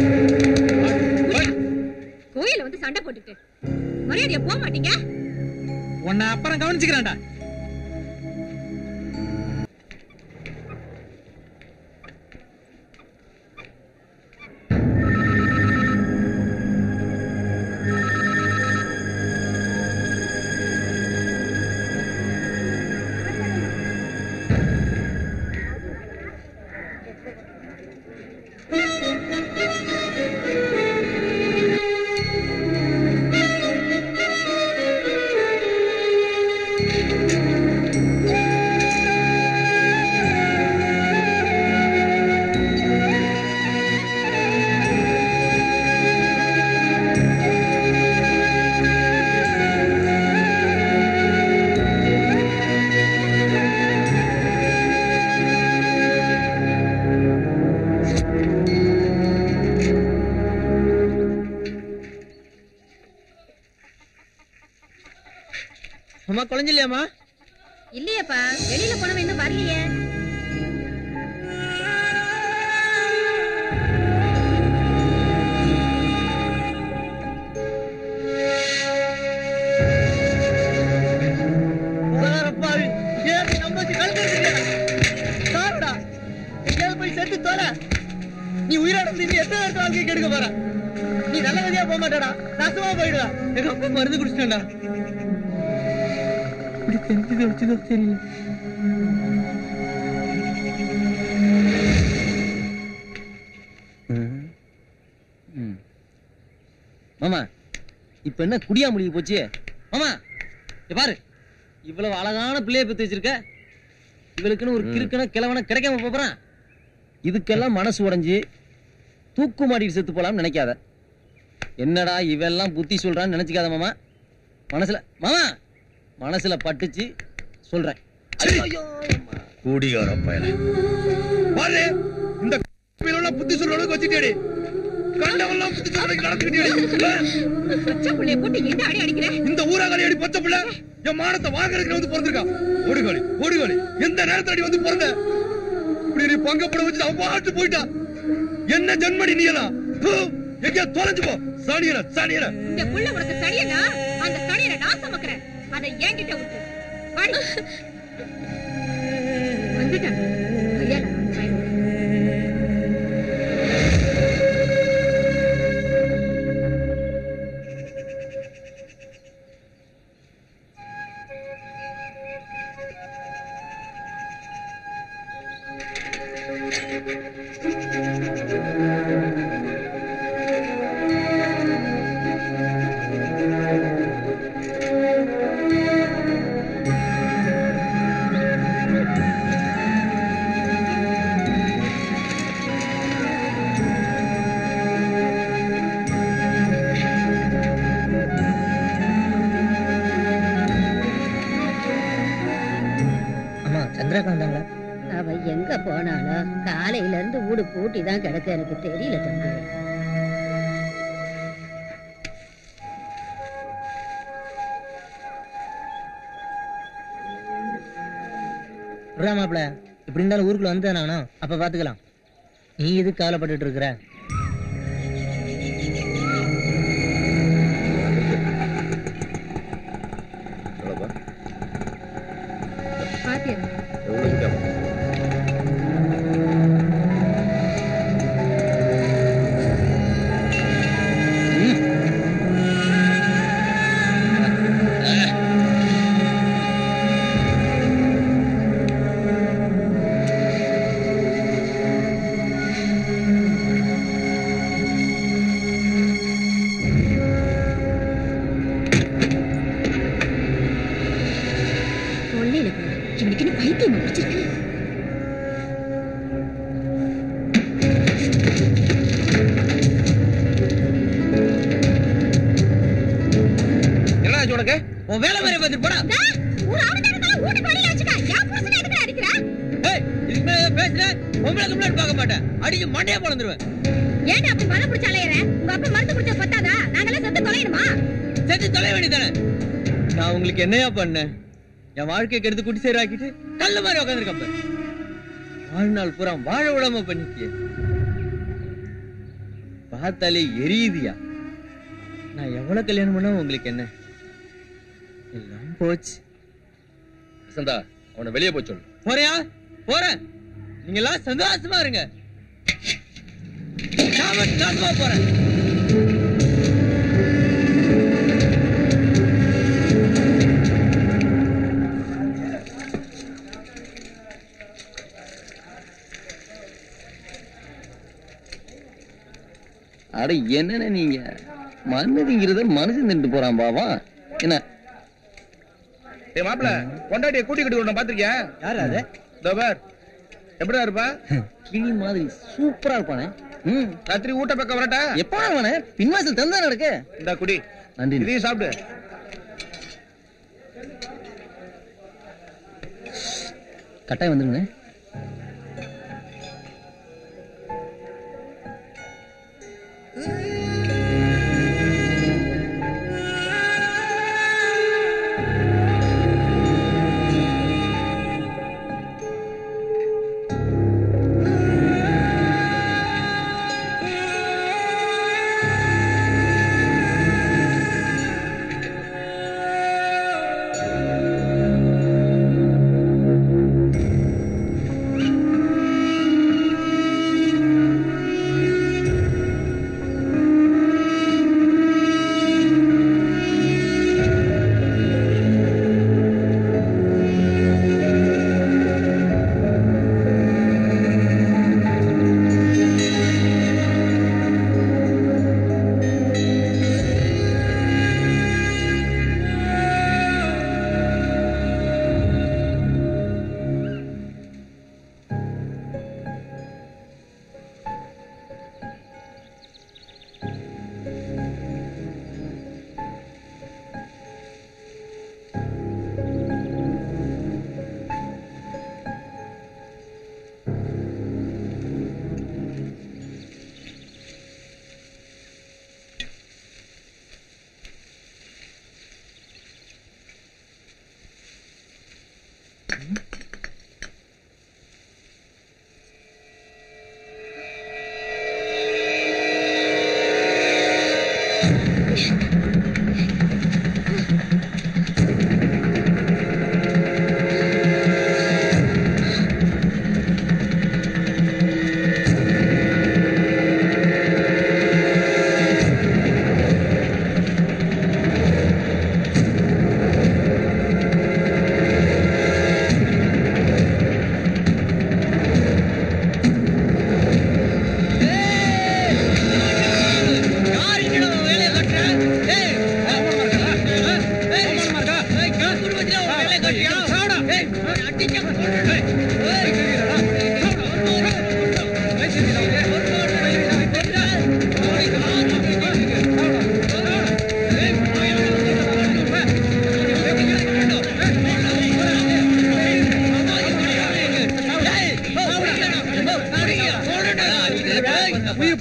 கோயில வந்து சண்டை போட்டுட்டு மரியாதையா போக மாட்டீங்க? உன்னை அப்புறம் கவனிச்சுக்கிறான்டா. அம்மா குழஞ்சில்லையாம்மா? இல்லையப்பா, வெளியில போனவன் இன்னும் வரலையே. நீ உயிரோட நீ எத்தனை வருஷம் வாழ்க்கை கெடுக்க போற? நீ நல்ல வழியா போக மாட்டாடா, நாசமா போயிடுவா. எங்க அப்பா மருந்து குடிச்சிட்டா. மாமா இப்ப என்ன குடியா முடிவு போச்சு? மாமா பாரு, இவ்வளவு அழகான பிள்ளைய பத்தி வச்சிருக்க, இவளுக்குன்னு ஒரு கிறுக்கன கிழவன கிடைக்காம போறான். இதுக்கெல்லாம் மனசு உடைஞ்சு தூக்கு மாட்டிட்டு செத்து போலாம்னு நினைக்காத. என்னடா இவெல்லாம் புத்தி சொல்றான்னு நினைச்சுக்காத மாமா. மனசுல மாமா மனசுல பட்டுச்சு சொல்றேன். கூடிகார பயல பாரு, இந்த புத்தி சொல்ற அளவுக்கு வச்சுட்டேடி. கண்டவெல்லாம் புத்தி சொல்றதுக்கு நடந்துக்கிட்டே பச்சை புள்ளைய போட்டு என்ன அடி அடிக்கிற? இந்த ஊராகாரி அடி பச்சை புள்ள என் மானத்தை வாங்குறதுக்கு வந்து பிறந்திருக்கா. ஓடுகாலி ஓடுகாலி எந்த நேரத்துல அடி வந்து பிறந்த? இப்படி நீ பங்கப்பட வச்சு அவன் பாட்டு போயிட்டா. என்ன ஜன்மடி நீ எல்லாம் எங்கேயா தொலைஞ்சு போ. சனியன சனியன இந்த புள்ள உனக்கு சனியனா? அந்த சனியனை நான் சமக்கிறேன். அதை என்கிட்ட விட்டு வாடி. வந்துட்டேன் ஐயா. போனாலும் காலையில இருந்து வீடு பூட்டி தான் கிடக்கு. எனக்கு தெரியல தம்பி. மாப்பிள இப்படி இருந்தாலும் ஊருக்குள்ள வந்து நானும் அப்ப பாத்துக்கலாம். நீ எதுக்கு கவலைப்பட்டு இருக்கிற? உன் வேலை மாதிரி பார்த்துட்டு போடா. ஒரு அவதாரத்துல ஊட்டி வழியில வச்சுக்க. யா புருஷனை எதுக்கு அடிக்குற? ஏய், இதுக்கு மேல பேசுற பொம்பளை கம்ப்ளைண்ட் பார்க்க மாட்டேன். அடிச்சு மண்டையை பொளந்துருவேன். ஏன்டா அப்படி மலை பிடிச்ச அலையற? உங்க அப்பா மருந்து குடிச்ச பத்தாதா? நாங்களே செத்து தொலையணுமா? செத்து தொலைய வேண்டியதானே. நான் உங்களுக்கு என்னையா பண்ணேன்? என் வாழ்க்கையை கெடுத்து குட்டி சேராக்கிட்டு கல்ல மாதிரி உட்காந்துருக்கப்ப வாழ்நாள் பூரா வாழ விடாம பண்ணிட்டிய. பார்த்தாலே எரியுதியா. நான் எவ்வளவு கல்யாணம் பண்ண உங்களுக்கு என்ன? எல்லாம் போச்சு. வசந்தா, அவனை வெளியே போய் சொல்லு. போறியா? போறேன். நீங்க எல்லாம் சந்தோஷமா இருங்க. நான் போறேன். அட என்னன்னு நீங்க மன்மதிங்கிறத மனுஷன் நின்று போறான் பாவா. என்ன ஏ மாப்பிள, கொண்டாட்டிய கூட்டிக்கிட்டு ஒண்ணு பாத்திருக்கியா? யாரு அது? தோபர் எப்படிடா இருப்பா? கிளி மாதிரி சூப்பரா இருப்பானே. ம், ராத்திரி ஊட்ட பக்கம் வரட்டா? எப்ப வானே பின்வாசல் தந்தா நடக்க. இந்த குடி. நன்றி. இதையும் சாப்பிடு. கட்டாயம் வந்துருங்க.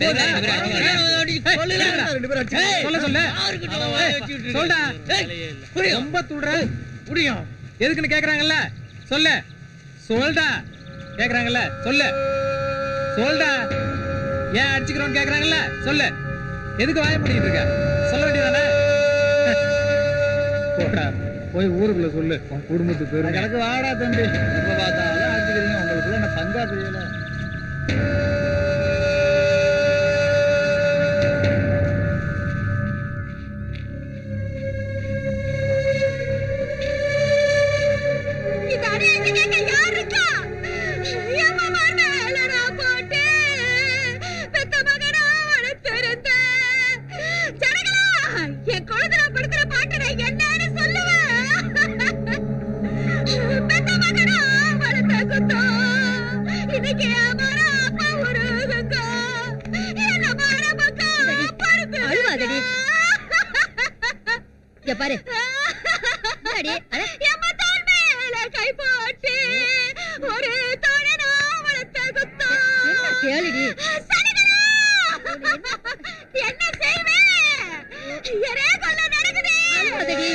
சொல்ல சொல்ல சொல்டா. ரொம்ப துடுற முடியும் எதுக்குன்னு கேக்குறாங்கல்ல சொல்ல. சொல்டா கேக்குறாங்கல்ல சொல்லு. சொல்டா ஏன் அடிச்சுக்கிறோன்னு கேக்குறாங்கல்ல சொல்லு. எதுக்கு வாய முடிக்கிட்டு இருக்க? சொல்ல வேண்டியதானே. போடா போய் ஊருக்குள்ள சொல்லு உன் குடும்பத்துக்கு பேரு. எனக்கு வாடா தம்பி. இப்ப பார்த்தாலும் அடிச்சுக்கிறீங்க. உங்களுக்குள்ள என்ன பங்கா தெரியல. பாரு கை போட்டு ஒரு கேளுடி. என்ன செய்வேன்? நடக்குது.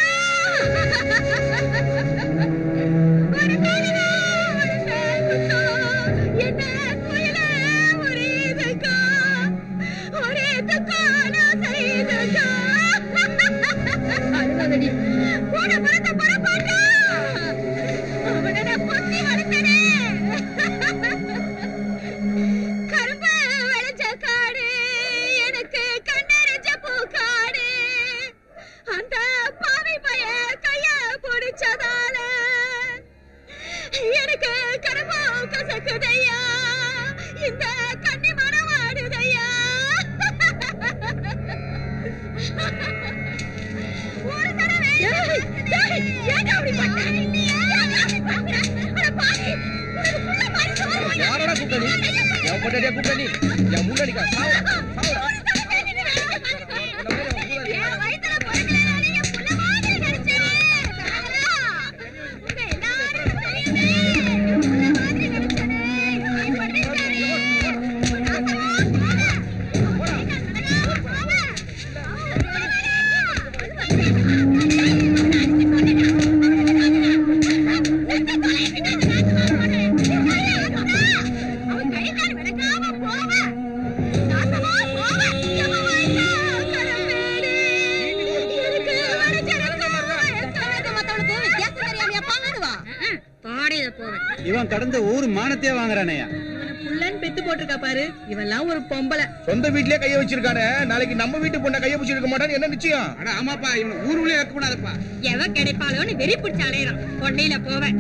இவன் கடந்த ஊர் மானத்தையே வாங்குறானே. புள்ளன் பெத்து போட்டிருக்கா பாரு. இவெல்லாம் ஒரு பொம்பளை. சொந்த வீட்லயே கைய வச்சிருக்கானே. நாளைக்கு நம்ம வீட்டு பொண்ண கைய பிடிச்சிருக்க மாட்டான்னு என்ன நிச்சயம்? அட ஆமாப்பா, இவன் ஊருக்குள்ளே இருக்க கூடாதுப்பா. எவ கிடைப்பாளோன்னு வெறி பிடிச்ச அலையறான். பொண்ணையில போவேன்.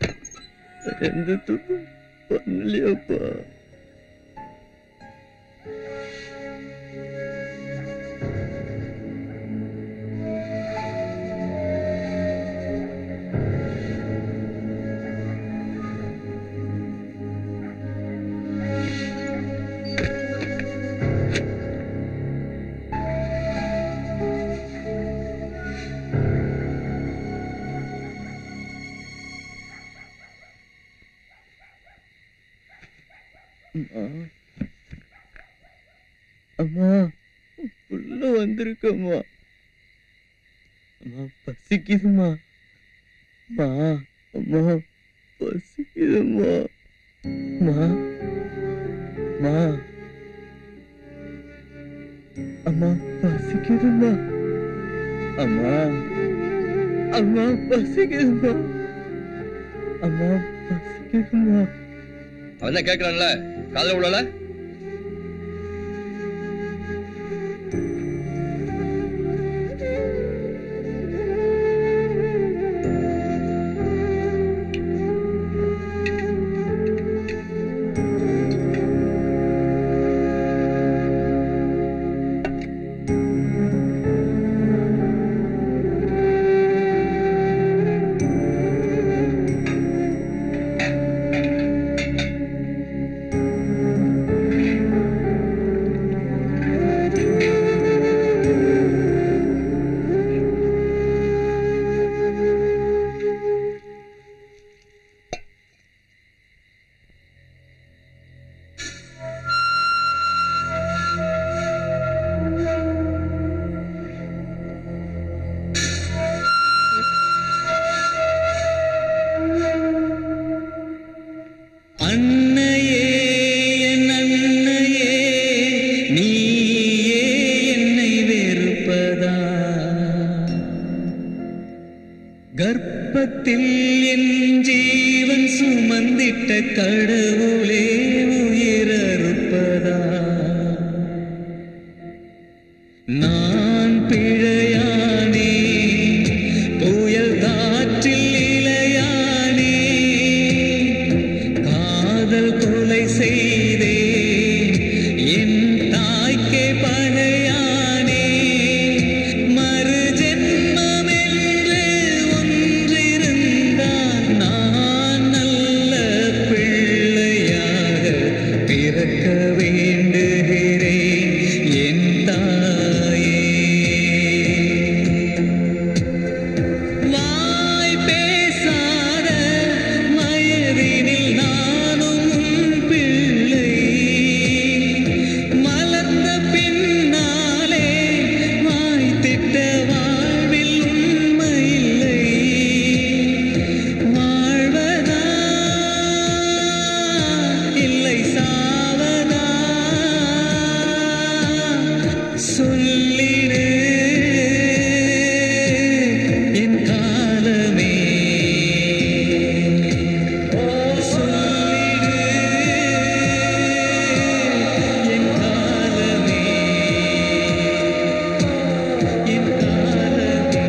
எந்த தப்பு பண்ணலையாப்பா? வந்திருக்கம்மா. அம்மா பசிக்குதுமா. அம்மா அம்மா பசிக்குதுமா. அம்மா அம்மா அம்மா பசிக்குதுமா. அம்மா அம்மா பசிக்குதுமா. அம்மா பசிக்குதுமா. அவன் தான் கேட்கறான்ல, காதுல உள்ளல. கர்ப்பத்தில் என் ஜீவன் சுமந்திட்ட கடவுளே உயிரறுப்பதா? நான் பிழையானே, புயல் காற்றில் இளையானே, காதல் கொலை செய்தே என் தாய்க்கே பகையானே. மறு ஜென்மம் என்று ஒன்றிருந்தால் நான் நல்ல பிள்ளையாக பிறக்க வேண்டுகிறேன் என் தாயே. வாய் பேசாத வயதினில் நானும் உன் பிள்ளை, மலர்ந்த பின்னாலே வாய்த்திட்ட வாழ்வில் உண்மையில்லை. வாழ்வதா இல்லை சாவதா சொல்லிடு என் காலமே. சொல்லிடு என் காலமே, என் காலமே.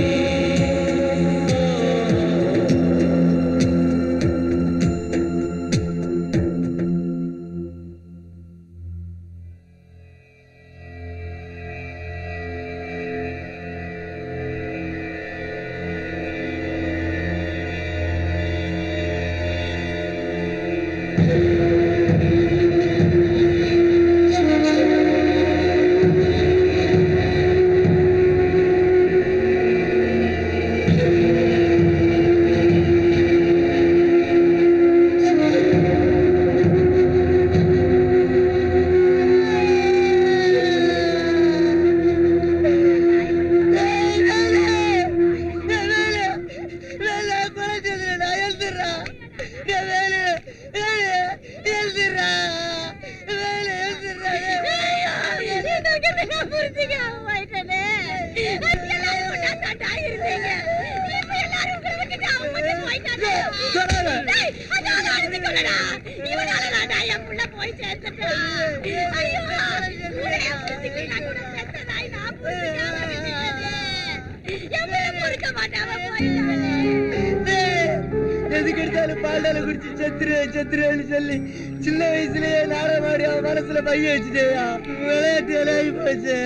எதுக்கு எடுத்தாலும் பாண்டால குடிச்சு செத்துரு செத்துருன்னு சொல்லி சின்ன வயசுலயே நாடமாடி அவன் மனசுல பைய வச்சுட்டேயா. விளையாட்டு விளையாடி போச்சு.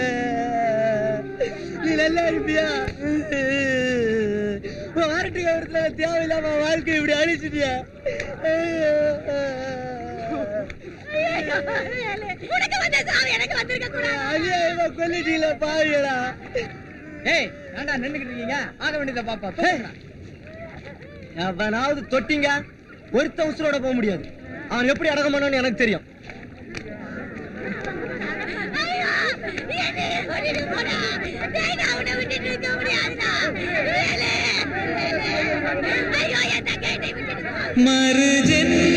நீ நல்லா இருப்பியா? வாரட்டு கவரத்துல தேவையில்லாம வாழ்க்கை இப்படி அழிச்சிட்டியா? கொல்லிட்டீங்களா பாவியடா. ஏய் ஏண்டா நின்னுக்கிட்டு இருக்கீங்க? ஆக வேண்டியதை பாப்பா. அவனாவது தொட்டிங்க ஒருத்த உசுரோட போக முடியாது. அவன் எப்படி அடக்கம் பண்ணணும்னு எனக்கு தெரியும். மறு ஜென்ம